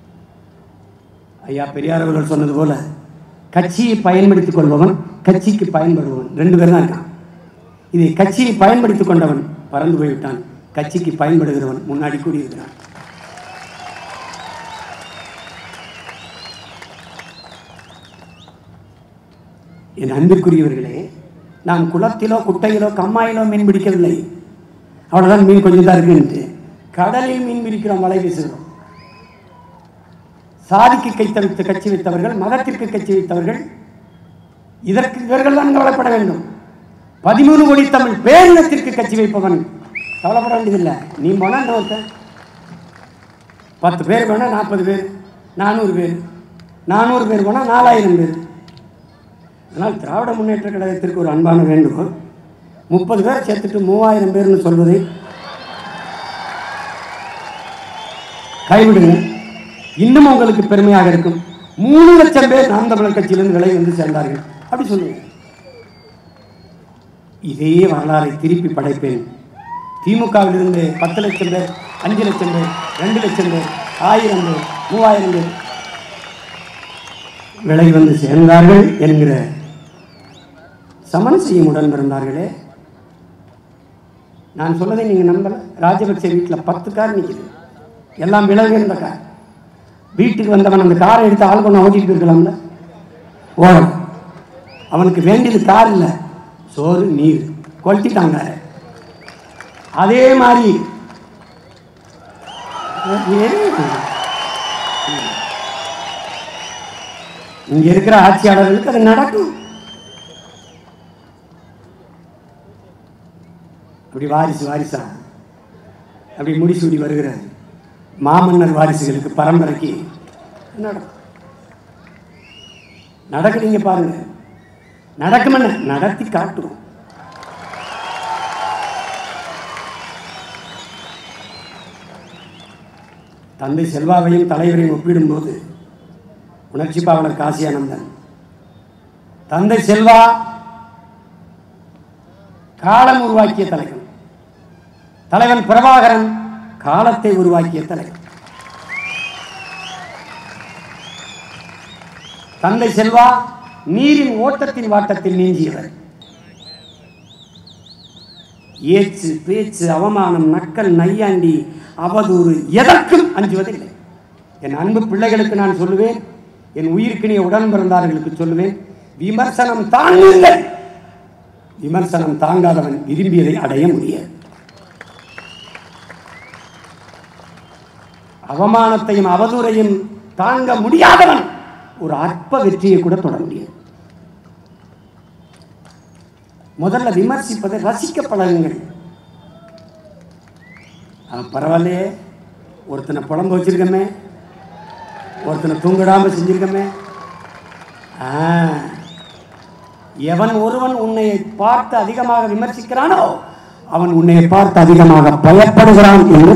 ஐயா பெரியார் அவர்கள் சொன்னது போல, கட்சியை பயன்படுத்திக் கொள்பவன், கட்சிக்கு பயன்படுபவன், ரெண்டு பேர் தான் இருக்கான். இதை கட்சியை பயன்படுத்திக் கொண்டவன் பறந்து போய்விட்டான், கட்சிக்கு பயன்படுகிறவன் முன்னாடி கூடியிருக்கிறான். என் அன்பிற்குரியவர்களே, நாம் குளத்திலோ குட்டையிலோ கம்மாயிலோ மீன் பிடிக்கவில்லை. அவ்வளோதான், மீன் கொஞ்சம் தான் இருக்குன்ட்டு கடலில் மீன் பிடிக்கிறோம், வலை வீசுகிறோம். சாதிக்கு கை தவித்த கட்சி வைத்தவர்கள், மதத்திற்கு கட்சி வைத்தவர்கள், இதற்கு இவர்கள் தான் கவலைப்பட வேண்டும். பதிமூணு கோடி தமிழ் பேரினத்திற்கு கட்சி வைப்பவன் கவலைப்பட வேண்டியதில்லை. நீ போனா இன்னொருத்தன் பத்து பேர் போனால் நாற்பது பேர், நானூறு பேர், நானூறு பேர் போனால் நாலாயிரம் பேர். அதனால் திராவிட முன்னேற்ற கழகத்திற்கு ஒரு அன்பான வேண்டுகோள், முப்பது பேர் சேர்த்துட்டு மூவாயிரம் பேர்னு சொல்வதை கைவிடுங்க. இன்னும் உங்களுக்கு பெருமையாக இருக்கும். மூணு லட்சம் பேர் நாம் தமிழர் கட்சியிலிருந்து விலை வந்து சேர்ந்தார்கள் அப்படி சொல்லுங்க. இதே வரலாறை திருப்பி படைப்பேன். திமுகவிலிருந்து பத்து லட்சம் பேர், அஞ்சு லட்சம் பேர், ரெண்டு லட்சம் பேர், ஆயிரம் பேர், மூவாயிரம் பேர் விலை வந்து சேர்ந்தார்கள் என்கிற சமன் செய்யும் உடன் பிறந்தார்களே. நான் சொன்னதை நீங்க நம்பல. ராஜபக்சே வீட்டில் பத்து கார் நிற்குது, எல்லாம் விலை உயர்ந்த கார். வீட்டுக்கு வந்தவன் அந்த காரை எடுத்து ஆள் கொண்டு ஓட்டிட்டு இருக்கலாம்ல, ஓடும். அவனுக்கு வேண்டியது கார் இல்லை, சோறு நீர் கொளுத்திட்டாங்க. அதே மாதிரி இங்க இருக்கிற ஆட்சியாளர்களுக்கு அது நடக்கும். அப்படி வாரிசு வாரிசா அப்படி முடிசூடி வருகிற மாமன்னர் வாரிசுகளுக்கு பரம்பரைக்கு நடக்கும். நடக்குறீங்க பாருங்க, நடக்கும், நடத்தி காட்டுவோம். தந்தை செல்வாவையும் தலைவரையும் ஒப்பிடும்போது உணர்ச்சி பாவலர் காசி ஆனந்தன், தந்தை செல்வா காலம் உருவாக்கிய தலைவன், தலைவன் பிரபாகரன் காலத்தை உருவாக்கிய தலைவன். தந்தை செல்வா நீரின் ஓட்டத்தின் வாட்டத்தில் நீஞ்சியவர். ஏச்சு பேச்சு அவமானம் நக்கல் நையாண்டி அவதூறு எதற்கும் அஞ்சுவதில்லை. என் அன்பு பிள்ளைகளுக்கு நான் சொல்லுவேன், என் உயிர்க்கினிய உடன் பிறந்தார்களுக்கு சொல்லுவேன், விமர்சனம் தாங்குங்கள். விமர்சனம் தாங்காதவன் விரும்பியதை அடைய முடியாது. அவமானத்தையும் அவதூறையும் தாங்க முடியாதவன் ஒரு அற்ப வெற்றியை கூட தொட முடியாது. முதல்ல விமர்சிப்பதை ரசிக்க பழகுங்கள். பரவாயில்லையே, ஒருத்தனை புலம்பு வச்சிருக்கமே, ஒருத்தனை தூங்கிடாம செஞ்சிருக்கமே. எவன் ஒருவன் உன்னை பார்த்து அதிகமாக விமர்சிக்கிறானோ அவன் உன்னை பார்த்து அதிகமாக பயப்படுகிறான் என்று.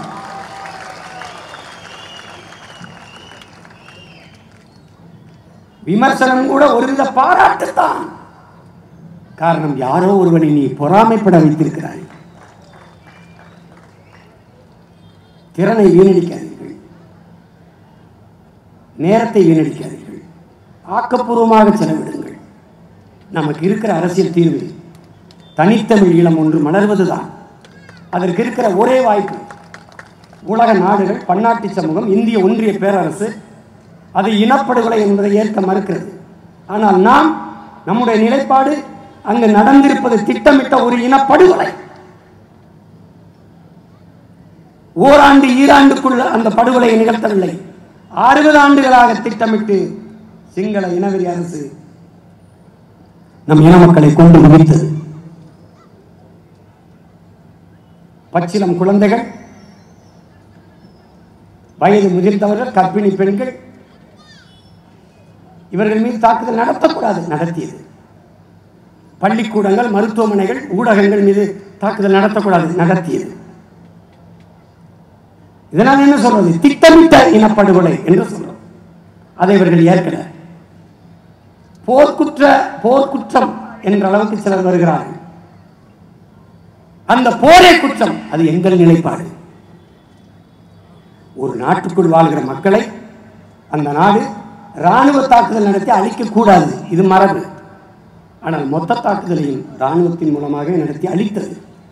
விமர்சனம் கூட ஒருவித பாராட்டுத்தான். காரணம், யாரோ ஒருவனை நீ பொறாமைப்பட வைத்திருக்கிறாய். திறனை வீணடிக்காதீர்கள், நேரத்தை வீணடிக்காதீர்கள், ஆக்கப்பூர்வமாக செலவிடுங்கள். நமக்கு இருக்கிற அரசியல் தீர்வு தனித்தமிழ் ஈழம் ஒன்று மலர்வதுதான். அதற்கு இருக்கிற ஒரே வாய்ப்பு உலக நாடுகள், பன்னாட்டு சமூகம், இந்திய ஒன்றிய பேரரசு அது இனப்படுகொலை என்பதை ஏற்க மறுக்கிறது. ஆனால் நாம், நம்முடைய நிலைப்பாடு, அங்கு நடந்திருப்பது திட்டமிட்ட ஒரு இனப்படுகொலை. ஓராண்டு ஈராண்டுக்குள்ள அந்த படுகொலையை நிகழ்த்தவில்லை. அறுபது ஆண்டுகளாக திட்டமிட்டு சிங்கள இனவெறி அரசு நம் இன மக்களை கொண்டு முடித்தது. பச்சிலம் குழந்தைகள், வயது முதிர்ந்தவர்கள், கர்ப்பிணி பெண்கள், இவர்கள் மீது தாக்குதல் நடத்தக்கூடாது, நடத்தியது. பள்ளிக்கூடங்கள், மருத்துவமனைகள், ஊடகங்கள் மீது தாக்குதல் நடத்தக்கூடாது, நடத்தியது. இதனால் என்ன சொல்றது? திட்டமிட்ட இனப்படுகொலை என்று சொல்றோம். அதை இவர்கள் ஏற்கல. போர்க்குற்ற போர்க்குற்றம் என்ற அளவுக்கு சிலர் வருகிறார்கள். அந்த போரே குற்றம், அது எங்கள் நிலைப்பாடு. ஒரு நாட்டுக்குள் வாழ்கிற மக்களை அந்த நாடு ராணுவ தாக்குதல் நடத்தி அழிக்க கூடாது, இது மரபு. ஆனால் மொத்த தாக்குதலையும் ராணுவத்தின் மூலமாக நடத்தி அழித்தது.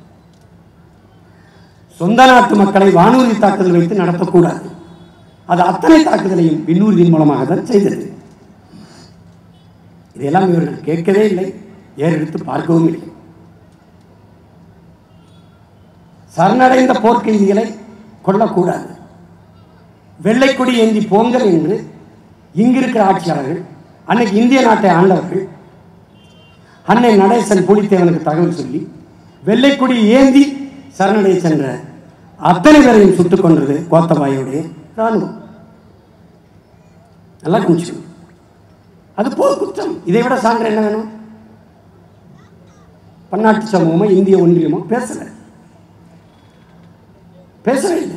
சொந்த நாட்டு மக்களை வானூர்தி தாக்குதல் வைத்து நடத்தக்கூடாது, அது அத்தனை தாக்குதலையும் விண்ணூர்தியின் மூலமாக தான் செய்தது. இதையெல்லாம் இவர்கள் கேட்கவே இல்லை, ஏறெடுத்து பார்க்கவும் இல்லை. சரணடைந்த போர்க்கைதிகளை கொல்லக்கூடாது, வெள்ளைக்கொடி ஏந்தி போங்கள் என்று இங்கிருக்கிற ஆட்சியாளர்கள், அன்னைக்கு இந்திய நாட்டை ஆண்டவர்கள் அன்னை நடேசன் புலித்தேவனுக்கு தகவல் சொல்லி வெள்ளைக்கொடி ஏந்தி சரணடைய சென்ற அத்தனை பேரையும் சுட்டுக் கொண்டது கோத்தபாயோடைய ராணுவம். நல்லா கொஞ்சம் அது போர் குற்றம். இதை விட சான்று என்ன வேணும்? பன்னாட்டு சமூகமோ இந்திய ஒன்றியமோ பேசல பேசவே இல்லை.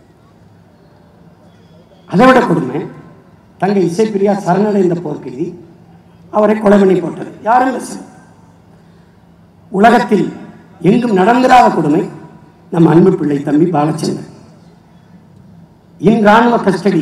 அதை விட கொடுமை, தங்கை இசைப்பிரியா சரணடைந்த போர்க்கைதி, அவரை கொலை பண்ணி போட்டது. யாரும் பேசல. உலகத்தில் எங்கும் நடந்திராத கொடுமை நம் அன்பு பிள்ளை தம்பி பாலச்சந்திரன் இன் ராணுவ கஸ்டடி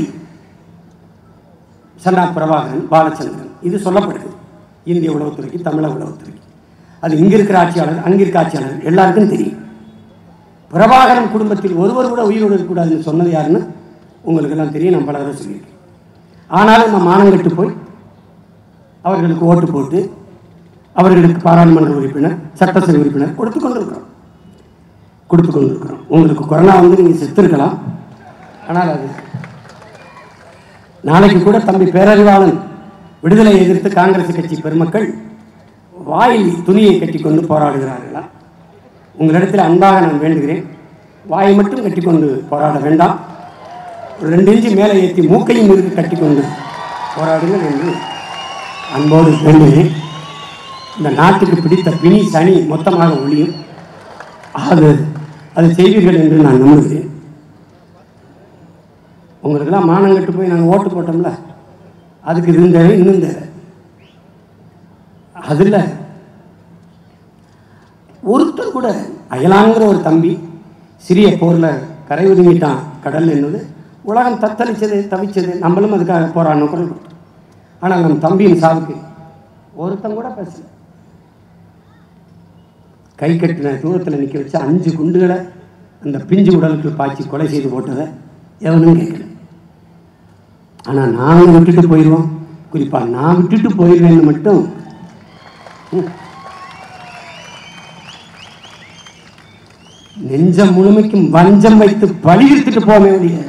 சன்னா பிரபாகரன் பாலச்சந்திரன். இது சொல்லப்படுது இந்திய உளவுத்துறைக்கு, தமிழக உளவுத்துறைக்கு. அது இங்க இருக்கிற ஆட்சியாளர், அங்கிருக்க ஆட்சியாளர் எல்லாருக்கும் தெரியும். பிரபாகரன் குடும்பத்தில் ஒருவர் கூட உயிரோடு இருக்கக்கூடாதுன்னு சொன்னது யாருன்னு உங்களுக்கு எல்லாம் தெரியும். நான் பல தடவை சொல்லியிருக்கேன். ஆனாலும் நம்ம மானங்கட்டு போய் அவர்களுக்கு ஓட்டு போட்டு அவர்களுக்கு பாராளுமன்ற உறுப்பினர், சட்டசபை உறுப்பினர் கொடுத்து கொண்டிருக்கிறோம் கொடுத்து கொண்டிருக்கிறோம் உங்களுக்கு கொரோனா வந்து நீங்கள் செத்துருக்கலாம். ஆனால் அது நாளைக்கு கூட தம்பி பேரறிவாளன் விடுதலை எதிர்த்து காங்கிரஸ் கட்சி பெருமக்கள் வாயில் துணியை கட்டிக்கொண்டு போராடுகிறார்களா? உங்களிடத்தில் அன்பாக நான் வேண்டுகிறேன், வாயை மட்டும் கட்டிக்கொண்டு போராட வேண்டாம், ஒரு ரெண்டு இன்ச்சு மேலே ஏற்றி மூக்கையும் இருக்கு கட்டிக்கொண்டு போராடுங்கள் என்று அன்போடு வேண்டுகிறேன். இந்த நாட்டுக்கு பிடித்த பிணி சனி மொத்தமாக ஒழியும். அது அது செய்வீர்கள் என்று நான் நம்புகிறேன். உங்களுக்கெல்லாம் மானங்கட்டு போய் நாங்கள் ஓட்டு போட்டோம்ல, அதுக்கு இது தேவை, இன்னும் தேவை. அதில் ஒருத்தர் கூட அயலாங்கிற ஒரு தம்பி சிறிய போரில் கரை ஒதுங்கிட்டான் கடல் என்பது உலகம் தத்தளிச்சது, தவிச்சது. நம்மளும் அதுக்காக போராடணும், குரல் கொடுத்தோம். ஆனால் நம் தம்பியின் சாவுக்கு ஒருத்தன் கூட பேசல. கை கட்டின தூரத்தில் நிற்க வச்சு அஞ்சு குண்டுகளை அந்த பிஞ்சு உடலுக்கு பாய்ச்சி கொலை செய்து போட்டதை எவனும் கேட்கல. ஆனால் நானும் விட்டுட்டு போயிடுவோம், குறிப்பாக நான் விட்டுட்டு போயிடுவேன்னு மட்டும் நெஞ்சம் முழுமைக்கும் வஞ்சம் வைத்து பலி எடுத்துட்டு போவே முடியாது.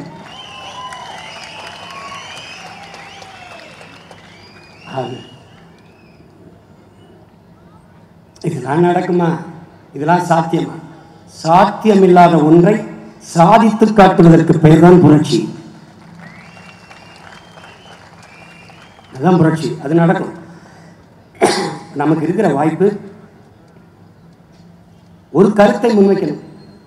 இதெல்லாம் நடக்குமா? இதெல்லாம் சாத்தியமா? சாத்தியமில்லாத ஒன்றை சாதித்து காட்டுவதற்கு பெயர் தான் புரட்சி. அதுதான் புரட்சி. அது நடக்கும். நமக்கு இருக்கிற வாய்ப்பு ஒரு கருத்தை முன்வைக்கணும்.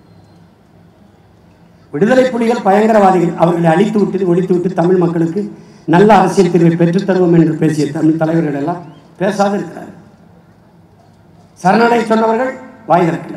விடுதலை புலிகள் பயங்கரவாதிகள், அவர்களை அழித்து விட்டு ஒழித்து விட்டு தமிழ் மக்களுக்கு நல்ல அரசியல் தீர்வை பெற்றுத் தருவோம் என்று பேசிய தமிழ் தலைவர்கள் எல்லாம் பேசாது இருக்கிறார்கள். சரணடை சொன்னவர்கள் வாய் திறக்கல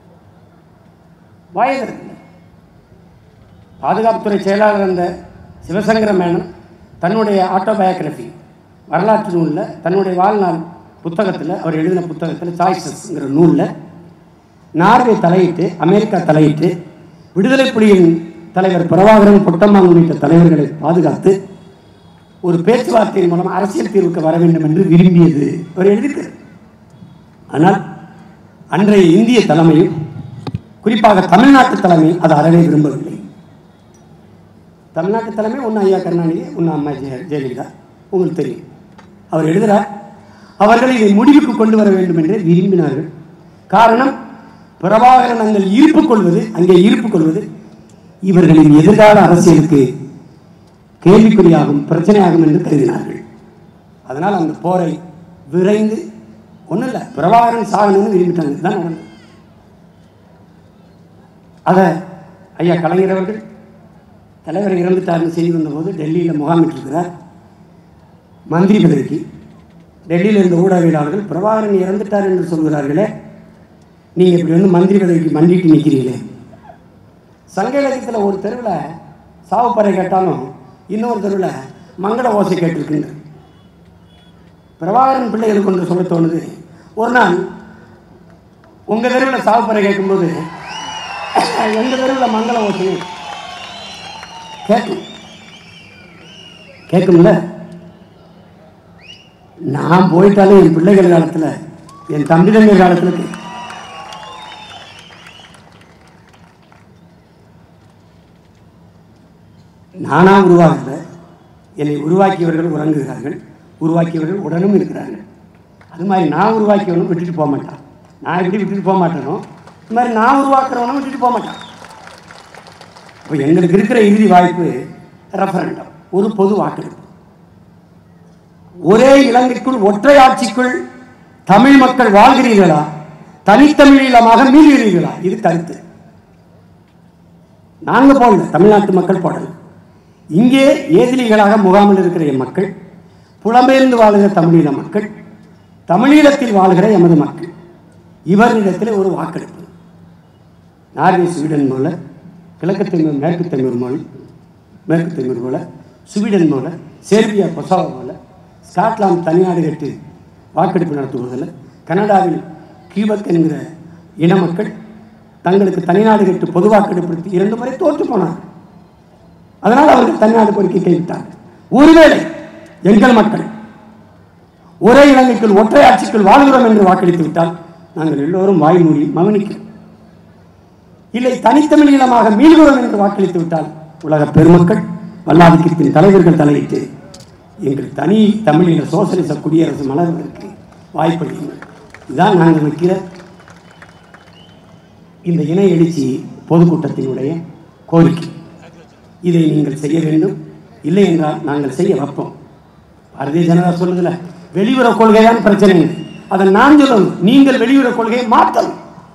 வாய் திறக்கல பாதுகாப்புத்துறை செயலாளர் இருந்த சிவசங்கர மேனன் தன்னுடைய ஆட்டோபயோகிராஃபி வரலாற்று நூலில், தன்னுடைய வாழ்நாள் புத்தகத்தில், அவர் எழுதின புத்தகத்தில் சாய்ஸஸ்ங்கிற நூலில் நார்வே தலையிட்டு, அமெரிக்கா தலையிட்டு, விடுதலை புலியின் தலைவர் பிரபாகரன், பொட்டம்மான் உள்ளிட்ட தலைவர்களை பாதுகாத்து ஒரு பேச்சுவார்த்தையின் மூலம் அரசியல் தீர்வுக்கு வர வேண்டும் என்று விரும்பியது அவர் எழுதியிருக்கிறார். ஆனால் அன்றைய இந்திய தலைமையும் குறிப்பாக தமிழ்நாட்டு தலைமை அது அறவே விரும்பவில்லை. தமிழ்நாட்டு தலைமை ஒன்று ஐயா கருணாநிதி, ஒன்று அம்மா ஜெய ஜெயலலிதா உங்களுக்கு தெரியும். அவர் எழுதுகிறார், அவர்கள் இதை முடிவுக்கு கொண்டு வர வேண்டும் என்றே விரும்பினார்கள். காரணம், பிரபாகரன் அங்கே ஈர்ப்பு கொள்வது அங்கே ஈர்ப்பு கொள்வது இவர்களின் எதிர்கால அரசியலுக்கு கேள்விக்குறியாகும், பிரச்சனையாகும் என்று கருதினார்கள். அதனால் அந்த போரை விரைந்து ஒன்றும் இல்லை, பிரபாகரன் சாகணும்னு விரும்பிட்டாங்க. இதுதான் நடந்தது. அதை ஐயா கலைஞர் அவர்கள் தலைவரை இறந்துட்டார்னு செய்தி வந்தபோது டெல்லியில் முகாமிட்டிருக்கிறார். மந்திரி பதவிக்கு டெல்லியில் இருந்த ஊடகவியலாளர்கள் பிரபாகரன் இறந்துட்டார் என்று சொல்கிறார்களே, நீங்கள் இப்படி வந்து மந்திரி பதவிக்கு மண்டிட்டு நிற்கிறீங்களே. சங்க இலக்கியத்தில் ஒரு தெருவில் சாவுப்பறை கேட்டாலும் இன்னொரு தெருவில் மங்கள ஓசை கேட்டிருக்குங்க. பிரபாகரன் பிள்ளைகளுக்கு ஒன்று சொல்ல தோணுது. ஒரு நாள் உங்கள் தெருவில் சாவுப்பறை கேட்கும்போது எங்கள் தெருவில் மங்கள ஓசை கேட்கும் கேட்கும்ல. நான் போயிட்டாலும் என் பிள்ளைகள் காலத்தில், என் தம்பி தம்பி காலத்தில் நானா உருவாகல, என்னை உருவாக்கியவர்கள் உறங்குகிறார்கள், உருவாக்கியவர்கள் உடனும் இருக்கிறார்கள். அது மாதிரி நான் உருவாக்கியவனும் விட்டுட்டு போக மாட்டான். நான் எப்படி விட்டுட்டு போக மாட்டேனோ இது மாதிரி நான் உருவாக்குறவனும் விட்டுட்டு போக மாட்டான். இப்போ எங்களுக்கு இருக்கிற இறுதி வாய்ப்பு ரெஃபரண்டம், ஒரு பொது வாக்கெடுப்பு. ஒரே இலங்கைக்குள் ஒற்றை ஆட்சிக்குள் தமிழ் மக்கள் வாழ்கிறீர்களா, தனித்தமிழீழமாக மீள்கிறீர்களா? இது கருத்து. நாங்க போடல, தமிழ்நாட்டு மக்கள் போடல. இங்கே ஏதிலிகளாக முகாமில் இருக்கிற என் மக்கள், புலம்பெயர்ந்து வாழ்கிற தமிழீழ மக்கள், தமிழீழத்தில் வாழ்கிற எமது மக்கள், இவரிடத்தில் ஒரு வாக்கெடுப்பு. நார்வே ஸ்வீடன் போல, கிழக்கு தமிழ் மேற்கு தமிழ் போல, மேற்கு தமிழ் போல, ஸ்வீடன் போல, செர்பியா கொசாவோ போல, ஸ்காட்லாந்து தனிநாடு கட்டு வாக்கெடுப்பு நடத்துவதில், கனடாவில் கியூபெக் என்கிற இன மக்கள் தங்களுக்கு தனிநாடு கட்டு பொது வாக்கெடுப்பு இரண்டு முறை தோற்று போனார்கள். அதனால் அவர்கள் தனிநாடு கோரிக்கை கைவிட்டார்கள். ஒருவேளை எங்கள் மக்கள் ஒரே இலங்கைக்குள் ஒற்றை ஆட்சிக்குள் வாழ்கிறோம் என்று வாக்களித்து விட்டால் நாங்கள் எல்லோரும் வாய் மூடி மகனிக்கிறோம். இல்லை, தனித்தமிழீழமாக மீள்கிறோம் என்று வாக்களித்து விட்டால் உலக பெருமக்கள் வல்லாதிக்கத்தின் தலைவர்கள் தலையிட்டு எங்கள் தனி தமிழீழ சோசலிச குடியரசு மலர்வதற்கு வாய்ப்பளியுங்கள். இதுதான் நாங்கள் வைக்கிற இந்த இணை எழுச்சி பொதுக்கூட்டத்தினுடைய கோரிக்கை. இதை நீங்கள் செய்ய வேண்டும், இல்லை என்றால் நாங்கள் செய்ய வைப்போம். பாரதிய ஜனதா சொல்லுதுல, வெளியுறவு கொள்கைதான் பிரச்சனை. அதை நான் சொல்லணும், நீங்கள் வெளியுறவு கொள்கையை மாற்றணும்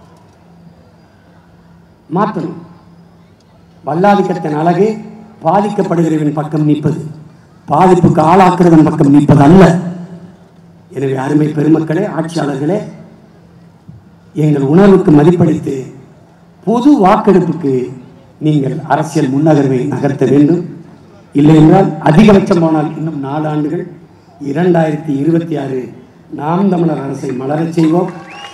மாற்றணும் வல்லாதிக்கத்தின் அழகு பாதிக்கப்படுகிறவன் பக்கம் நிற்பது, பாதிப்புக்கு ஆளாக்குறதன் பக்கம் நிற்பது அல்ல. எனவே அருமை பெருமக்களே, ஆட்சியாளர்களே, எங்கள் உணர்வுக்கு மதிப்பளித்து பொது வாக்கெடுப்புக்கு நீங்கள் அரசியல் முன்னகர்வை நகர்த்த வேண்டும். இல்லை என்றால் அதிகபட்சம் போனால் இன்னும் நாலு ஆண்டுகள் இரண்டாயிரத்தி இருபத்தி ஆறு நாம் தமிழர் அரசை மலரச் செய்வோம்.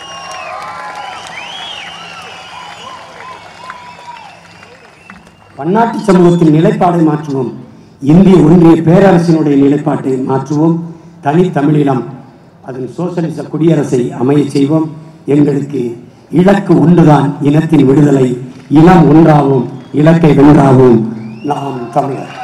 பன்னாட்டு சமூகத்தின் நிலைப்பாடை மாற்றுவோம். இந்திய ஒன்றிய பேரரசினுடைய நிலைப்பாட்டை மாற்றுவோம். தனி தமிழீழம் அதன் சோசலிச குடியரசை அமைய செய்வோம். எங்களுக்கு இலக்கு ஒன்றுதான், இனத்தின் விடுதலை. இனம் ஒன்றாவோம், இலக்கை வென்றாவோம். நாம் தமிழர்.